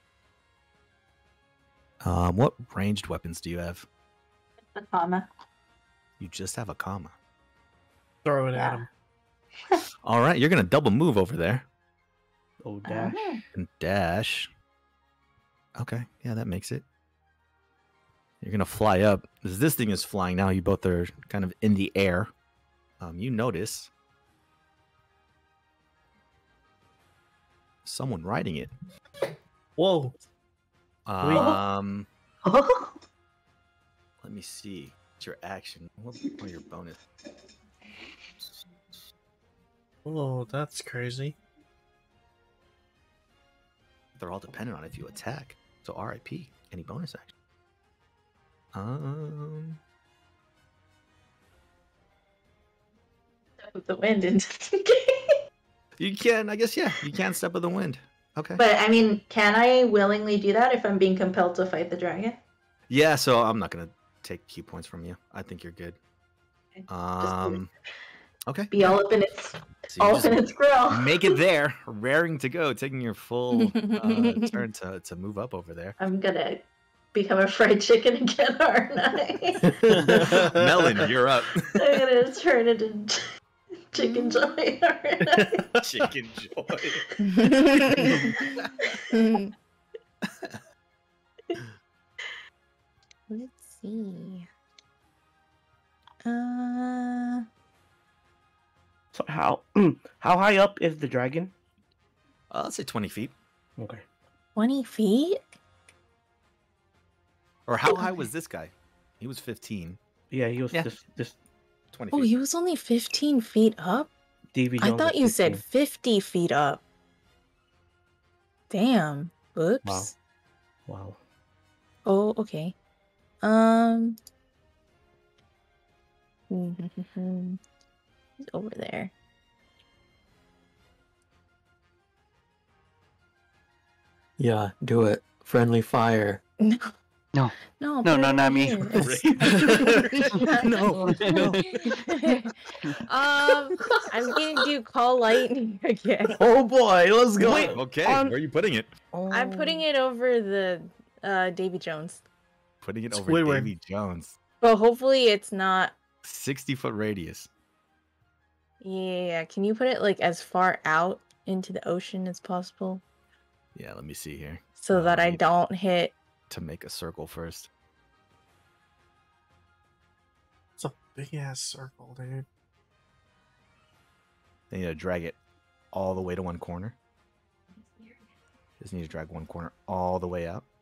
What ranged weapons do you have? The comma. You just have a comma. Throw it at Yeah. him. All right, you're gonna double move over there Oh, dash. and dash. Okay, yeah, that makes it. You're gonna fly up. This thing is flying now. You both are kind of in the air. You notice someone riding it. Whoa. Let me see. It's your action. What are your bonus? Oh, that's crazy. They're all dependent on if you attack. So RIP. Any bonus action? With the wind into You can, I guess, yeah. You can step with the wind. Okay. But I mean, can I willingly do that if I'm being compelled to fight the dragon? Yeah, so I'm not gonna take key points from you. I think you're good. Just Okay. be all up in its So you all just up in its grill. make it there, raring to go, taking your full turn to move up over there. I'm gonna become a fried chicken again, aren't I? Melon, you're up. I'm gonna turn into chicken joy, aren't I? Chicken joy. Let's see. So how high up is the dragon? Let's say 20 feet. Okay. 20 feet? Or how high was this guy? He was 15. Yeah, he was Yeah. just 20 Oh, feet. he was only 15 feet up? DB I Jones thought was you said 15. 50 feet up. Damn. Oops. Wow. Oh, okay. He's over there. Yeah, do it. Friendly fire. No. No. No, No, put no, it not over me. here. No, no. I'm gonna do call lightning again. Oh boy, let's go. Wait, Okay, on- where are you putting it? I'm putting it over the Davy Jones. Putting it over Squidward. Davy Jones. But hopefully it's not. 60-foot radius. Yeah, can you put it like as far out into the ocean as possible Yeah, let me see here. so that I need don't hit? to make a circle first. It's a big ass circle, dude. Then you need to drag it all the way to one corner. Just need to drag one corner all the way out.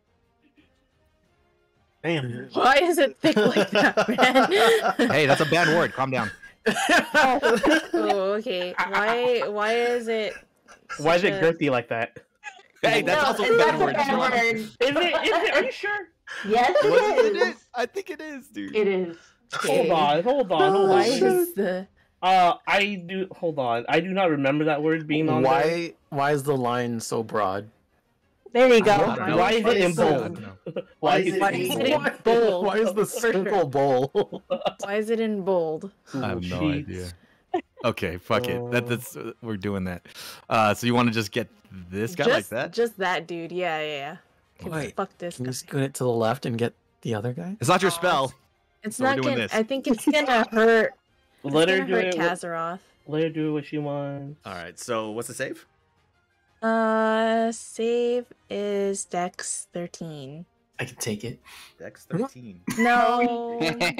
Damn. Why is it thick like that, man? Hey, that's a bad word. Calm down. Oh, okay. Why is it? Why is such it a- girthy like that? Hey, that's No, also a it's bad not word. a bad word. Is it? Are you sure? Yes, it is. I think it is, dude. It is. Hold on. Why is the? I do. Hold on. I do not remember that word being on there. Why is the line so broad? There you I go. don't know. Why is it in so- I bold? don't know. Why is is it Why it is in it bold? in bold? Why is the For sure. circle bowl? Why is it in bold? I have no Cheats. idea. Okay, fuck it. That's we're doing that. So you want to just get this guy like that? Just that dude. Yeah. Wait, Fuck this Can guy. you scoot it to the left and get the other guy? It's not your spell. It's So we're not doing gonna. this. I think it's gonna hurt. It's Let her gonna do hurt it. Kazaroth. Let her do what she wants. All right. So what's the save? Save is Dex 13. I can take it. Dex 13. No.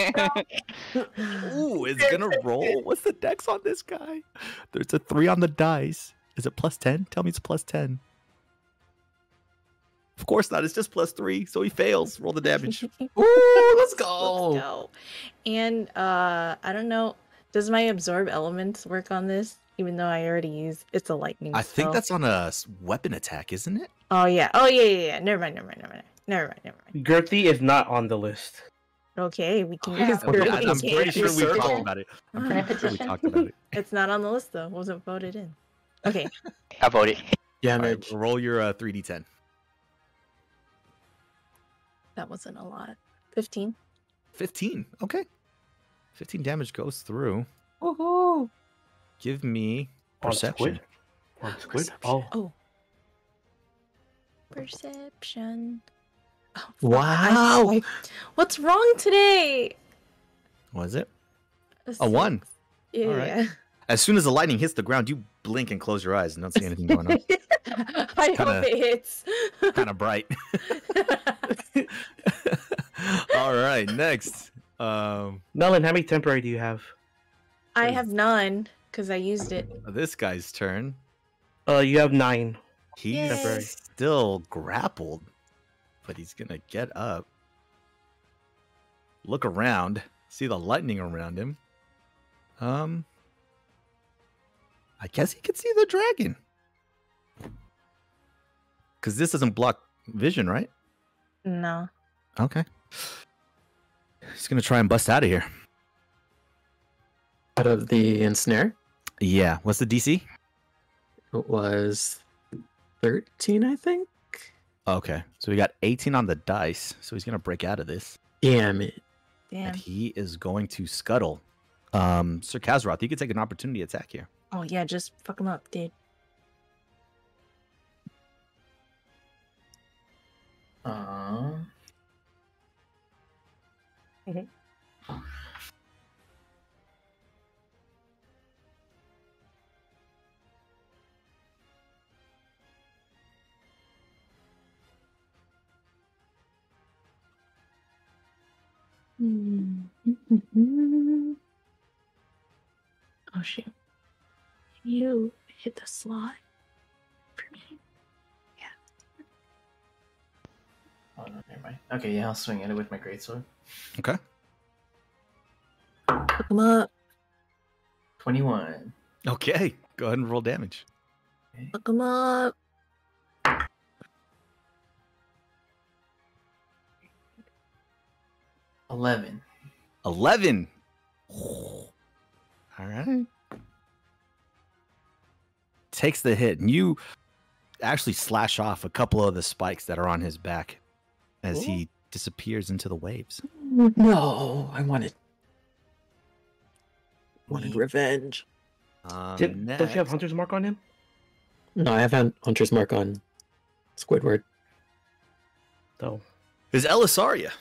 Ooh, it's gonna roll. What's the dex on this guy? There's a 3 on the dice. Is it plus 10? Tell me it's plus 10. Of course not. It's just plus 3, so he fails. Roll the damage. Ooh, let's go. Let's go. And I don't know. Does my absorb elements work on this? Even though I already used it's a lightning. I think spell. that's on a weapon attack, isn't it? Oh yeah. Oh yeah. Never mind. Girthy is not on the list. Okay, we can Yeah, use okay, Girthy. I'm pretty sure we Circle. talked about it. I'm pretty sure we Repetition. talked about it. It's not on the list though. Wasn't voted in. Okay. I voted. Yeah, All right, Mitch. roll your 3d10. That wasn't a lot. 15. 15. Okay. 15 damage goes through. Woohoo! Give me On perception. squid? On squid? Oh. Oh. Perception. Oh, fuck. Wow. What's wrong today? Was it? A 1. six. Yeah. All right. As soon as the lightning hits the ground, you blink and close your eyes and don't see anything going on. I Kinda- hope it hits. Kind of bright. All right, next. Melon, how many temporary do you have? I have none because I used it. This guy's turn. You have 9. He's Yay. still grappled, but he's gonna get up. Look around, see the lightning around him. I guess he can see the dragon. Because this doesn't block vision, right? No. Okay. He's gonna try and bust out of here. Out of the ensnare, Yeah. What's the DC? it was 13, I think. Okay. So we got 18 on the dice. So he's gonna break out of this. Damn it. Damn. And he is going to scuttle. Sir Kazaroth, you can take an opportunity attack here. Oh yeah, just fuck him up, dude. Mhm. Oh shoot! You hit the slot for me. Oh no, never mind. Okay, yeah, I'll swing at it with my greatsword. Okay. Pick him up. 21. Okay. Go ahead and roll damage. Pick him up. 11. 11. All right. Takes the hit, and you actually slash off a couple of the spikes that are on his back as he disappears into the waves. No, I wanted revenge. Does he have Hunter's Mark on him? No, I have Hunter's Mark on Squidward. Oh. Is Elisaria.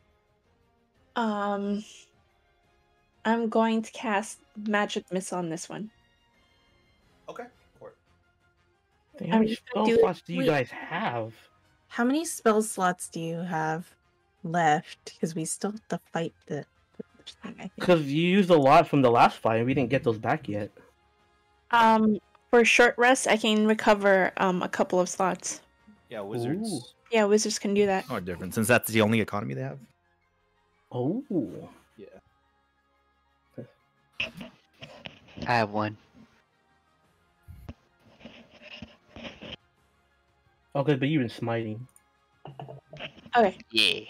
I'm going to cast Magic Missile on this one. Okay. How many spell slots do you guys have? How many spell slots do you have left? Because we still have to fight the thing, I think. Because you used a lot from the last fight, and we didn't get those back yet. For short rest, I can recover a couple of slots. Yeah, wizards. Ooh. Yeah, wizards can do that. Are different since that's the only economy they have. Oh. Yeah. I have one. Okay, but you've been smiting. Okay. Yeah.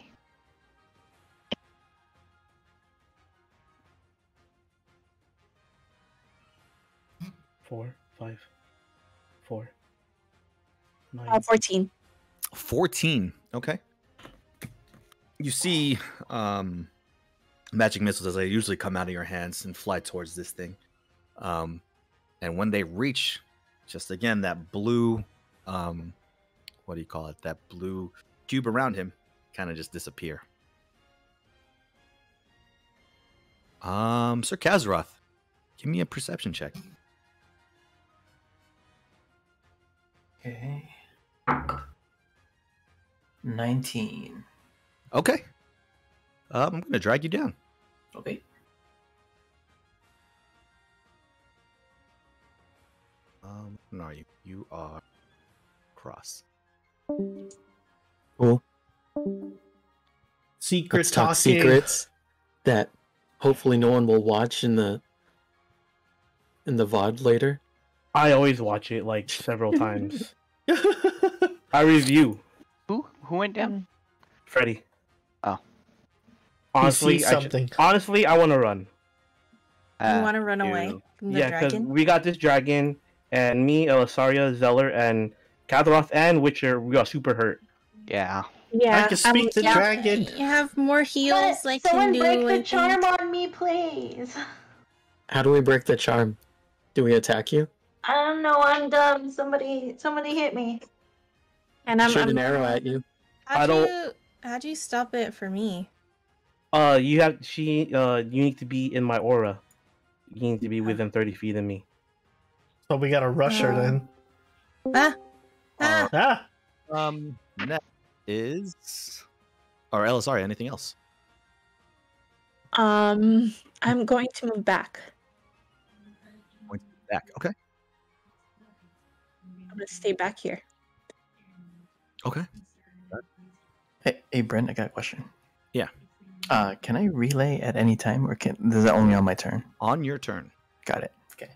Four, 5, 4, 9. 14. 14. Okay. You see magic missiles as they usually come out of your hands and fly towards this thing. And when they reach, just again, that blue, what do you call it? That blue cube around him kind of just disappear. Sir Kazaroth, give me a perception check. Okay. 19. Okay. I'm going to drag you down. Okay. Where are you? You are cross. Cool. Secret Let's talk talking. secrets that hopefully no one will watch in the VOD later. I always watch it like several times. I review. Who went down? Freddy. Oh. Honestly, something. I want to run. You want to run away from the Yeah, because dragon? we got this dragon, and me, Elisaria, Zeler, and Kazaroth, and Witcher, we got super hurt. Yeah. Yeah, I can speak to dragon. You have more heals like Someone can break do. the charm on me, please. How do we break the charm? Do we attack you? I don't know. I'm dumb. Somebody hit me. And I'm Shoot an arrow at you. How'd you stop it for me? You need to be in my aura. You need to be within 30 feet of me. So we gotta rush her then. Next is... Or Elisaria, anything else? I'm going to move back. Back. Okay. I'm gonna stay back here. Okay. Hey, Brent, I got a question. Yeah. Can I relay at any time, or is that only on my turn? On your turn. Got it. Okay.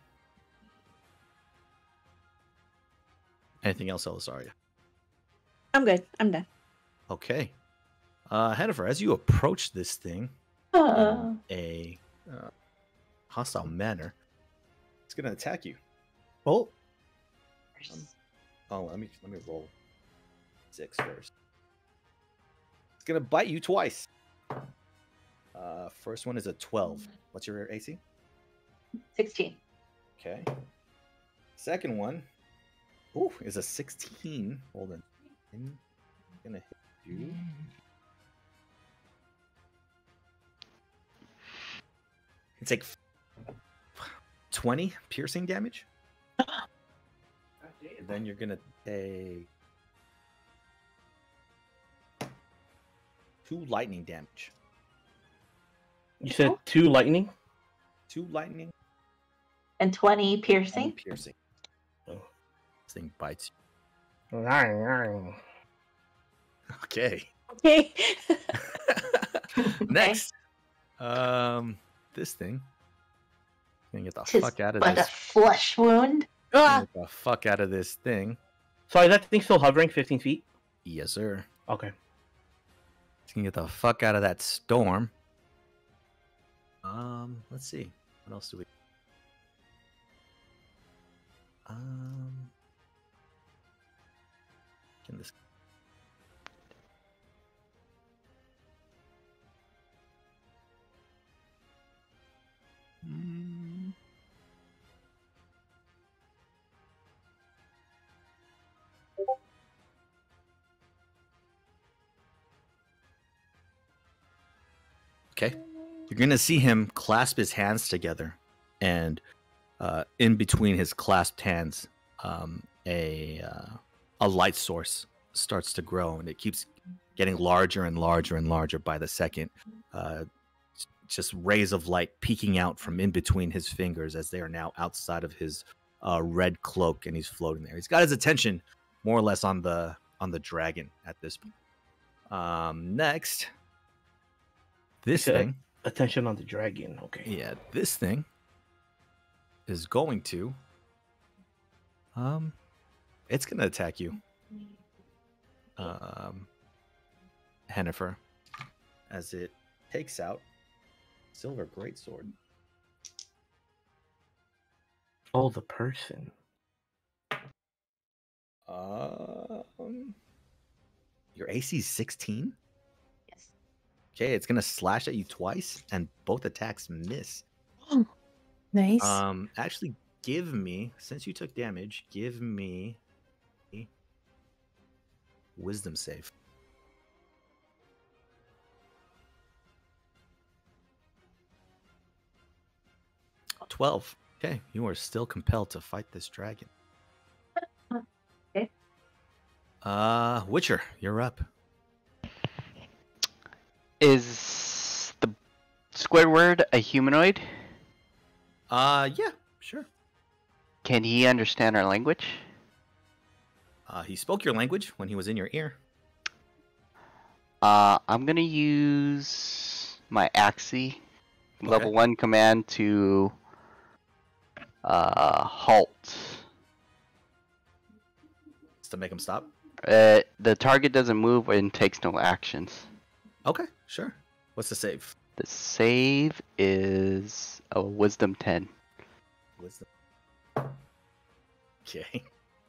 Anything else, Elisaria? I'm good. I'm done. Okay. Hennifer, as you approach this thing Oh. in a hostile manner, it's going to attack you. Oh, Let me roll 6 first. It's going to bite you twice. First one is a 12. What's your AC? 16. Okay. Second one, is a 16. Hold on. I'm gonna hit you. You take 20 piercing damage. Then you're gonna take 2 lightning damage. You said 2 lightning? 2 lightning. And 20 And piercing. piercing. Oh. This thing bites you. Okay. Okay. Next. This thing. Gonna get the Tis fuck out of but this. a flesh wound. Ah, Get the fuck out of this thing. Sorry, that thing's still hovering 15 feet? Yes, sir. Okay. It's gonna get the fuck out of that storm. Let's see. What else do we? Can this? Okay. You're going to see him clasp his hands together, and in between his clasped hands, a light source starts to grow, and it keeps getting larger and larger and larger by the second. Just rays of light peeking out from in between his fingers as they are now outside of his red cloak, and he's floating there. He's got his attention more or less on the dragon at this point. Next, this thing. Attention on the dragon. Okay. Yeah, this thing is going to. It's gonna attack you. Hennifer, as it takes out silver greatsword. Oh, the person. Your AC is 16? Yes. Okay, it's gonna slash at you twice, and both attacks miss. Nice. Actually, give me, since you took damage, give me a wisdom save. 12. Okay, you are still compelled to fight this dragon. Okay. Witcher, you're up. Is the Squidward a humanoid? Yeah, sure. Can he understand our language? He spoke your language when he was in your ear. I'm gonna use my Axie level 1 command to halt. Just to make him stop? The target doesn't move and takes no actions. Okay, sure. What's the save? The save is a wisdom 10. Wisdom. Okay.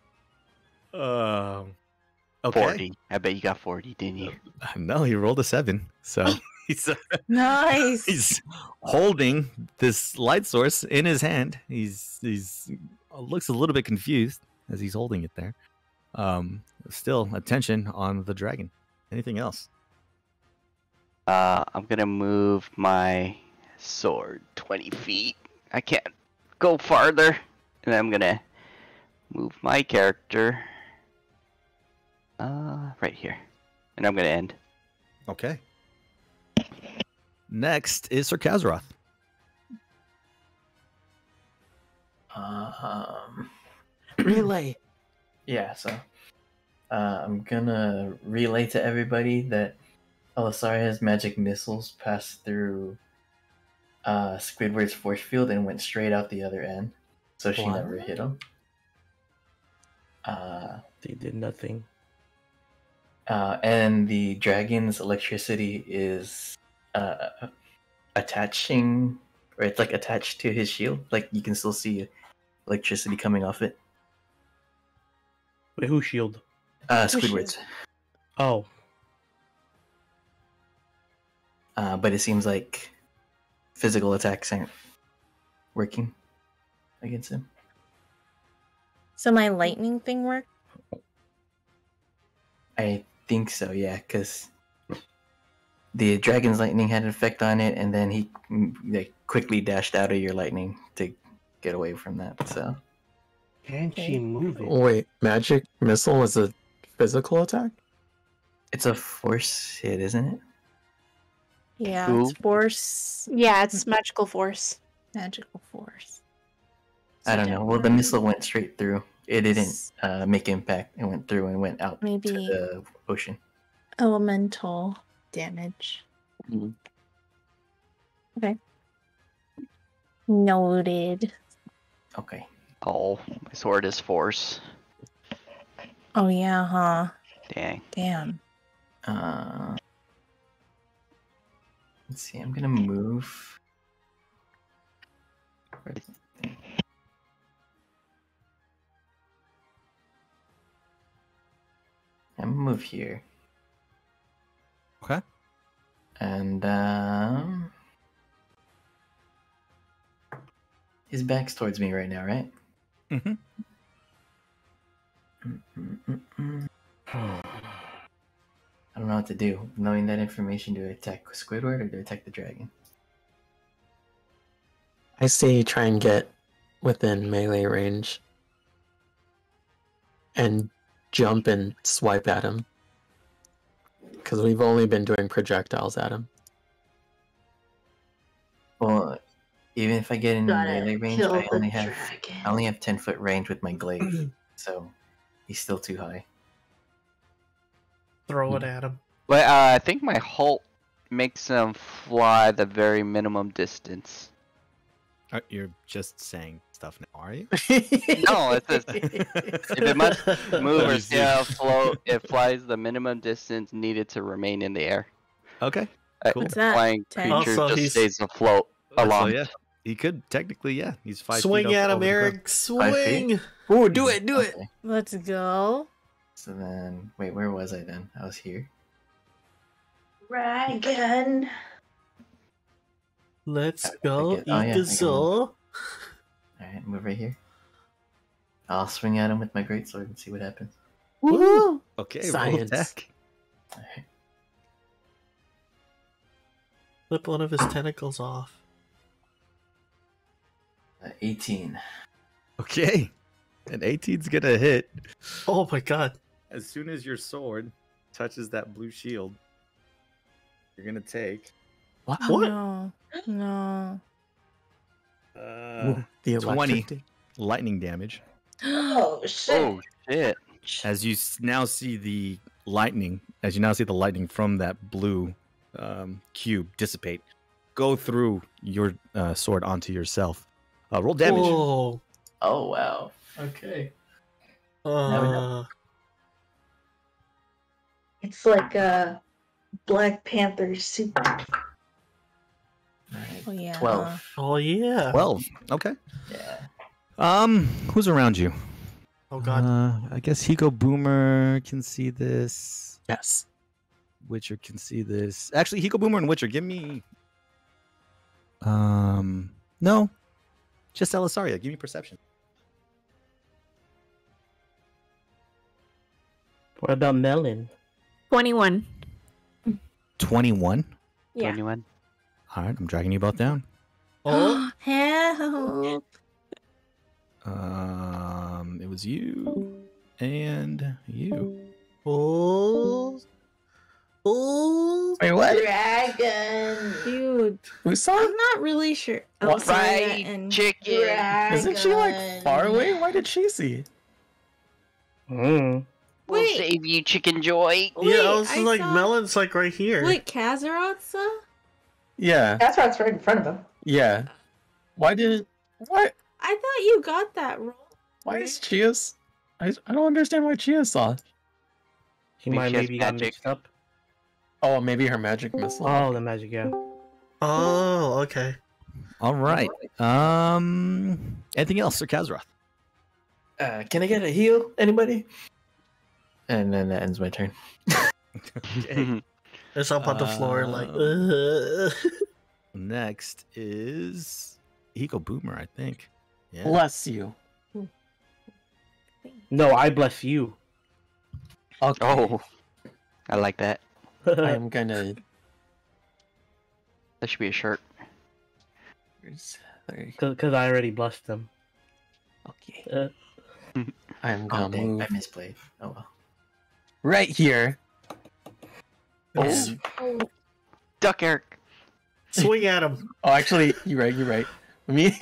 Okay. 40. I bet you got 40, didn't you? No, he rolled a 7. So he's Nice. he's holding this light source in his hand. He's looks a little bit confused as he's holding it there. Still attention on the dragon. Anything else? I'm gonna move my sword 20 feet. I can't go farther. And I'm gonna move my character right here. And I'm gonna end. Okay. Next is Sir Kazaroth. Relay. Yeah, so I'm gonna relay to everybody that Elisaria's magic missiles passed through Squidward's force field and went straight out the other end, so she Wow. never hit him. They did nothing. And the dragon's electricity is attaching, or it's like attached to his shield. Like you can still see electricity coming off it. Wait, whose shield? Squidward's. Oh. But it seems like physical attacks aren't working against him. So my lightning thing worked? I think so, yeah, because the dragon's lightning had an effect on it, and then he quickly dashed out of your lightning to get away from that. So Can she move it? Wait, magic missile is a physical attack? it's a force hit, isn't it? Yeah, Who? it's force. Yeah, it's magical force. Magical force. I don't know. Well, the missile went straight through. It didn't make impact. It went through and went out to Maybe the ocean. elemental damage. Mhm. Okay. Noted. Okay. Oh, my sword is force. Oh yeah, huh? Dang. Damn. Let's see. I'm gonna move. I'm gonna move here. Okay. And his back's towards me right now, right? Mm-hmm. I don't know what to do. Knowing that information, do I attack Squidward or do I attack the dragon? I say you try and get within melee range and jump and swipe at him. Because we've only been doing projectiles at him. Well, even if I get in Gotta melee range, kill I the only have dragon. 10-foot range with my glaive, so he's still too high. Throw it at him. But I think my halt makes them fly the very minimum distance. You're just saying stuff now, are you? No, it says if it must move or stay afloat, it flies the minimum distance needed to remain in the air. Okay. Cool. What's that? Flying 10? creature Also, just he's- stays afloat So along. yeah, he could technically, yeah. He's 5 feet Swing up at him, over the ground. Eric. Swing. Ooh, do it, do it! Okay. Let's go. So then, wait, where was I then? I was here. Dragon. Let's I go. forget. Oh, yeah, I Ikazo. Alright, move right here. I'll swing at him with my greatsword and see what happens. Woo! Okay, Science. roll attack. Alright. Flip one of his tentacles off. 18. Okay. An 18's gonna hit. Oh my god. As soon as your sword touches that blue shield, you're gonna take What? What? No. No. The 20 electric. lightning damage. Oh shit. Oh shit! As you now see the lightning, from that blue cube dissipate, go through your sword onto yourself. Roll damage. Whoa. Oh, wow. Okay. It's like a Black Panther suit. Alright. Oh yeah. 12. Oh yeah. 12. Okay. Yeah. Who's around you? Oh god. I guess Hiko Boomer can see this. Yes. Witcher can see this. Actually, Hiko Boomer and Witcher, give me. No, just Elisaria. Give me perception. What about Melon? 21. 21. Yeah. 21. All right, I'm dragging you both down. Oh. Help. It was you and you. Oh. Oh. Wait, what? Dragon. Dude, Who saw I'm it? not really sure. What? Elisaria Fried and chicken. Dragon. Isn't she like far away? Why did she see? Mm. We'll Wait. save you, Chicken Joy. Yeah, I Wait, was I like, saw- Melon's like right here. Wait, Kazaroth saw? Yeah, That's what's right in front of him. yeah. Why didn't? What? I thought you got that roll. Why is Cheeyah? I don't understand why Cheeyah saw. He Maybe might she has maybe got magic. mixed up. Oh, maybe her magic missile. Oh, the magic, yeah. Oh, okay. All right. Anything else, Sir Kazaroth? Can I get a heal? Anybody? And then that ends my turn. Okay. It's up on the floor like. Next is Hiko Boomer, I think. Yeah. Bless you. No, I bless you. Okay. Oh, I like that. I am gonna. That should be a shirt. Because I already blessed them. Okay. I am Oh, gonna dang. move I misplayed. Oh, well. right here. Yes. Duck, Eric. Swing at him. Oh, actually, you're right. Let me.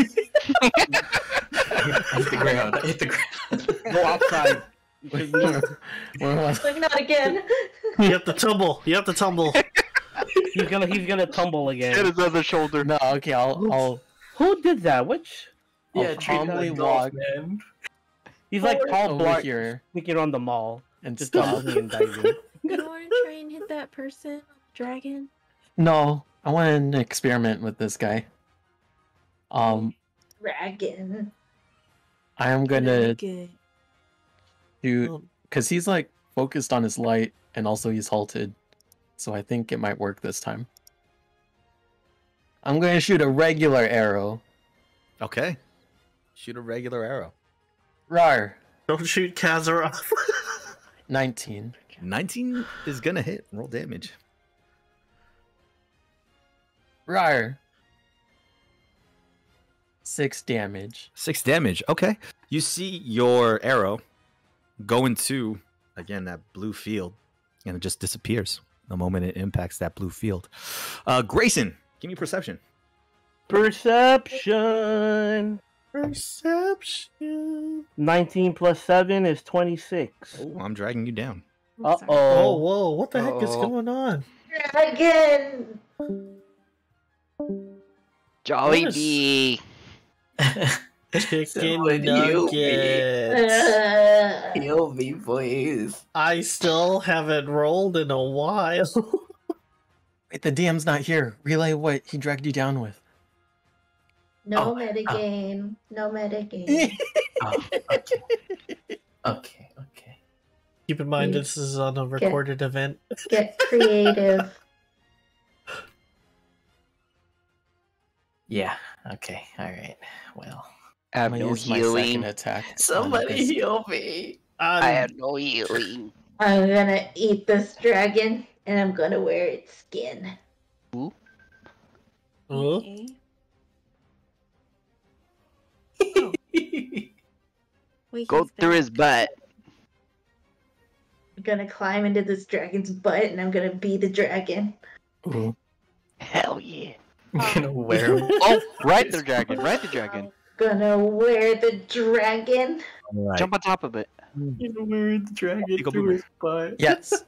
I hit the ground. I hit the ground. Go outside. Where was Like, not again. You have to tumble. You have to tumble. He's gonna tumble Hit again. his other shoulder. No, okay, I'll Who did that? Which? Yeah, I'll treat calmly that golf, walk man. He's like Paul over Blart here sneaking around the mall. and Just stop. diving and diving. You don't want to try and hit that person, dragon? No, I want to experiment with this guy. Dragon. I am gonna Good. do because he's like focused on his light and also he's halted, so I think it might work this time. I'm gonna shoot a regular arrow. Okay. Shoot a regular arrow. Rar, Don't shoot Kazaroth. 19. 19 is gonna hit. Roll damage. Rar, 6 damage. 6 damage. Okay. You see your arrow go into, again, that blue field, and it just disappears the moment it impacts that blue field. Grayson, give me perception. Perception. Perception. 19 plus 7 is 26. Oh, I'm dragging you down. Uh Oh, oh. whoa. What the heck is Uh-oh. going on? Dragon. Jolly What is- D. Chicken Someone nuggets. Heal me, please. I still haven't rolled in a while. Wait, the DM's not here. Relay what he dragged you down with. No Oh, metagame. No metagame. Oh, okay. Okay. Keep in mind, this is on a recorded event. Get creative. Yeah. Okay. All right. Well, I have I'm gonna no use my second healing. attack. on somebody this. heal me. I have no healing. I'm gonna eat this dragon and I'm gonna wear its skin. Oh, Okay. Wait, Go he's through back. his butt. I'm gonna climb into this dragon's butt and I'm gonna be the dragon. Ooh. Hell yeah. I'm gonna wear him. Oh, ride the dragon. Ride the dragon. Gonna wear the dragon. All right. Jump on top of it. I'm gonna wear the dragon Hiko through Boomer. his butt. Yes.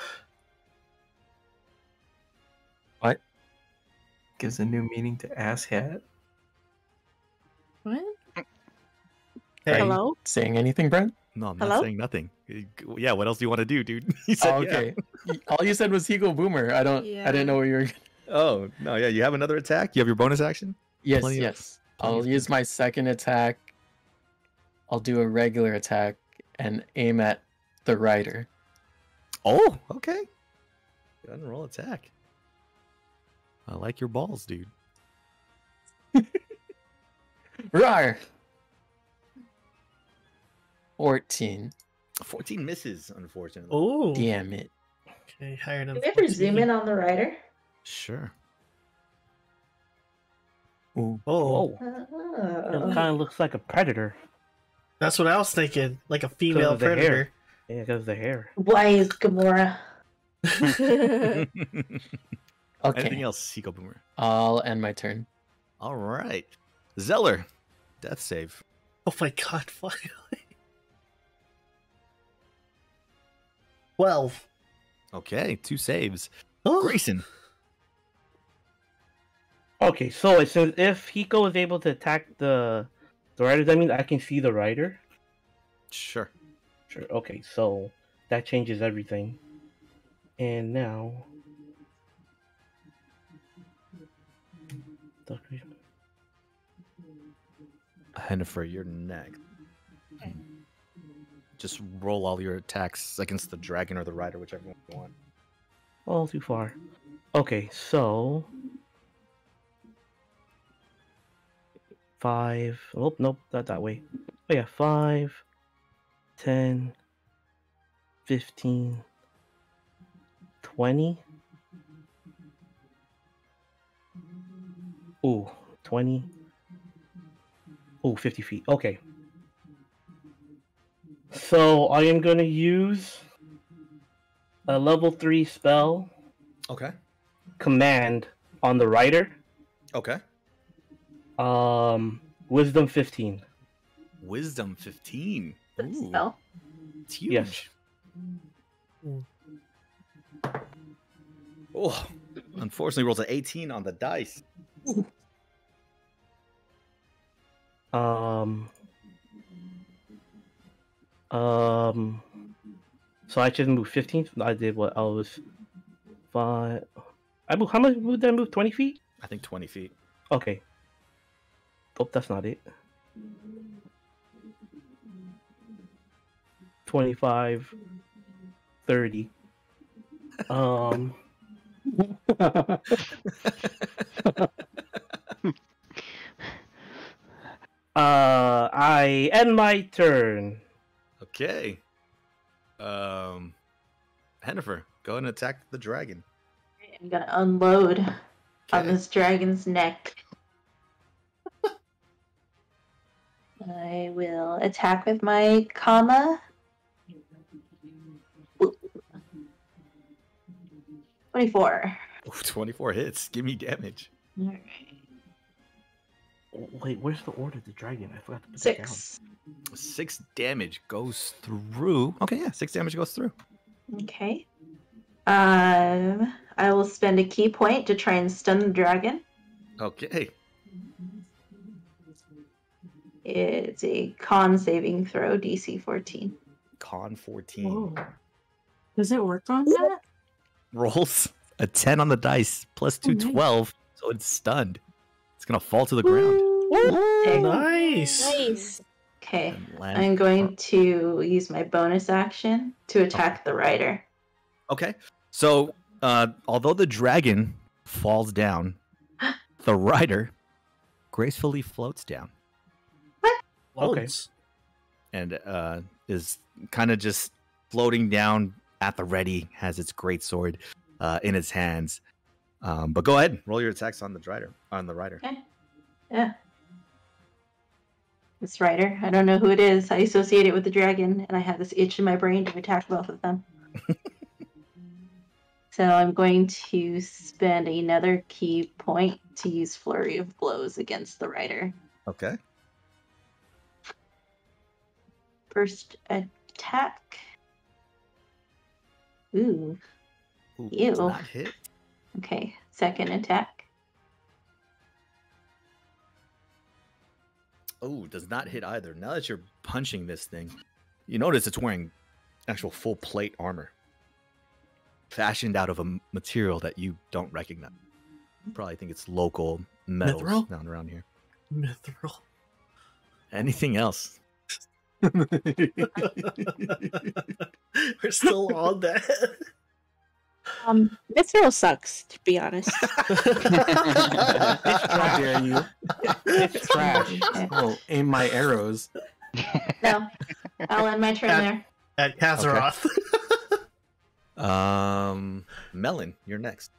Gives a new meaning to ass hat. What? hey, Hello? Saying anything, Brent? No, I'm not Hello? saying nothing. Yeah, what else do you want to do, dude? You said, Oh, yeah. okay. All you said was Hiko Boomer. I didn't know what you were. Oh, no, yeah. You have another attack? You have your bonus action? Yes, Plenty of- yes. plenty I'll of use my second attack. I'll do a regular attack and aim at the rider. Oh, okay. Go ahead and roll attack. I like your balls, dude. Rar! 14. 14 misses, unfortunately. oh, Damn it. okay, higher than Can we ever zoom 14. in on the rider? Sure. Ooh. Oh, It Oh. kind of looks like a predator. that's what I was thinking. Like a female of the hair. predator. Yeah, because of the hair. Why is Gamora? Anything Okay. else, Hiko Boomer? I'll end my turn. All right. Zeler, death save. Oh my god, finally. 12. Okay, 2 saves. Oh, Grayson. Okay, so it says if Hiko is able to attack the rider, that means I can see the rider? Sure. Sure, okay, so that changes everything. And now... Hennifer, you're next. Just roll all your attacks against the dragon or the rider, whichever one you want. Oh, too far. Okay, so... 5... Oh, nope, not that way. Oh yeah, 5, 10, 15, 20. Ooh, 20. Ooh, 50 feet. Okay. So I am going to use a level 3 spell, Okay. Command, on the rider. Okay. Wisdom 15. Wisdom 15. Good Ooh, spell. it's huge. Yes. Oh, unfortunately, rolls an 18 on the dice. So I just moved 15. I did what? I was 5. I moved. How much did I move? 20 feet? I think 20 feet. Okay. Oh, that's not it. 25, 30. I end my turn. Okay. Hennifer, go and attack the dragon. I'm gonna unload on Okay. this dragon's neck. I will attack with my comma. 24. Ooh, 24 hits. Give me damage. Alright. Wait, where's the order of the dragon? I forgot to put that down. 6. 6 damage goes through. Okay, yeah, 6 damage goes through. Okay. I will spend a key point to try and stun the dragon. Okay. It's a con saving throw, DC 14. Con 14. Whoa. Does it work on that? Rolls a 10 on the dice plus 2, Oh, nice. 12. So it's stunned. It's going to fall to the ground. Okay. Nice. Nice. Okay. And land- I'm going to use my bonus action to attack the rider. Okay. So, although the dragon falls down, the rider gracefully floats down Okay. Loads. and is kind of just floating down at the ready, has its greatsword in its hands. But go ahead, roll your attacks on the rider. Okay. Yeah. This rider. I don't know who it is. I associate it with the dragon, and I have this itch in my brain to attack both of them. So I'm going to spend another key point to use Flurry of Blows against the rider. Okay. First attack. Ooh. Ooh, Ew. does not hit. Okay. Second attack. Oh, does not hit either. Now that you're punching this thing, you notice it's wearing actual full plate armor, fashioned out of a material that you don't recognize. You probably think it's local metals Mithril? down around here. Mithril. Anything else? We're still on that. Mithril sucks, to be honest. How dare you? It's trash. Oh, aim my arrows. No. I'll end my turn there. At Kazaroth. Melon, you're next.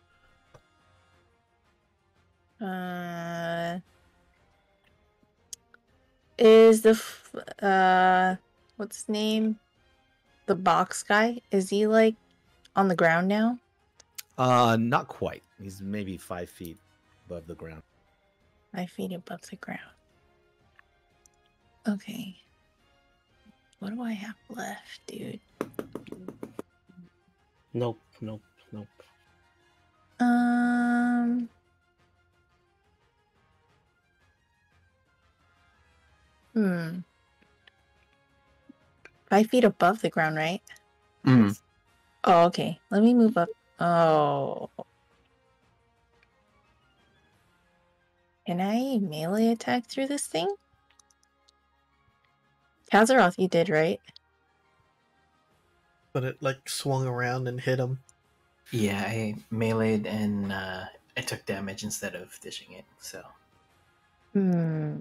Is what's his name? The box guy? Is he like on the ground now? Not quite. He's maybe 5 feet above the ground. 5 feet above the ground. Okay. What do I have left, dude? Nope, nope, nope. Hmm. 5 feet above the ground, right? Mm. Oh, okay. Let me move up. Oh. Can I melee attack through this thing? Kazaroth, you did, right? But it like swung around and hit him. Yeah, I meleeed and I took damage instead of dishing it. So Hmm.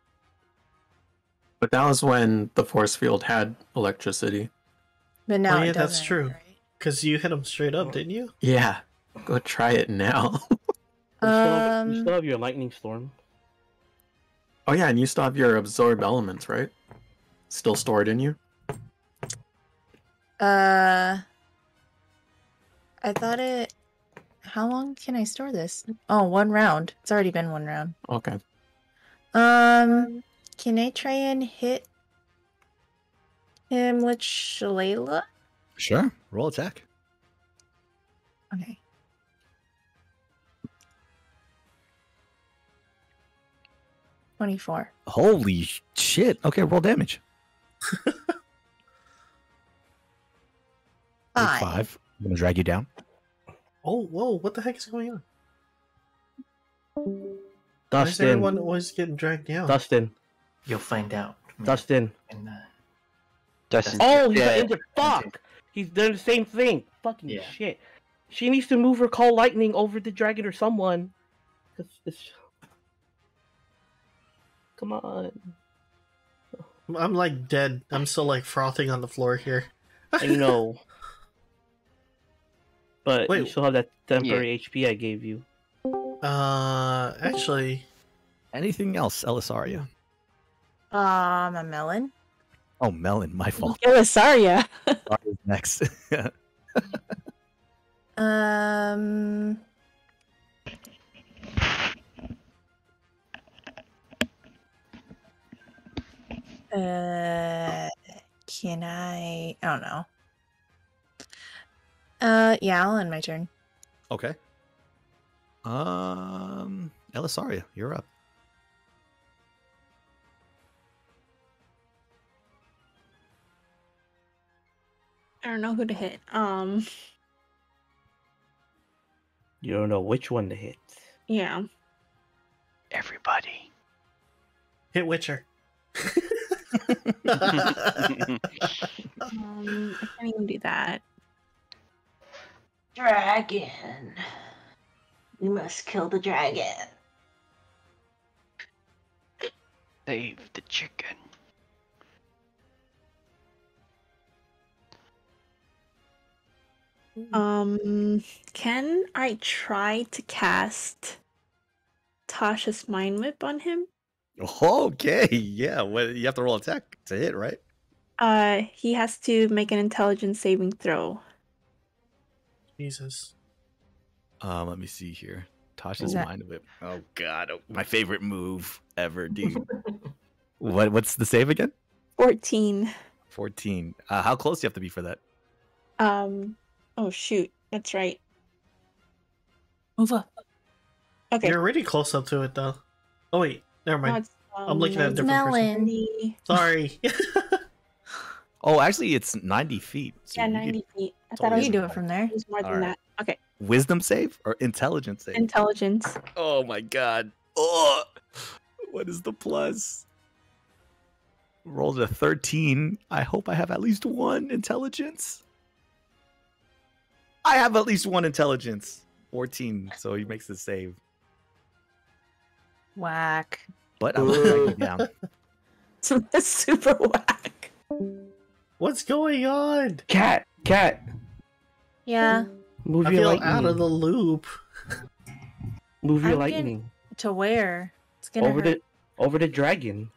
But that was when the force field had electricity. But now Oh, yeah, it that's doesn't, true. right? Because you hit him straight up, didn't you? Yeah. Go try it now. You still have your lightning storm. Oh yeah, and you still have your absorb elements, right? Still stored in you? I thought it How long can I store this? Oh, 1 round. It's already been 1 round. Okay. Can I try and hit him with Shillelagh? Sure. Roll attack. Okay. $24. Holy shit. Okay, roll damage. 5. I'm going to drag you down. Oh, whoa! What the heck is going on? Why is Dustin. everyone always getting dragged down? Dustin. You'll find out. Dustin. And, Dustin. Oh, he's Yeah. injured. Fuck! He's doing the same thing. Fucking Yeah. shit. She needs to move her call lightning over the dragon or someone. Come on. I'm like dead. I'm still like frothing on the floor here. I know. But Wait. you still have that temporary HP I gave you. Actually, Anything else, Elisaria? A melon. Oh, Melon, my fault. Elisaria. Elisaria next. Um. Can I don't know. Yeah, I'll end my turn. Okay. Elisaria, you're up. I don't know who to hit. You don't know which one to hit. Yeah. Everybody. hit Witcher. I can't even do that. Dragon. We must kill the dragon. Save the chicken. Can I try to cast Tasha's Mind Whip on him? Okay, yeah. Well, you have to roll attack to hit, right? He has to make an intelligence saving throw. Jesus. Let me see here. Tasha's that- Mind Whip. Oh god, my favorite move ever, dude. What's the save again? 14. 14. How close do you have to be for that? Oh shoot, that's right. Move up. Okay. You're already close up to it, though. Oh, wait. Never No, mind. it's, I'm looking at a It's different person. melon. Sorry. Oh, actually, it's 90 feet. So Yeah, you 90 could- feet. I it's thought only it You can was, do it from there. it was more than Alright. that. Okay. Wisdom save or intelligence save? Intelligence. Oh my god. Oh, what is the plus? Rolled a 13. I hope I have at least 1 intelligence. I have at least 1 intelligence. 14, so he makes the save. Whack. But I'm gonna drag you down. So that's super whack. What's going on? Cat! Yeah. Move I your feel lightning. out of the loop. Move your I'm lightning. To where? It's gonna Over hurt. over the dragon.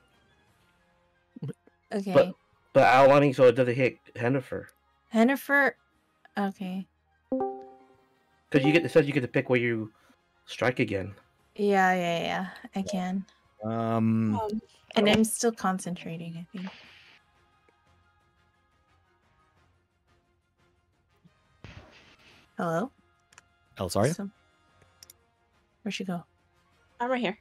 Okay. But outlining so it doesn't hit Hennifer. Hennifer. Okay. Because it says you get to pick where you strike again. Yeah. I can. Um, And I'm still concentrating, I think. Hello? Elisaria? Where'd she go? I'm right here.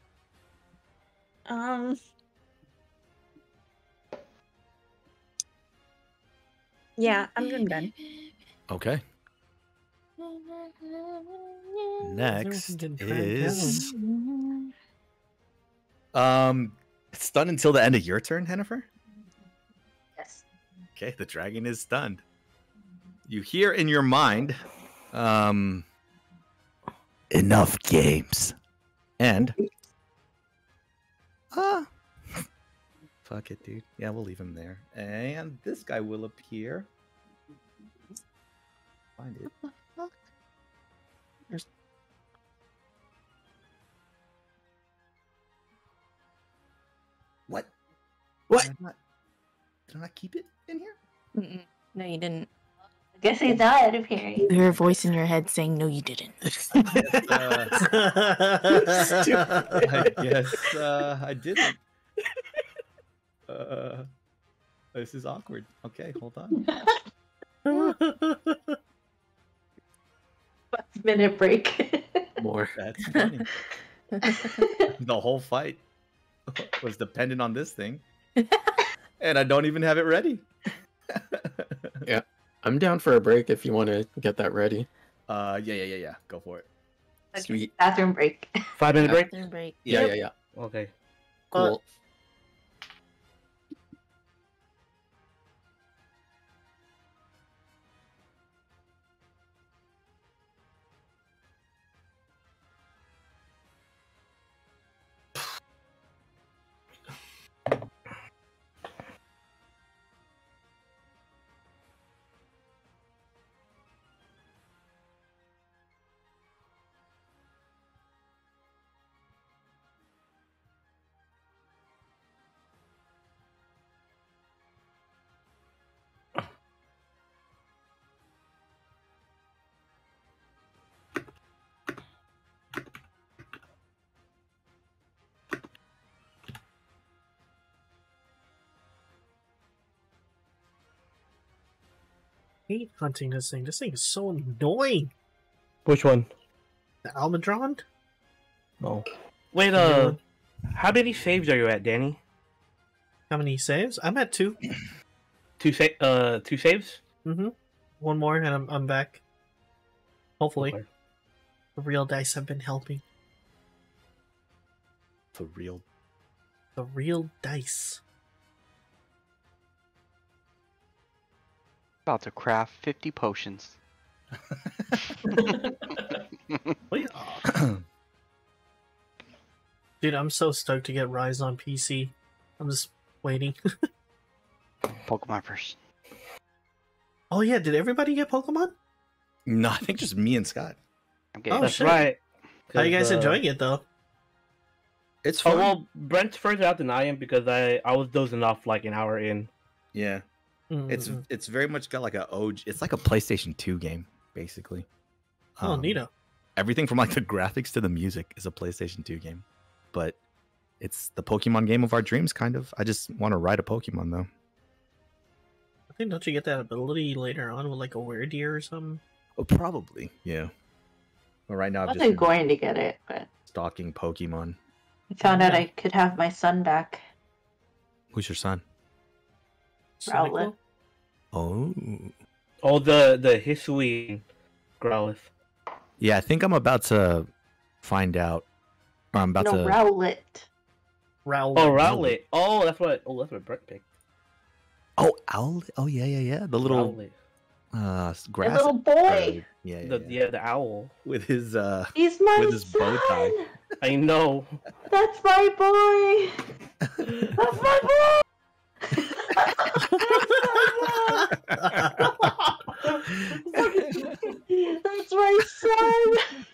Yeah, I'm done. Okay. Next getting dragged is it's done until the end of your turn, Hennifer. Yes. Okay, the dragon is stunned. You hear in your mind, enough games, and fuck it, dude. Yeah, we'll leave him there, and this guy will appear. Find it. What? What? Did I not keep it in here? Mm-mm. No, you didn't. Guess he's not out of hearing. There's a voice in your head saying, "No, you didn't." I guess I didn't. This is awkward. Okay, hold on. 5-minute break. More. That's funny. The whole fight was dependent on this thing. And I don't even have it ready. Yeah. I'm down for a break if you want to get that ready. Yeah. Go for it. Okay, Sweet. bathroom break. 5-minute break? Bathroom break. Yeah. Okay. Cool. Hate hunting this thing. This thing is so annoying. Which one? The Almudron? Oh. Wait, how many saves are you at, Danny? How many saves? I'm at 2. Two saves? Mm-hmm. One more and I'm back. Hopefully. Okay. The real dice have been helping. The real dice. About to craft 50 potions. Wait. Dude, I'm so stoked to get Rise on PC. I'm just waiting. Pokemon first. Oh yeah, did everybody get Pokemon? No, I think just me and Scott. I'm getting Oh, That's shit. right. How you guys 'Cause, enjoying it though? It's Oh, fun. well, Brent's further out than I am because I was dozing off like an hour in. Yeah. Mm-hmm. It's very much got like a OG. It's like a PlayStation 2 game, basically. Oh, neato. Everything from like the graphics to the music is a PlayStation 2 game, but it's the Pokemon game of our dreams, kind of. I just want to ride a Pokemon though. I think don't you get that ability later on with like a Weirdeer or something? Oh, probably, yeah. But right now, I I'm wasn't just going to get it, but stalking Pokemon. I found out I could have my son back. Who's your son? Rowlet. Oh, Oh, the Hisui Growlithe. yeah. I think I'm about to find out. Or I'm about No, to. Rowlet. Rowlet. Oh, Rowlet. Oh, that's what Brent picked. Oh, owl. Oh, yeah. The little Rowlet. grass. The little boy. Yeah. The owl. With his He's my with his bow tie. son. I know. That's my boy. That's my boy. That's my son.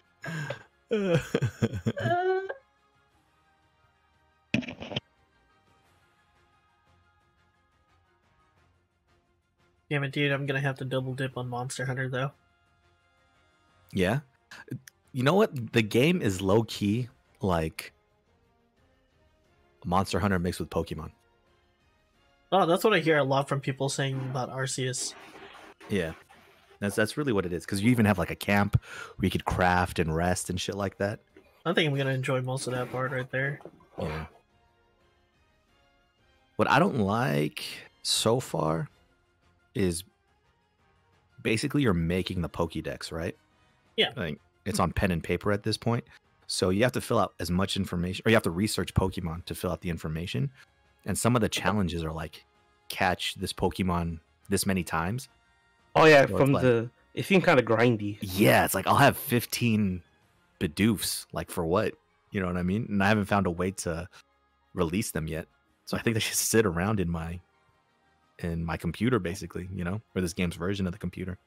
Damn it, dude! I'm gonna have to double dip on Monster Hunter though. Yeah. You know what? The game is low key like Monster Hunter mixed with Pokemon. Oh, that's what I hear a lot from people saying about Arceus. Yeah. That's really what it is. Because you even have like a camp where you could craft and rest and shit like that. I think I'm gonna enjoy most of that part right there. Yeah. What I don't like so far is basically you're making the Pokédex, right? Yeah. Like it's on pen and paper at this point. So you have to fill out as much information, or you have to research Pokemon to fill out the information. And some of the challenges are like catch this Pokemon this many times. Oh yeah, So from it's the it seemed kind of grindy. Yeah, it's like I'll have 15 Bidoofs, like for what? You know what I mean? And I haven't found a way to release them yet. So I think they should sit around in my computer, basically, you know, or this game's version of the computer.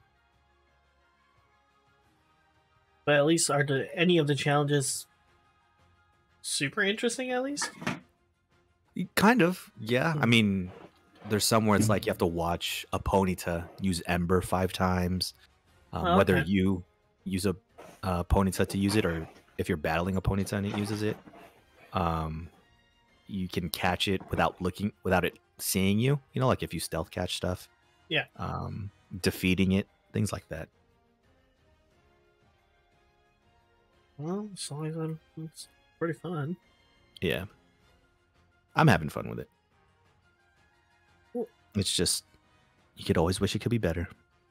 But at least are any of the challenges super interesting? At least. Kind of, yeah. I mean, there's some where it's like you have to watch a Ponyta use Ember 5 times. Oh, Whether okay. you use a Ponyta to use it, or if you're battling a Ponyta and it uses it, you can catch it without it seeing you. You know, like if you stealth catch stuff. Yeah. Defeating it, things like that. Well, as long as it's pretty fun. Yeah. I'm having fun with it. Cool. It's just, you could always wish it could be better.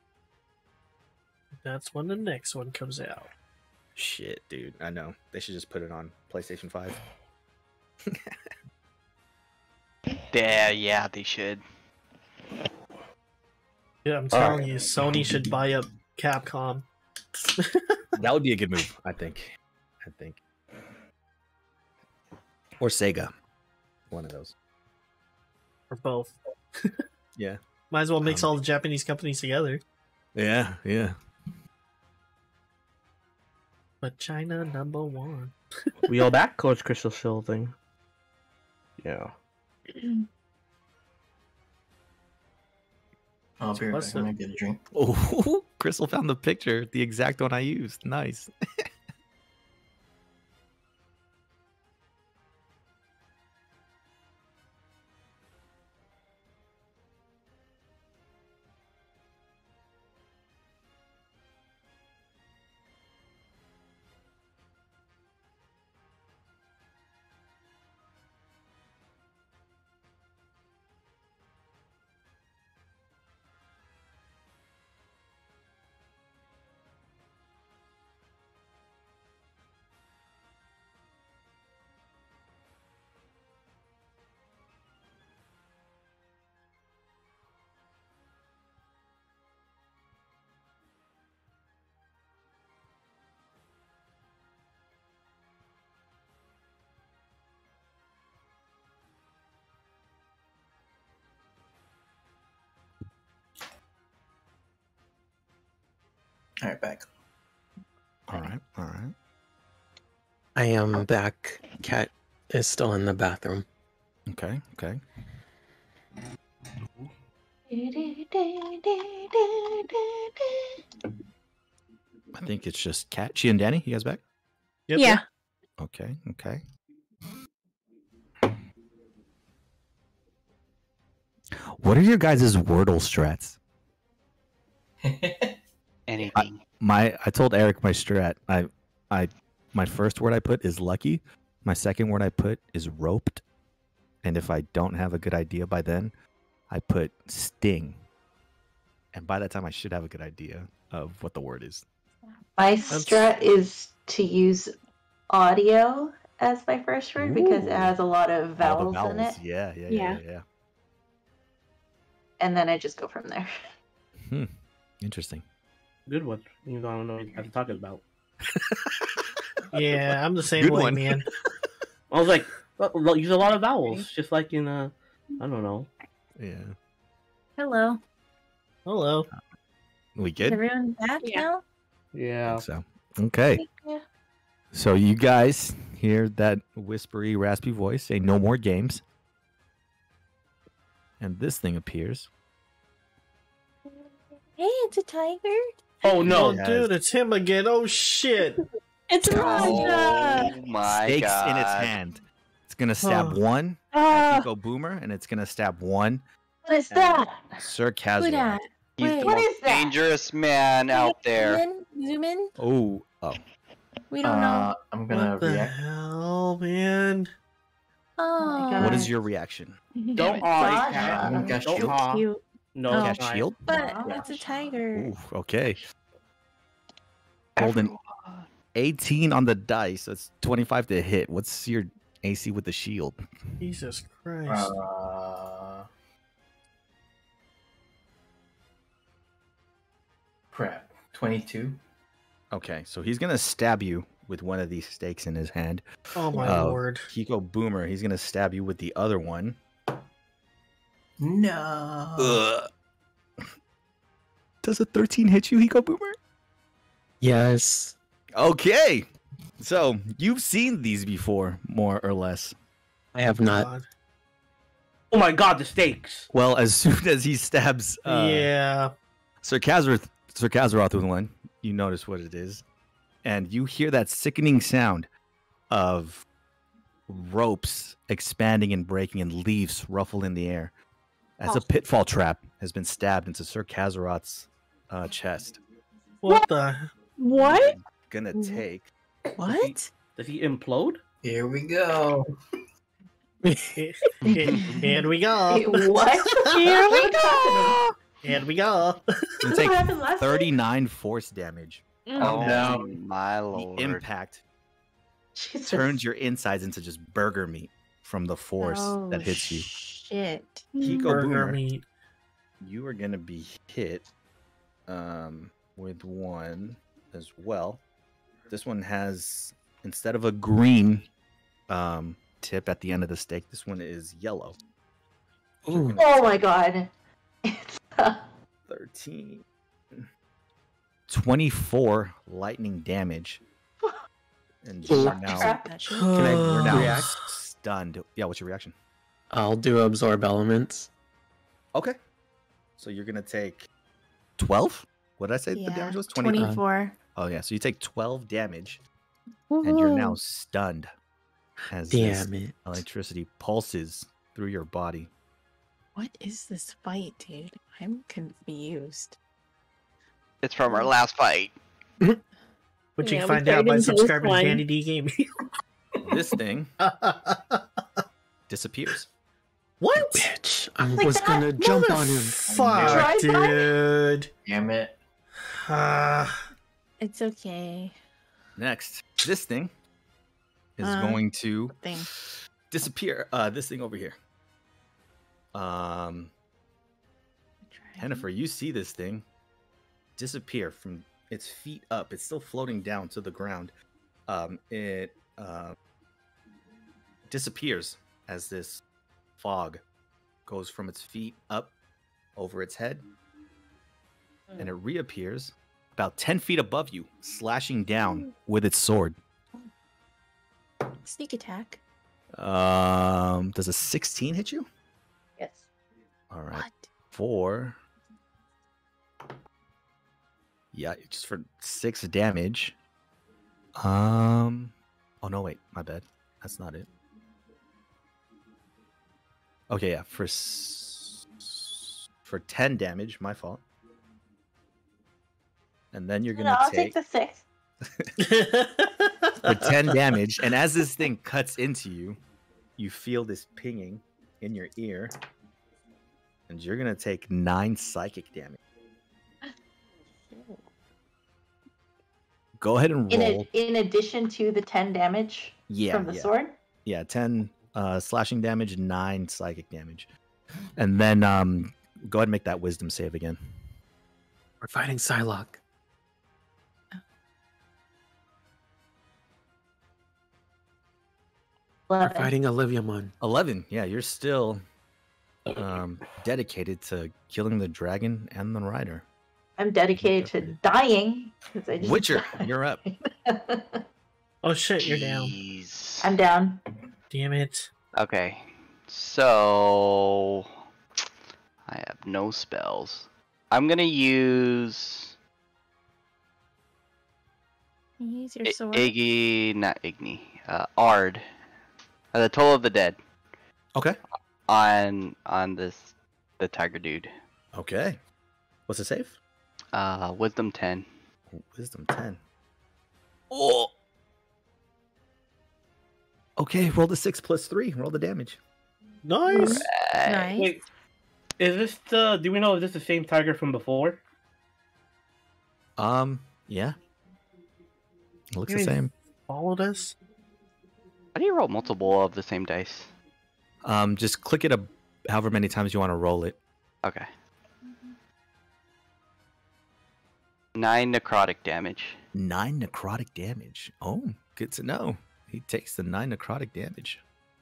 That's when the next one comes out. Shit, dude. I know. They should just put it on PlayStation 5. Yeah, they should. Yeah, I'm telling you, Sony should buy up Capcom. That would be a good move, I think. Or Sega. One of those. Or both. Yeah. Might as well mix all the Japanese companies together. Yeah. But China #1. We all back, Coach Crystal Shield thing. Yeah. I'll be right back. I'm gonna get a drink. Oh, Crystal found the picture, the exact one I used. Nice. All right, back. All right. I am back. Cat is still in the bathroom. Okay. I think it's just Cat. She and Danny, you guys back? Yep, Yeah. Okay. What are your guys' Wordle strats? Anything. I told Eric my strat. My first word I put is lucky. My second word I put is roped. And if I don't have a good idea by then, I put sting. And by that time, I should have a good idea of what the word is. My strat is to use audio as my first word because it has a lot of All the vowels in it. Yeah. And then I just go from there. Interesting. Good one. You don't know what you're talking about. Yeah, I'm the same Good way, one. man. I was like, use a lot of vowels, just like in I don't know. Yeah. Hello. Hello. We Is good? everyone back now? Yeah. So, okay. Yeah. So you guys hear that whispery, raspy voice say no more games. And this thing appears. Hey, it's a tiger. Oh no! Oh, dude, it's him again. Oh, shit. It's Raja. Oh my Stakes god. in its hand. It's going to stab Oh. one Ah, at Hiko Boomer, and it's going to stab one What is that? Sir who Kazaroth. dat? He's Wait, the what most is that? dangerous man out there. Zoom in. Oh. We don't know. I'm gonna What the react. hell, man? Oh, God. What is your reaction? Don't Raja. cat. Got Don't shield. aw. cute. No, Oh. Cast fine. shield? But Yeah. it's a tiger. Ooh, okay. Golden 18 on the dice. That's 25 to hit. What's your AC with the shield? Jesus Christ. Crap. 22. Okay, so he's gonna stab you with one of these stakes in his hand. Oh, my lord. Hiko Boomer, he's gonna stab you with the other one. No. Does a 13 hit you, Hiko Boomer? Yes. Okay, so you've seen these before, more or less. I have not. God. Oh my god, the stakes! Well, as soon as he stabs Sir Kazaroth with one, you notice what it is. And you hear that sickening sound of ropes expanding and breaking and leaves ruffle in the air as a pitfall trap has been stabbed into Sir Kazaroth's chest. What the? What? Gonna take. What? Does he implode? Here we go. Here we go. What? Here we go. Here we go. You What take happened last time? 39 force damage. Oh no. my lord. The impact Jesus. turns your insides into just burger meat from the force that hits you. Shit. Hiko Burger Boomer, meat. you are gonna be hit with one as well. This one has, instead of a green tip at the end of the stake, this one is yellow. Ooh. Oh my god. It's 13. 24 lightning damage. And you are now, crap. you're now React? stunned. Yeah, what's your reaction? I'll do absorb elements. Okay. So you're going to take 12? What did I say the damage was? 24. Oh, yeah. So you take 12 damage, and you're now stunned as this Damn it. electricity pulses through your body. What is this fight, dude? I'm confused. It's from our last fight. Which you Yeah, can we find out turned by into this subscribing to one. DanieDeeGaming. This thing disappears. What? Bitch. I Like was that? gonna jump on him. Fuck, Drive by? dude. Damn it. It's okay. Next, this thing is Uh, going to Thing. disappear. This thing over here. Hennifer, you see this thing disappear from its feet up. It's still floating down to the ground. It disappears as this fog goes from its feet up over its head, and it reappears about 10 feet above you, slashing down with its sword. Sneak attack. Does a 16 hit you? Yes. All right. What? 4. Yeah, just for 6 damage. Oh no, wait, my bad. That's not it. Okay, yeah, for 10 damage, my fault. And then you're No, gonna I'll take the 6. for 10 damage, and as this thing cuts into you, you feel this pinging in your ear, and you're gonna take 9 psychic damage. Go ahead and roll. In addition to the 10 damage from the sword? Yeah, 10 slashing damage, 9 psychic damage. And then go ahead and make that wisdom save again. We're fighting Psylocke. We're 11. fighting Oliviamon. 11. Yeah, you're still dedicated to killing the dragon and the rider. I'm dedicated to dying. 'Cause I just Witcher, died. you're up. Oh shit, you're down. Jeez. I'm down. Damn it. Okay. So I have no spells. I'm gonna use Use your sword. Ard. The Toll of the Dead Okay. on the tiger dude. Okay. What's the save? Wisdom 10. Wisdom 10. Oh. Okay, roll the 6 plus 3. Roll the damage. Nice. Nice. Wait, is this the? Do we know if this is the same tiger from before? Yeah. It looks You the mean- same. Follow this. How do you roll multiple of the same dice? Just click it however many times you want to roll it. Okay. 9 necrotic damage. 9 necrotic damage. Oh, good to know. He takes the 9 necrotic damage.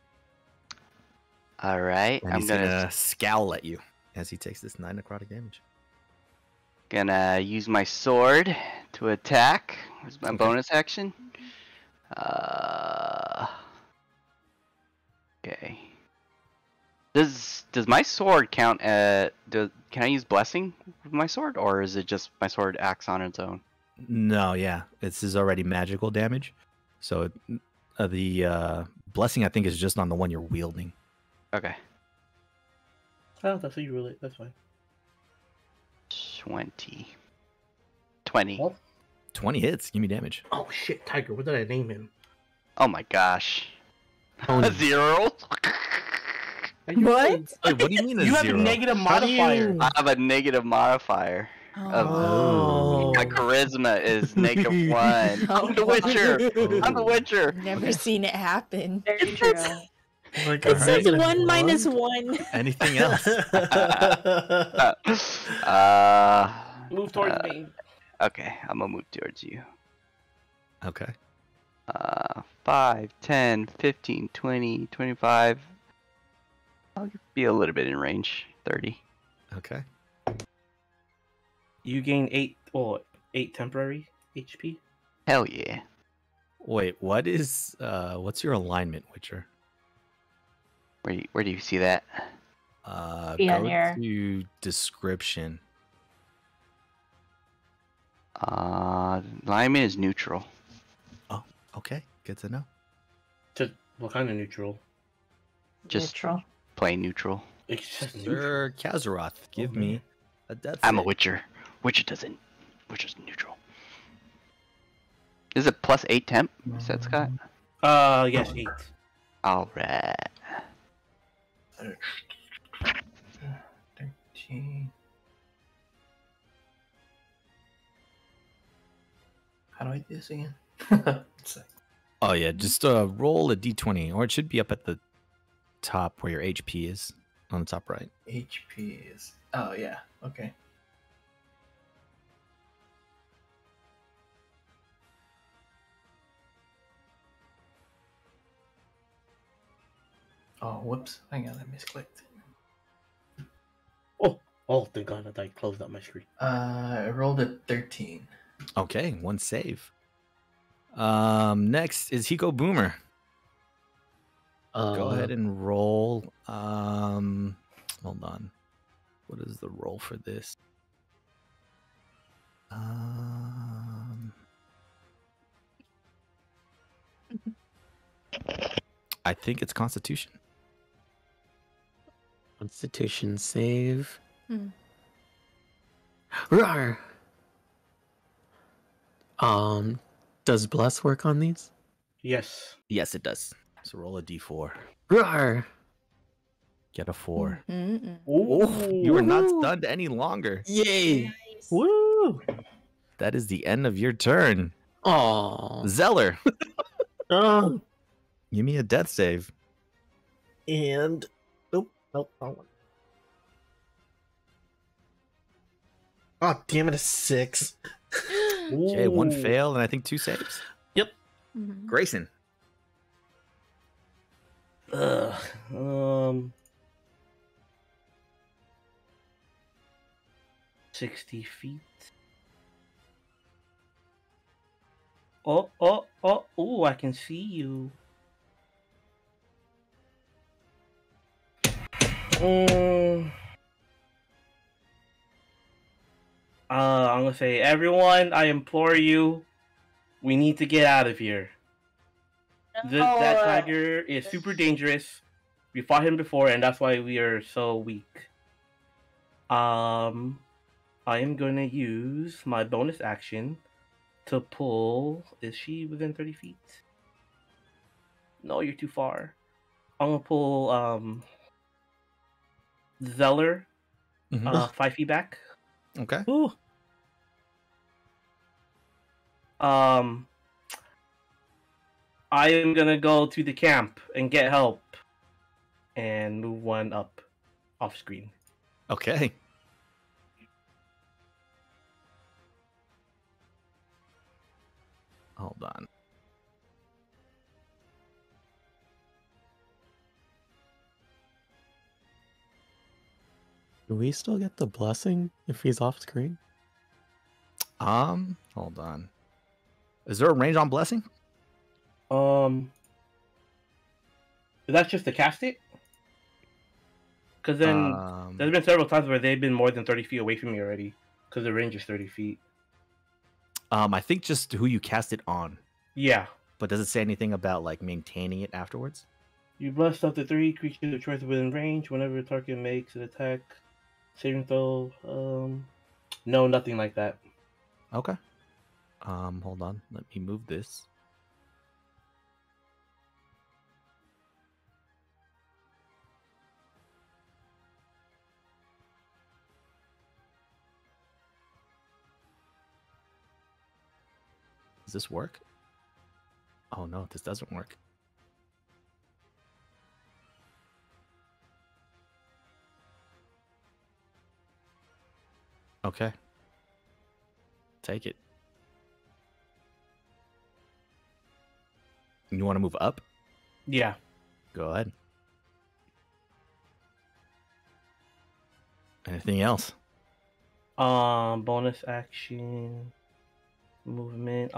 All right, And I'm he's gonna gonna scowl at you as he takes this 9 necrotic damage. use my sword to attack. Where's my Okay. bonus action? Okay. Does my sword count? Can I use blessing with my sword, or is it just my sword acts on its own? No, yeah, this is already magical damage. So the blessing, I think, is just on the one you're wielding. Okay. Oh, that's how you rule it. That's fine. 20. Oh, 20 hits. Give me damage. oh shit, Tiger. What did I name him? Oh my gosh. Oh, A 0? Are you What? kidding? Wait, what do you mean a You have a 0? negative How do you- modifier. I have a negative modifier. Oh. My charisma is -1. I'm the Witcher. I'm the Witcher. Never seen it happen. Very true. Like, It says alright. 1 minus 1. Anything else? Move towards me. Okay, I'm gonna move towards you. Okay. 5, 10, 15, 20, 25. I'll be a little bit in range. 30. Okay. You gain 8 temporary HP. Hell yeah. Wait, what's your alignment, Witcher? Where do you see that? Be Go on your- to description. Alignment is neutral. Okay, good to know. Just what kind of neutral? Just Neutral. plain neutral. It's just neutral. Sir Kazaroth, give me a death I'm a save. Witcher. Witcher's neutral. Is it plus 8 temp? Is that Scott? Yes, 8. Alright. 13. How do I do this again? It's like Oh yeah, just roll a d20, or it should be up at the top where your HP is, on the top right. HP is. Oh yeah. Okay. Oh, whoops. Hang on, I misclicked. Oh, thank God that I closed out my screen. I rolled a 13. Okay, one save. Next is Hiko Boomer. Go ahead and roll. Hold on. What is the roll for this? I think it's Constitution. Constitution save. Hmm. Rawr. Does bless work on these? Yes. Yes, it does. So roll a d4. Rawr. Get a 4. Mm-mm. Oh, you are not Woohoo. stunned any longer. Yay! Woo! That is the end of your turn. Oh. Zeller, Oh, give me a death save. and nope, wrong one. Oh, damn it, a 6. Okay, one Ooh. fail and I think 2 saves. Mhm. Grayson. Ugh. 60 feet. Oh, I can see you. I'm gonna say, everyone, I implore you, we need to get out of here. That tiger is super dangerous. We fought him before, and that's why we are so weak. I am gonna use my bonus action to pull. Is she within 30 feet? No, you're too far. I'm gonna pull Zeler 5 feet back. Okay. Ooh. I am gonna go to the camp and get help and move one up off screen. Okay. Hold on. Do we still get the blessing if he's off screen? Hold on. Is there a range on blessing? That's just to cast it? Because then there's been several times where they've been more than 30 feet away from me already. Because the range is 30 feet. I think just who you cast it on. Yeah. But does it say anything about like maintaining it afterwards? You bless up to 3 creatures of choice within range whenever the target makes an attack, saving throw. No, nothing like that. Okay. Hold on. Let me move this. Does this work? Oh no, this doesn't work. Okay. Take it. You want to move up? Yeah. Go ahead. Anything else? Bonus action, movement.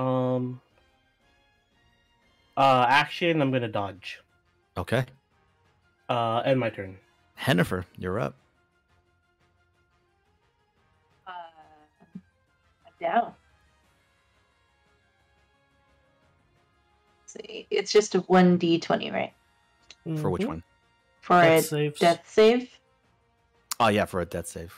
Action. I'm gonna dodge. Okay. End my turn. Hennifer, you're up. I'm down. Let's see, it's just a 1d20, right? For which one? For Death a saves. death save. Oh yeah, for a death save.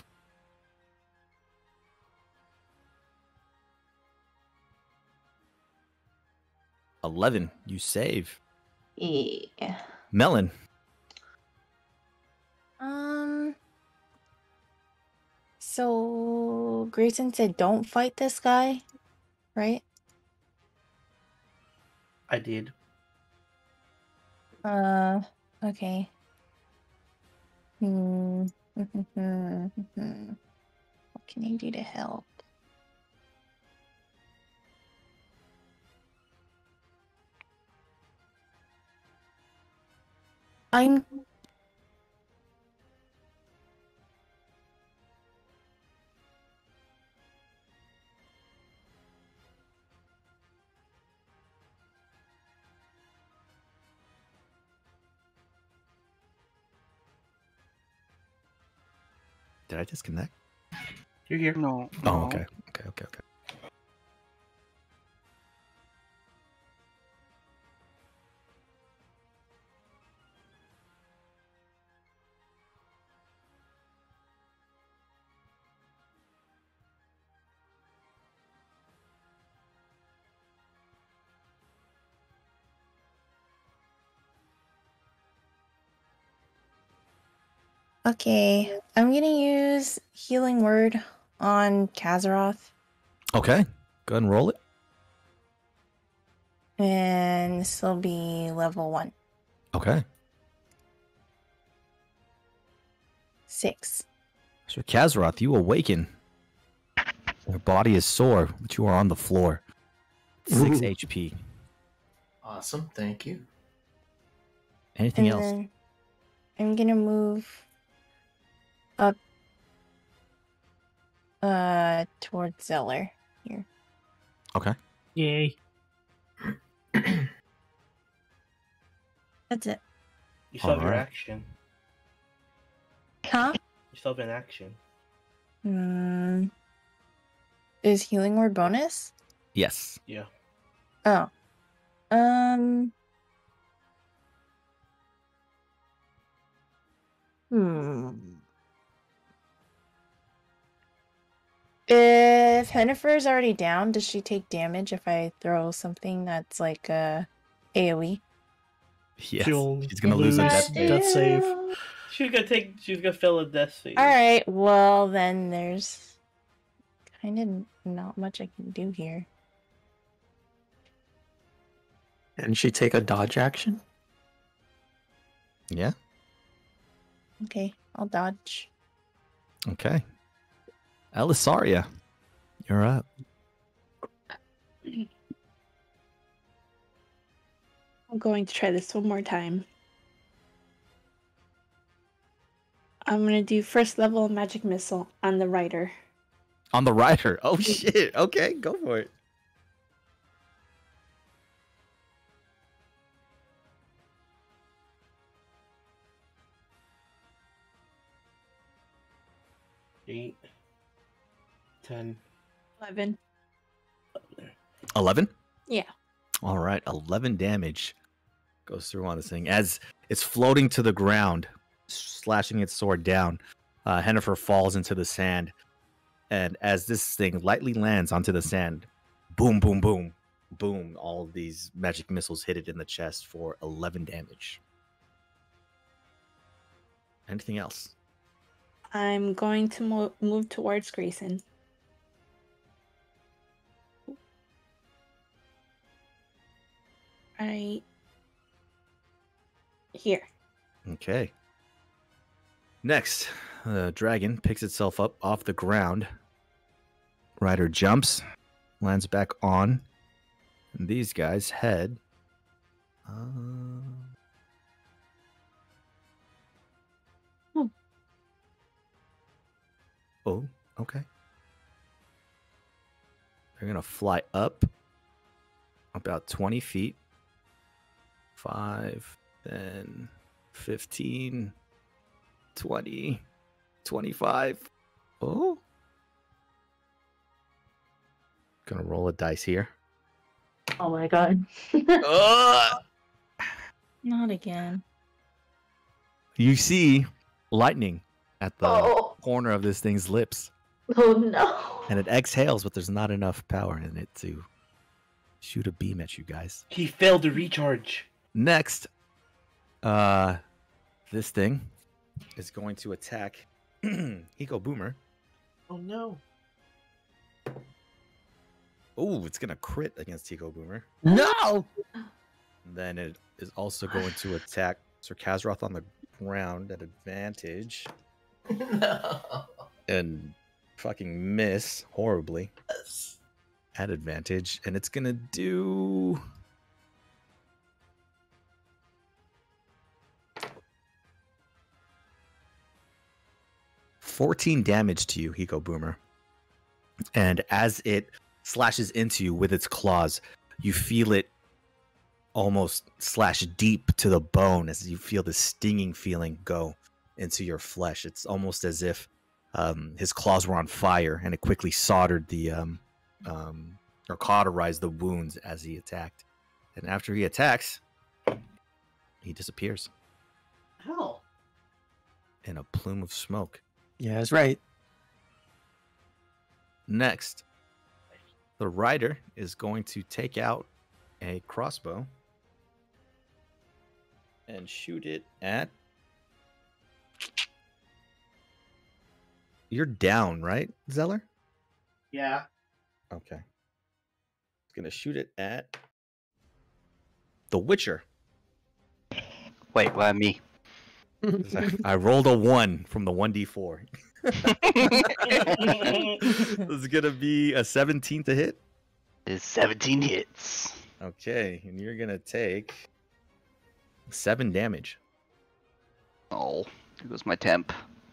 $11. You save. Yeah. Melon. So Grayson said don't fight this guy, right? I did. Okay. What can I do to help? I'm Did I disconnect? You're here. No. Oh, okay. Okay. okay. I'm gonna use Healing Word on Kazaroth, Okay. Go ahead and roll it. and this will be level 1. Okay. 6. So Kazaroth, you awaken. Your body is sore, but you are on the floor. 6 HP. Awesome, thank you. Anything And else? then I'm gonna move up towards Zeler here. Okay. Yay. That's it. You still have your Alright. action. Huh? You still have an action. Is Healing Word bonus? Yes. Yeah. Oh. If Hennifer's already down, does she take damage if I throw something that's like AoE? Yes. She'll She's gonna lose a lose death save. death save. She's gonna fail a death save. Alright, well then there's kind of not much I can do here. And she take a dodge action? Yeah. Okay, I'll dodge. Okay. Elisaria, you're up. I'm going to try this one more time. I'm going to do first level magic missile on the rider. On the rider. Oh shit. Okay, go for it. 8, 10. 11. 11? Yeah. All right, 11 damage goes through on this thing as it's floating to the ground, slashing its sword down. Hennifer falls into the sand, and as this thing lightly lands onto the sand, boom, boom, boom, boom, all of these magic missiles hit it in the chest for 11 damage. Anything else? I'm going to move towards Grayson. Right here. Okay. Next, the dragon picks itself up off the ground. Rider jumps, lands back on, and these guys head. Oh, okay. They're going to fly up about 20 feet. 5, 10, 15, 20, 25. Oh. Gonna roll a dice here. Oh my god. Not again. You see lightning at the corner of this thing's lips. Oh no. And it exhales, but there's not enough power in it to shoot a beam at you guys. He failed to recharge. Next, this thing is going to attack Hiko Boomer. Oh no. Oh, it's going to crit against Hiko Boomer. No! Then it is also going to attack Sir Kazaroth on the ground at advantage. No. And fucking miss horribly Yes. at advantage. And it's going to do... 14 damage to you, Hiko Boomer. And as it slashes into you with its claws, you feel it almost slash deep to the bone as you feel the stinging feeling go into your flesh. It's almost as if his claws were on fire and it quickly soldered the or cauterized the wounds as he attacked. And after he attacks, he disappears How? in a plume of smoke. Yeah, that's right. Next, the rider is going to take out a crossbow and shoot it at... You're down, right, Zeler? Yeah. Okay. It's going to shoot it at the Witcher. Wait, why me? I rolled a 1 from the 1d4. This is going to be a 17 to hit. It's 17 hits. Okay, and you're going to take 7 damage. Oh, here goes my temp.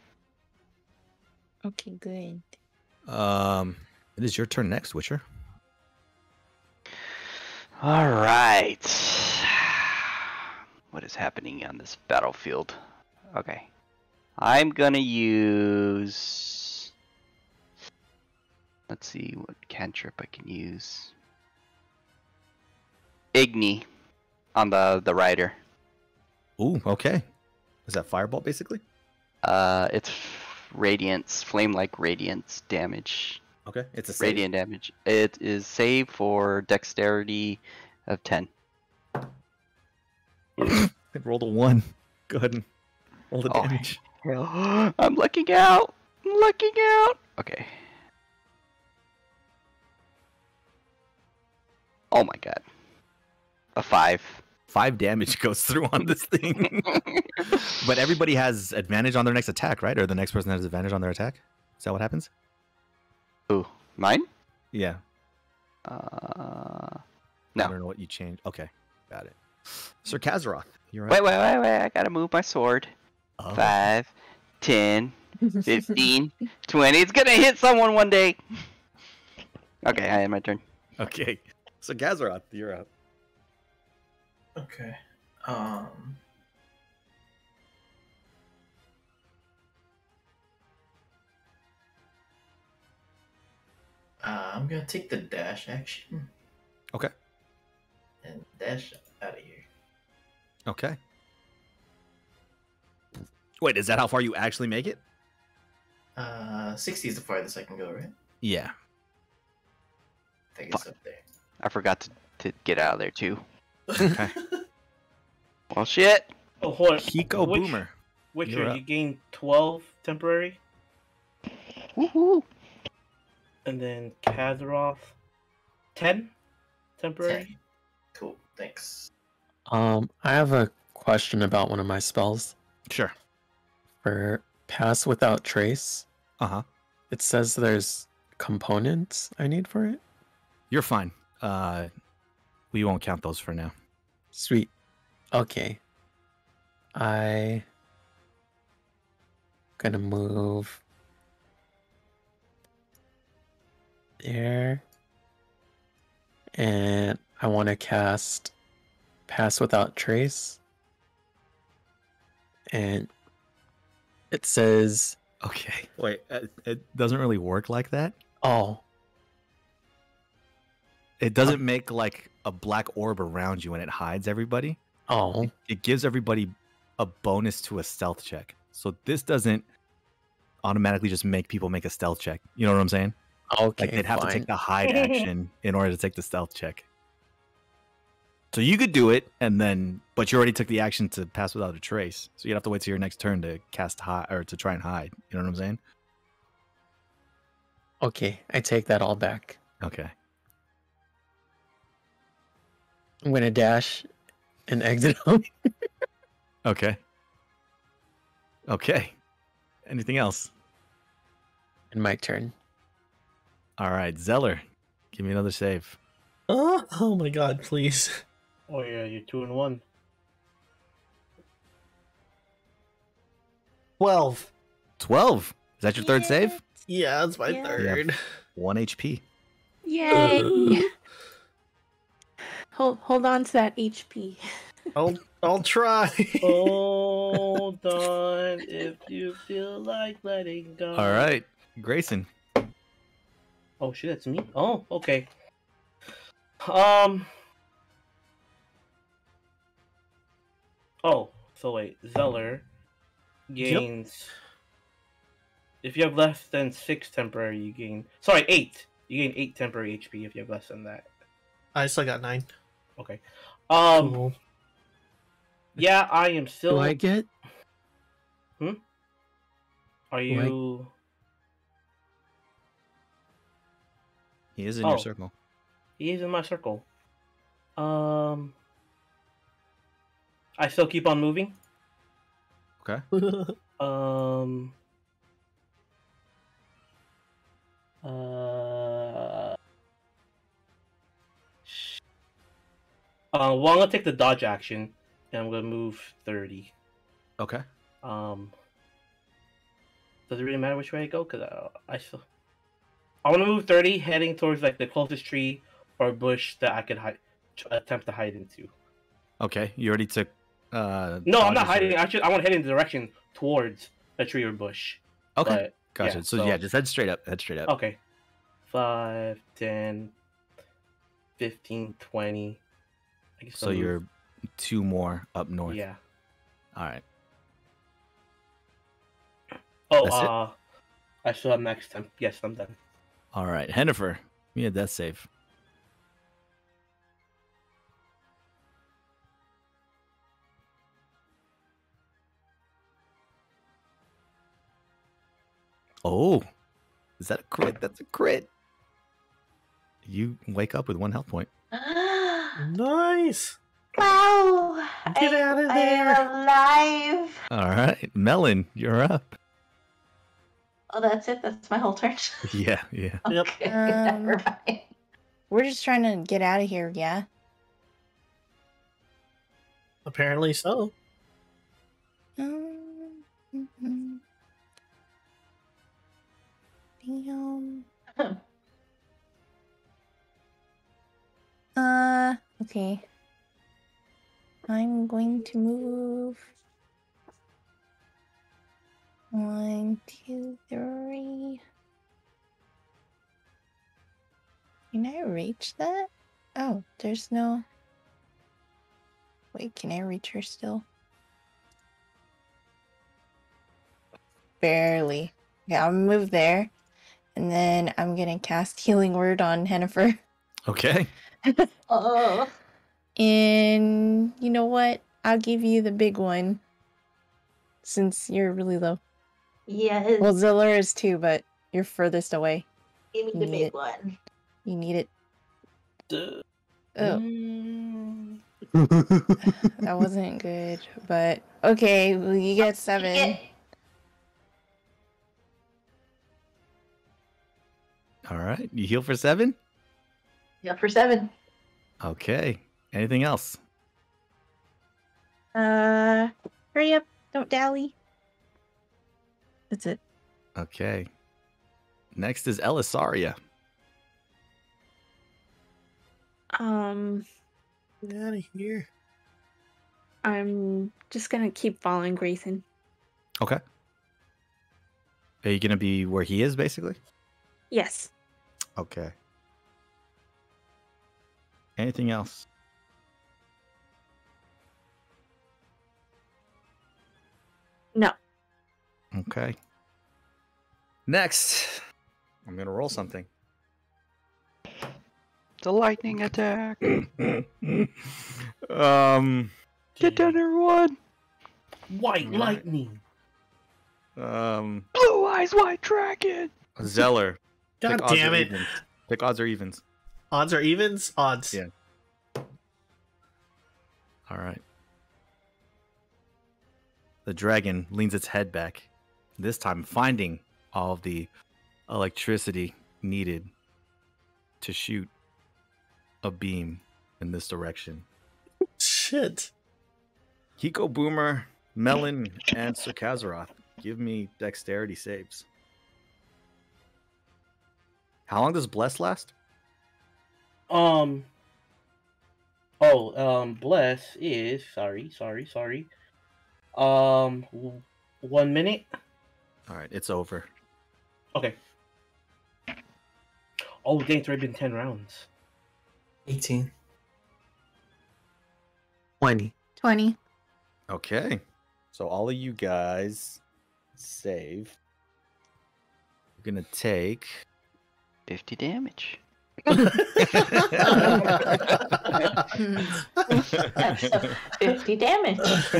Okay, good. It is your turn next, Witcher. All right. What is happening on this battlefield? Okay. I'm gonna use... Let's see what cantrip I can use. Igni on the rider. Ooh, okay. Is that fireball, basically? It's radiance, flame-like radiance damage. Okay, it's a save. Radiant damage. It is save for dexterity of 10. It rolled a 1. Go ahead and roll the Oh. damage. I'm looking out. I'm looking out. Okay. Oh my god. A 5. 5 damage goes through on this thing. But everybody has advantage on their next attack, right? Or the next person has advantage on their attack? Is that what happens? Ooh, mine? Yeah. No. I don't know what you changed. Okay, got it. Sir Kazaroth, you're Wait, right. I gotta move my sword. Oh. 5, 10, 15, 20. It's gonna hit someone one day. Okay, I had my turn. Okay. So Kazaroth, you're up. Okay. I'm gonna take the dash action Okay. and dash out of here. Okay. Wait, is that how far you actually make it? 60 is the farthest I can go, right? Yeah. I think it's up there. I forgot to get out of there too. Okay. Well, shit. Oh, hold on. Hiko Boomer. Witcher, You're up. you gain 12 temporary, Woohoo! and then Kazaroth 10 temporary. 10. Cool, thanks. I have a question about one of my spells. Sure. For Pass Without Trace, it says there's components I need for it. You're fine. We won't count those for now. Sweet. Okay. I gonna move there, and I want to cast Pass Without Trace, and it says, Okay. Wait, it doesn't really work like that. oh, It doesn't make like a black orb around you and it hides everybody. oh, It gives everybody a bonus to a stealth check. So this doesn't automatically just make people make a stealth check. You know what I'm saying? okay, Like they'd have to fine. take the hide action in order to take the stealth check. So you could do it, and then, but you already took the action to pass without a trace. So you'd have to wait till your next turn to cast hide or to try and hide. You know what I'm saying? Okay, I take that all back. Okay. I'm gonna dash and exit out. Okay. Okay. Anything else? In my turn. All right, Zeler, give me another save. Oh my god, please. Oh yeah, you're 2 and 1. 12. 12. Is that your third save? Yeah, that's my Yeah. third. 1 HP. Yay! Hold on to that HP. I'll try. Hold on if you feel like letting go. All right, Grayson. Oh shit, it's me. Oh, okay. Oh, so wait, Zeler gains. If you have less than 6 temporary, you gain. Sorry, 8. You gain 8 temporary HP if you have less than that. I still got 9. Okay. Cool. Yeah, I am still. Do I get? Are you? He is in Oh. your circle. He is in my circle. I still keep on moving. Okay. Well, I'm gonna take the dodge action, and I'm gonna move 30. Okay. Does it really matter which way I go? Cause I want to move 30, heading towards like the closest tree or bush that I could attempt to hide into. Okay. You already took. No, I'm dodges not hiding. already. I want to head in the direction towards a tree or bush. Okay. But, Gotcha. yeah, so yeah, just head straight up. Head straight up. Okay. 5, 10, 15, 20. I guess So I'll move. you're 2 more up north. Yeah. All right. Oh, That's it? I still have max time. Yes, I'm done. All right. Hennifer, give me a death save. Oh, is that a crit? That's a crit. You wake up with 1 health point. Nice. Wow! Get out of I there. am alive. All right, Melon, you're up. Oh, that's it. That's my whole turn. Yeah, yeah. Yep. Okay, never mind. We're just trying to get out of here, yeah? Apparently so. Mhm. Damn. Okay. I'm going to move 1, 2, 3. Can I reach that? Oh, there's no... Wait, can I reach her still? Barely. Yeah, I'll move there. And then I'm gonna cast Healing Word on Hennifer. Okay. Oh. And you know what? I'll give you the big one. Since you're really low. Yes. Well, Zeler is too, but you're furthest away. Give me You the need big it. one. You need it. Oh. That wasn't good, but okay, well, you get 7. All right. You heal for 7? Yeah, for 7. Okay. Anything else? Hurry up, don't dally. That's it. Okay. Next is Elisaria. Get out of here. I'm just gonna keep following Grayson. Okay. Are you going to be where he is, basically? Yes. Okay. Anything else? No. Okay. Next, I'm going to roll something. The lightning attack. Get Get down, everyone. White lightning. Blue eyes, white dragon. Zeller. God Pick odds damn or it. evens. Pick odds or evens. Odds or evens? Odds. Yeah. All right. The dragon leans its head back, this time finding all of the electricity needed to shoot a beam in this direction. Shit. Hiko, Boomer, Melon, and Sir Kazaroth, give me dexterity saves. How long does Bless last? Bless is sorry. 1 minute. All right, it's over. Okay. Oh, dang, it's already been 10 rounds. 18. 20. 20. Okay. So all of you guys save. You're going to take 50 damage. That's 50 damage.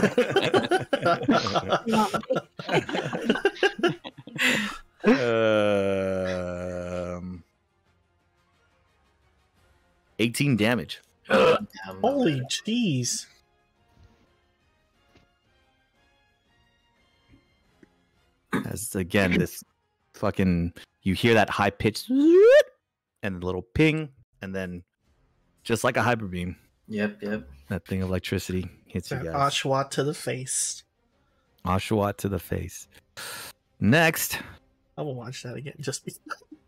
18 damage. Holy jeez. As again, this fucking, you hear that high pitched and a little ping, and then just like a hyper beam, Yep. that thing of electricity hits you guys. Oshawott to the face. Oshawott to the face. Next, I will watch that again just because.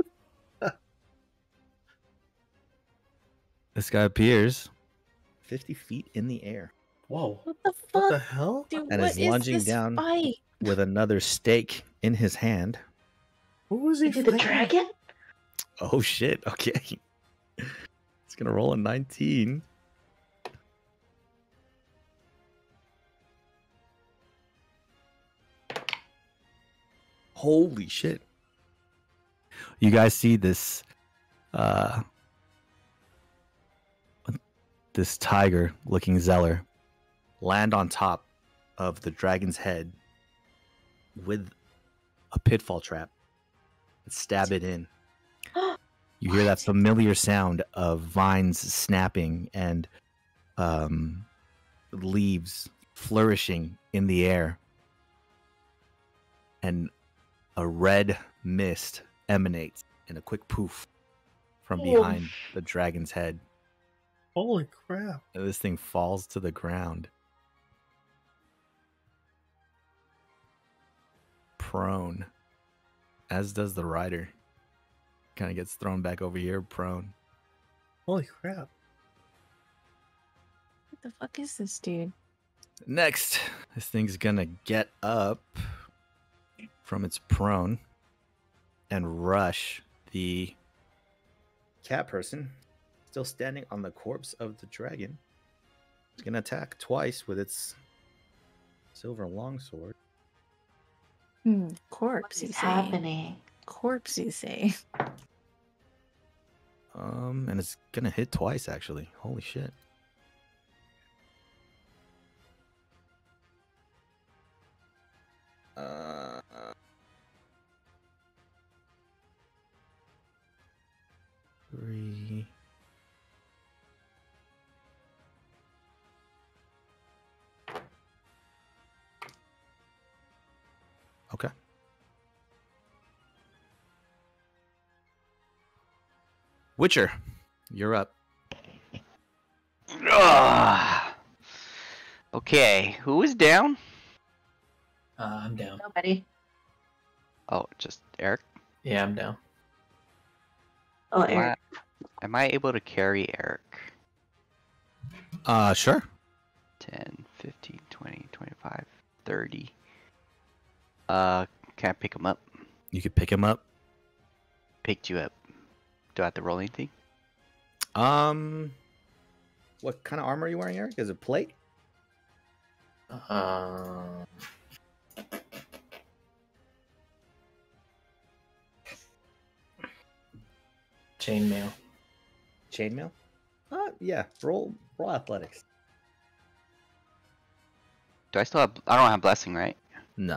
this guy appears 50 feet in the air Whoa. What the What the fuck? hell? Dude, and what is is lunging this down fight? with another stake in his hand. Who was he Is it the fighting? dragon? Oh shit, okay. He's gonna roll a 19. Holy shit. You guys see this this tiger looking Zeller land on top of the dragon's head with a pitfall trap and stab it in. You hear that familiar sound of vines snapping and leaves flourishing in the air. And a red mist emanates in a quick poof from behind the dragon's head. Holy crap. And this thing falls to the ground. Prone. As does the rider. Kind of gets thrown back over here, prone. Holy crap. What the fuck is this dude? Next, this thing's gonna get up from its prone and rush the cat person, still standing on the corpse of the dragon, is going to attack twice with its silver longsword. Corpse, you What's say? happening? Corpse, you say? And it's going to hit twice, actually. Holy shit. Three. Okay. Witcher, you're up. Okay, who is down? I'm down. Nobody. Oh, just Eric? Yeah, I'm down. Oh, Eric. Am I able to carry Eric? Sure. 10, 15, 20, 25, 30. Can I pick him up? You could pick him up. Picked you up. Do I have to roll anything? What kind of armor are you wearing, Eric? Is it plate? Chainmail. Chainmail? Yeah. Roll athletics. Do I still have? I don't have blessing, right? No.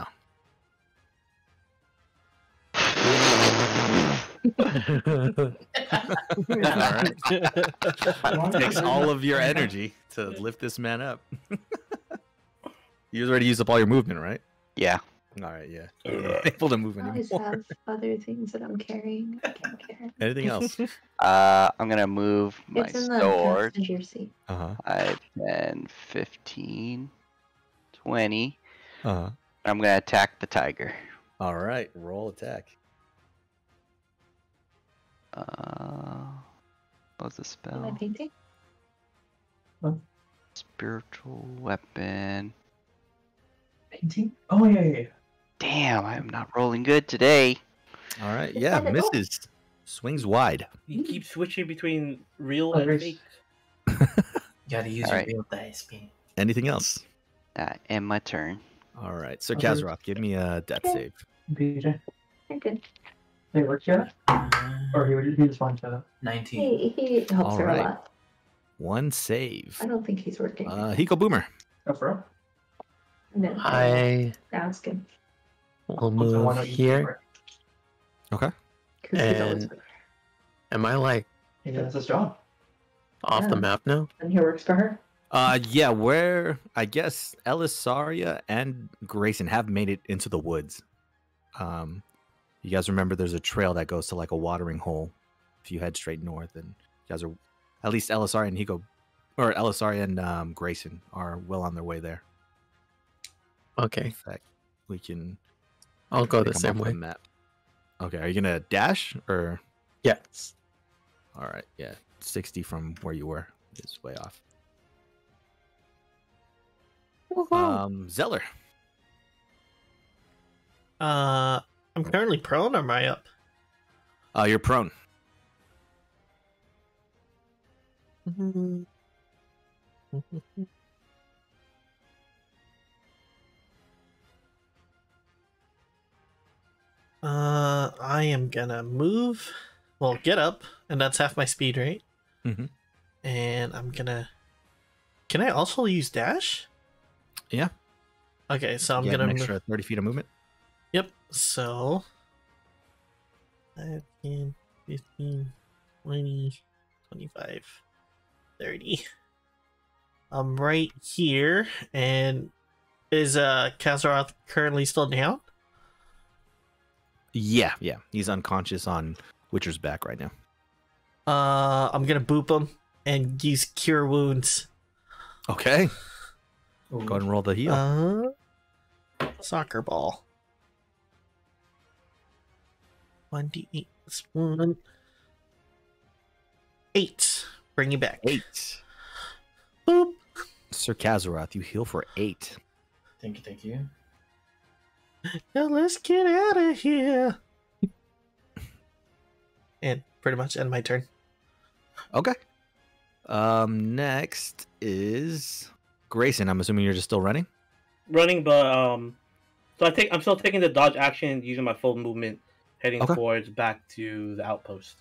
Alright. Takes all of your energy to lift this man up. You already used up all your movement, right? Yeah. Alright, yeah. You're not able to move I always anymore. have other things that I'm carrying. I can't carry. Anything else? I'm gonna move my It's in the sword. passenger seat. 5, 10, 15, 20. Uh-huh. I'm gonna attack the tiger. Alright, roll attack. What's the Am I spell? painting? Spiritual weapon. Painting? Oh, yeah. Damn, I am not rolling good today. Alright, yeah, Send it over. misses. Swings wide. You keep switching between real Oh, and there's- fake. You gotta use Alright. your real dice, man. Anything else? That end my turn. Alright, so Okay. Kazaroth, give me a death save. PJ. You're good. They work yet? Or he just wants to. 19. He helps her a Alright. lot. One save. I don't think he's working. Hiko Boomer. Oh, for real? No, I ask him. will move here. Okay. 'Cause he's always And- with her. Am I like Yeah, that's his job. off the Yeah. map now? And he works for her. Yeah, where I guess Elisaria and Grayson have made it into the woods. You guys remember there's a trail that goes to like a watering hole if you head straight north, and you guys are at least Elisaria and Hiko, or Elisaria and Grayson are well on their way there. In Okay, fact, we can I'll go the pick 'em same up on way. the map. Okay, are you gonna dash or? Yes. All right, yeah, 60 from where you were is way off. Zeler. I'm currently prone, or am I up? You're prone. I am gonna move. Well, get up, and that's half my speed, right? Mhm. And I'm gonna. Can I also use dash? Yeah. Okay, so I'm You have gonna an move. extra 30 feet of movement. Yep. So 10, 15, 20, 25, 30. I'm right here, and is Kazaroth currently still down? Yeah, he's unconscious on Witcher's back right now. I'm gonna boop him and use Cure Wounds. Okay. Go ahead and roll the heal. Soccer ball. 1d8 plus 1. 8. Bring you back. 8. Boop. Sir Kazaroth, you heal for 8. Thank you. Now let's get out of here. And pretty much end my turn. Okay. Next is Grayson. I'm assuming you're just still running. Running, but so I'm still taking the dodge action and using my full movement, heading towards back to the outpost.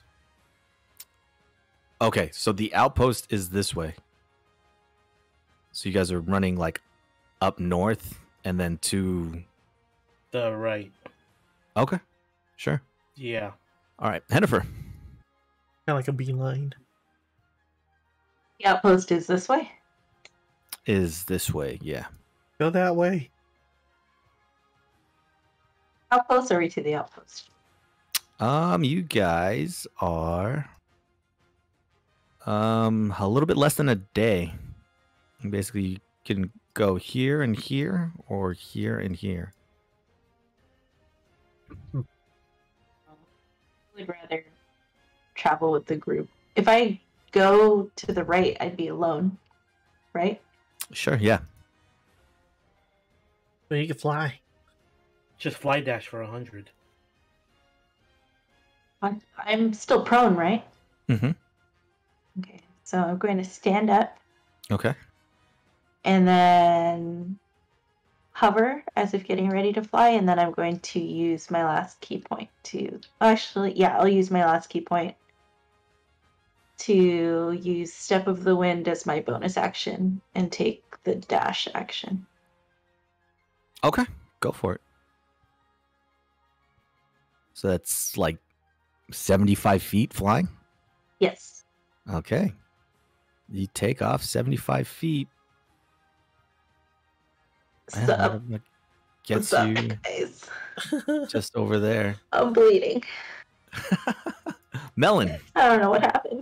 Okay, so the outpost is this way. So you guys are running like up north and then to the right. Okay, sure. Yeah. All right, Hennifer. Kind of like a beeline. The outpost is this way? Is this way, yeah. Go that way. How close are we to the outpost? You guys are a little bit less than a day. Basically, you can go here and here, or here and here. I would rather travel with the group. If I go to the right, I'd be alone, right? Sure, yeah. But you can fly. Just fly dash for 100. I'm still prone, right? Mm-hmm. Okay, so I'm going to stand up. Okay. And then hover as if getting ready to fly, and then I'm going to use my last key point to... Actually, yeah, I'll use my last key point to use Step of the Wind as my bonus action and take the dash action. Okay, go for it. So that's like 75 feet flying? Yes. Okay. You take off 75 feet. Sup? Gets What's you up, guys? just over there. I'm bleeding. Melon. I don't know what happened.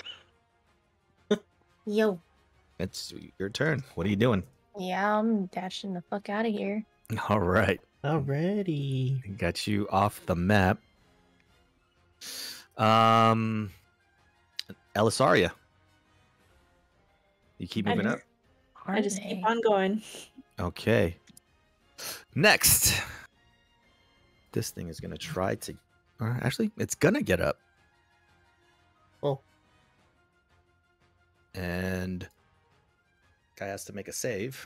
Yo. It's your turn. What are you doing? Yeah, I'm dashing the fuck out of here. All right. Alrighty. Got you off the map. Elisaria. You keep moving up? I just keep on going. Okay. Next. This thing is going to try to... actually, it's going to get up. Oh. And... guy has to make a save.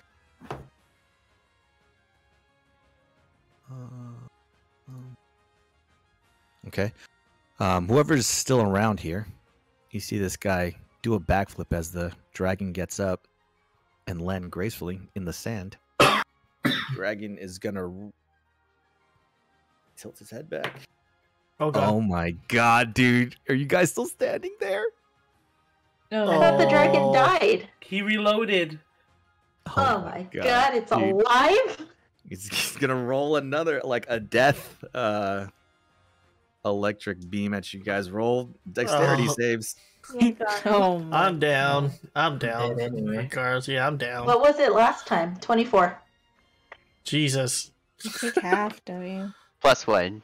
Okay. Whoever's still around here, you see this guy do a backflip as the dragon gets up and land gracefully in the sand. Dragon is gonna tilt his head back. Oh god. Oh my god, dude. Are you guys still standing there? No. I thought the dragon died. He reloaded. Oh my god, it's dude. alive? He's gonna roll another, like a death electric beam at you guys. Roll dexterity saves. Oh my I'm down. I'm down. Anyway. Regardless, yeah, I'm down. What was it last time? 24. Jesus. You take half, don't you? +1.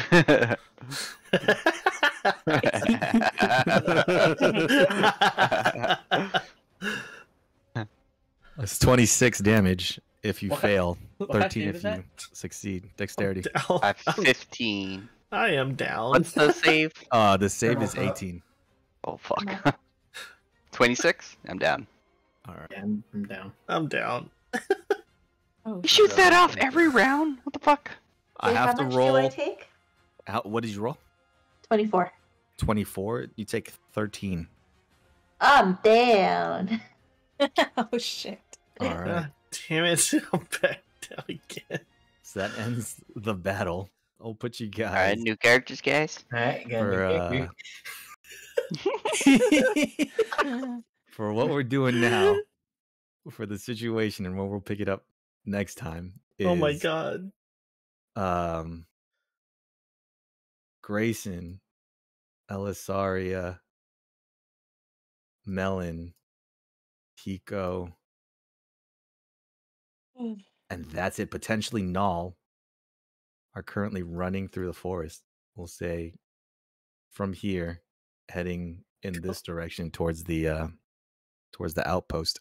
It's 26 damage if you What fail. what 13 save if is you that? succeed. Dexterity. I have 15. I am down. What's the save? The save is 18. Oh, fuck. 26? I'm down. All right. Yeah, I'm down. I'm down. Oh, You shoot that off every round? What the fuck? I have to How much do roll. I take? What did you roll? 24. 24. You take 13. I'm down. oh shit. All right. God damn it. I'm back down again. So that ends the battle. I'll put you guys Alright, new characters, guys. Alright, got for, it. for what we're doing now, for the situation, and what we'll pick it up next time. Is, Oh my god. Grayson, Elisaria, Melon, Hiko, and that's it. Potentially Naul are currently running through the forest. We'll say from here, heading in this direction towards the outpost.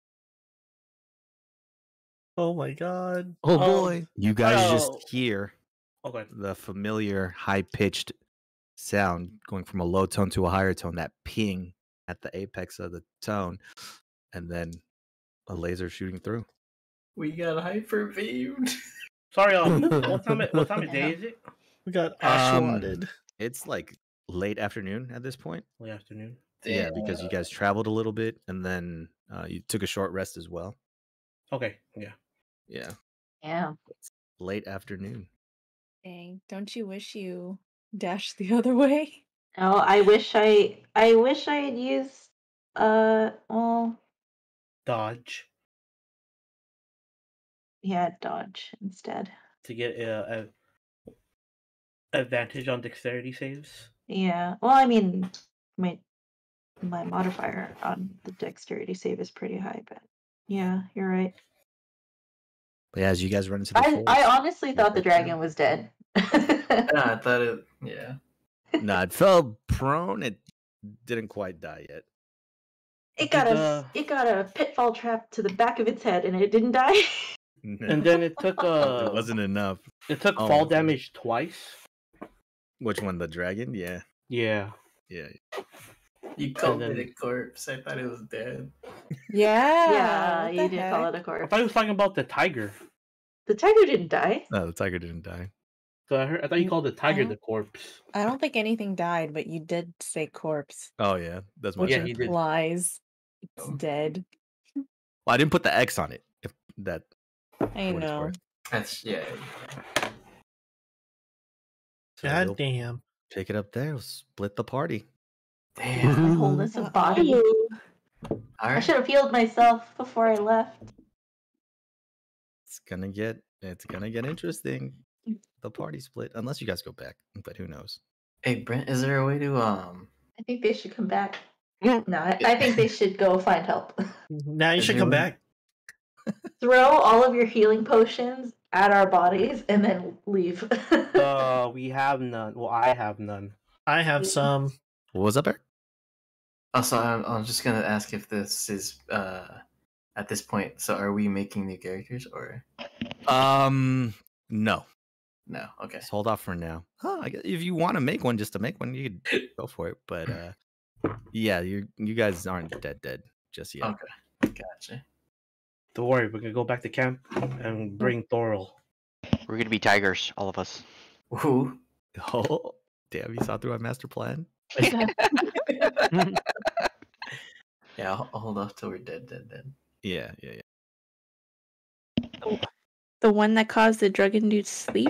Oh my god. Oh boy! You guys oh. just hear Okay. the familiar high-pitched sound going from a low tone to a higher tone. That ping at the apex of the tone, and then a laser shooting through. We got hyper beamed. Sorry, what time of day is it? We got ashwatted. It's like late afternoon at this point. Late afternoon. Yeah, because you guys traveled a little bit, and then you took a short rest as well. Okay, yeah. Yeah. Yeah. It's late afternoon. Dang, don't you wish you dashed the other way? Oh, I wish I had used well, Dodge yeah, dodge instead. to get a advantage on dexterity saves. Yeah. Well, I mean, my modifier on the dexterity save is pretty high, but yeah, you're right. But yeah, as you guys run into the forest, I honestly thought the dragon was dead. I thought it. Yeah. no, it fell prone. It didn't quite die yet. It got a pitfall trap to the back of its head, and it didn't die. And then it took it wasn't enough. It took fall damage twice. Which one? The dragon? Yeah. Yeah. Yeah. You called it a corpse. I thought it was dead. Yeah. Yeah, what you the did heck? call it a I corpse. thought he was talking about the tiger. The tiger didn't die. No, the tiger didn't die. So I thought you called the tiger don't- the corpse. I don't think anything died, but you did say corpse, Oh yeah, that's my which Yeah, bad. he did. implies it's dead. Well, I didn't put the X on it. If that. I what it's know. worth. That's yeah. So God we'll damn. pick it up there. We'll split the party. Damn. My wholeness of body. All I right. should have healed myself before I left. It's gonna get interesting. The party split, unless you guys go back. But who knows? Hey Brent, is there a way to I think they should come back. No, I think they should go find help. Now you Is should there come one- back. Throw all of your healing potions at our bodies and then leave. We have none. Well, I have none. I have some. What was up, Eric? Also, I'm just gonna ask if this is at this point. So, are we making new characters or No. no? Okay. Just hold off for now. I guess if you want to make one, just to make one, you could go for it. But yeah, you guys aren't dead just yet. Okay. Gotcha. Don't worry, we're gonna go back to camp and bring Thorol. We're gonna be tigers, all of us. Ooh. Oh, damn! You saw through our master plan. Yeah, I'll hold off till we're dead. Yeah. The one that caused the drug-induced sleep?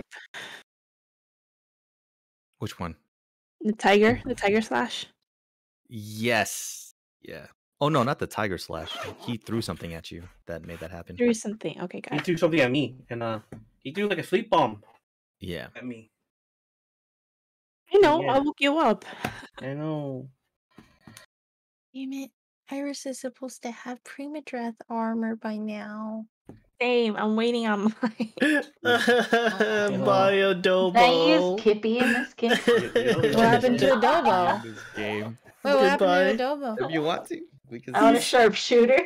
Which one? The tiger slash? Yes. Yeah. Oh no, not the tiger slash. He threw something at you that made that happen. Threw something. Okay, got He it. threw something at me, and he threw like a sleep bomb Yeah. at me. I know, Yeah. I woke you up. I know. Damn it. Iris is supposed to have Primodrath armor by now. Same, I'm waiting on mine. Biodobo. I use Kippy in this game. What happened to Adobo? This game. Wait, what happened to Goodbye. Adobo? If you want to, we can. I want a sharpshooter.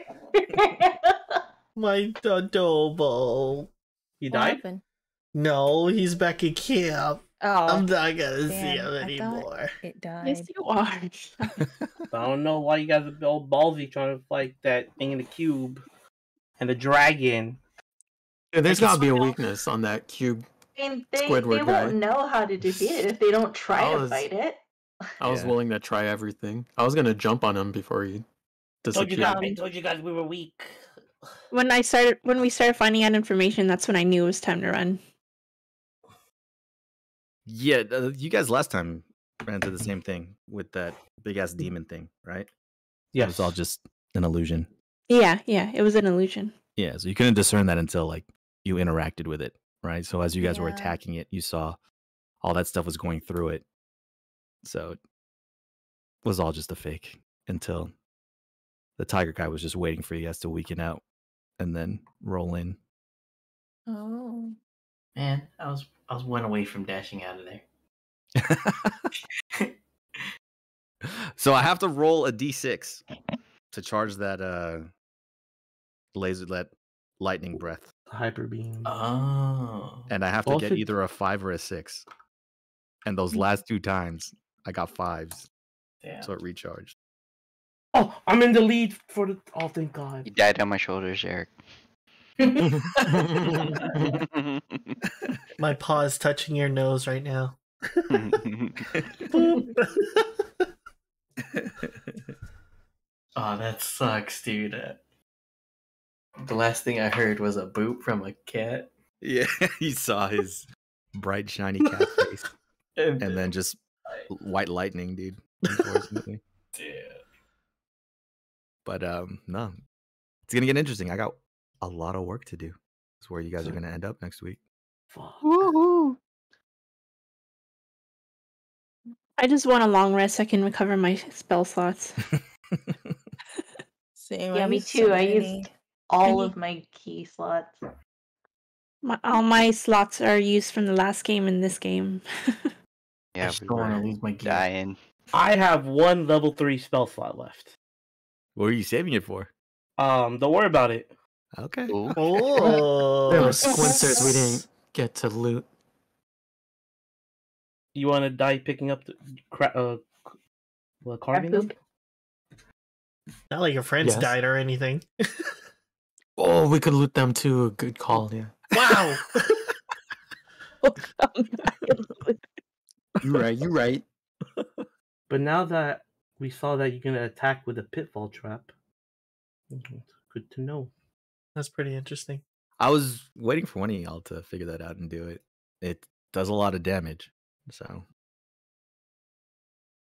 My Adobo. He What died? happened? No, he's back in camp. I'm Oh, not gonna see damn, him I thought- anymore. it died. Yes, you are. I don't know why you guys are all ballsy trying to fight that thing in the cube and the dragon. Yeah, there's gotta be a weakness on that cube. I mean, they Squidward guy. won't know how to defeat it if they don't try I to was- fight it. I was Yeah. willing to try everything. I was gonna jump on him before he Told you disappeared. guys, I told you guys we were weak. When we started finding out information, that's when I knew it was time to run. Yeah, you guys last time ran into the same thing with that big ass demon thing, right? It was all just an illusion. Yeah, it was an illusion. Yeah, so you couldn't discern that until like you interacted with it, right? So as you guys were Yeah. attacking it, you saw all that stuff was going through it. So it was all just a fake until the tiger guy was just waiting for you guys to weaken out and then roll in. Oh. Man, I was 1 away from dashing out of there. So I have to roll a d6 to charge that laser, that lightning breath, Hyper beam. Oh. and I have to Well, get if it- either a 5 or a 6. And those last 2 times, I got 5s, Damn. so it recharged. Oh, I'm in the lead for the. Oh, thank God. You died on my shoulders, Eric. My paw is touching your nose right now. Oh, that sucks, dude. The last thing I heard was a boop from a cat. Yeah, he saw his bright, shiny cat face. And then just white lightning, dude. Unfortunately. Yeah. But no. It's gonna get interesting. I got a lot of work to do. That's where you guys are gonna end up next week. Fuck. Woohoo! I just want a long rest so I can recover my spell slots. Same. Yeah, me used too. so I many. used all of my key slots. All my slots are used from the last game and this game. I Yeah, just we don't want to were lose my gear. dying. I have one level 3 spell slot left. What are you saving it for? Don't worry about it. Okay. Ooh. Oh, There were squinters we didn't get to loot. You want to die picking up the carving them? poop. not like your friends Yes. died or anything. Oh, we could loot them too. Good call, yeah. Wow. You right. But now that we saw that you're gonna attack with a pitfall trap, good to know. That's pretty interesting. I was waiting for one of y'all to figure that out and do it. It does a lot of damage. So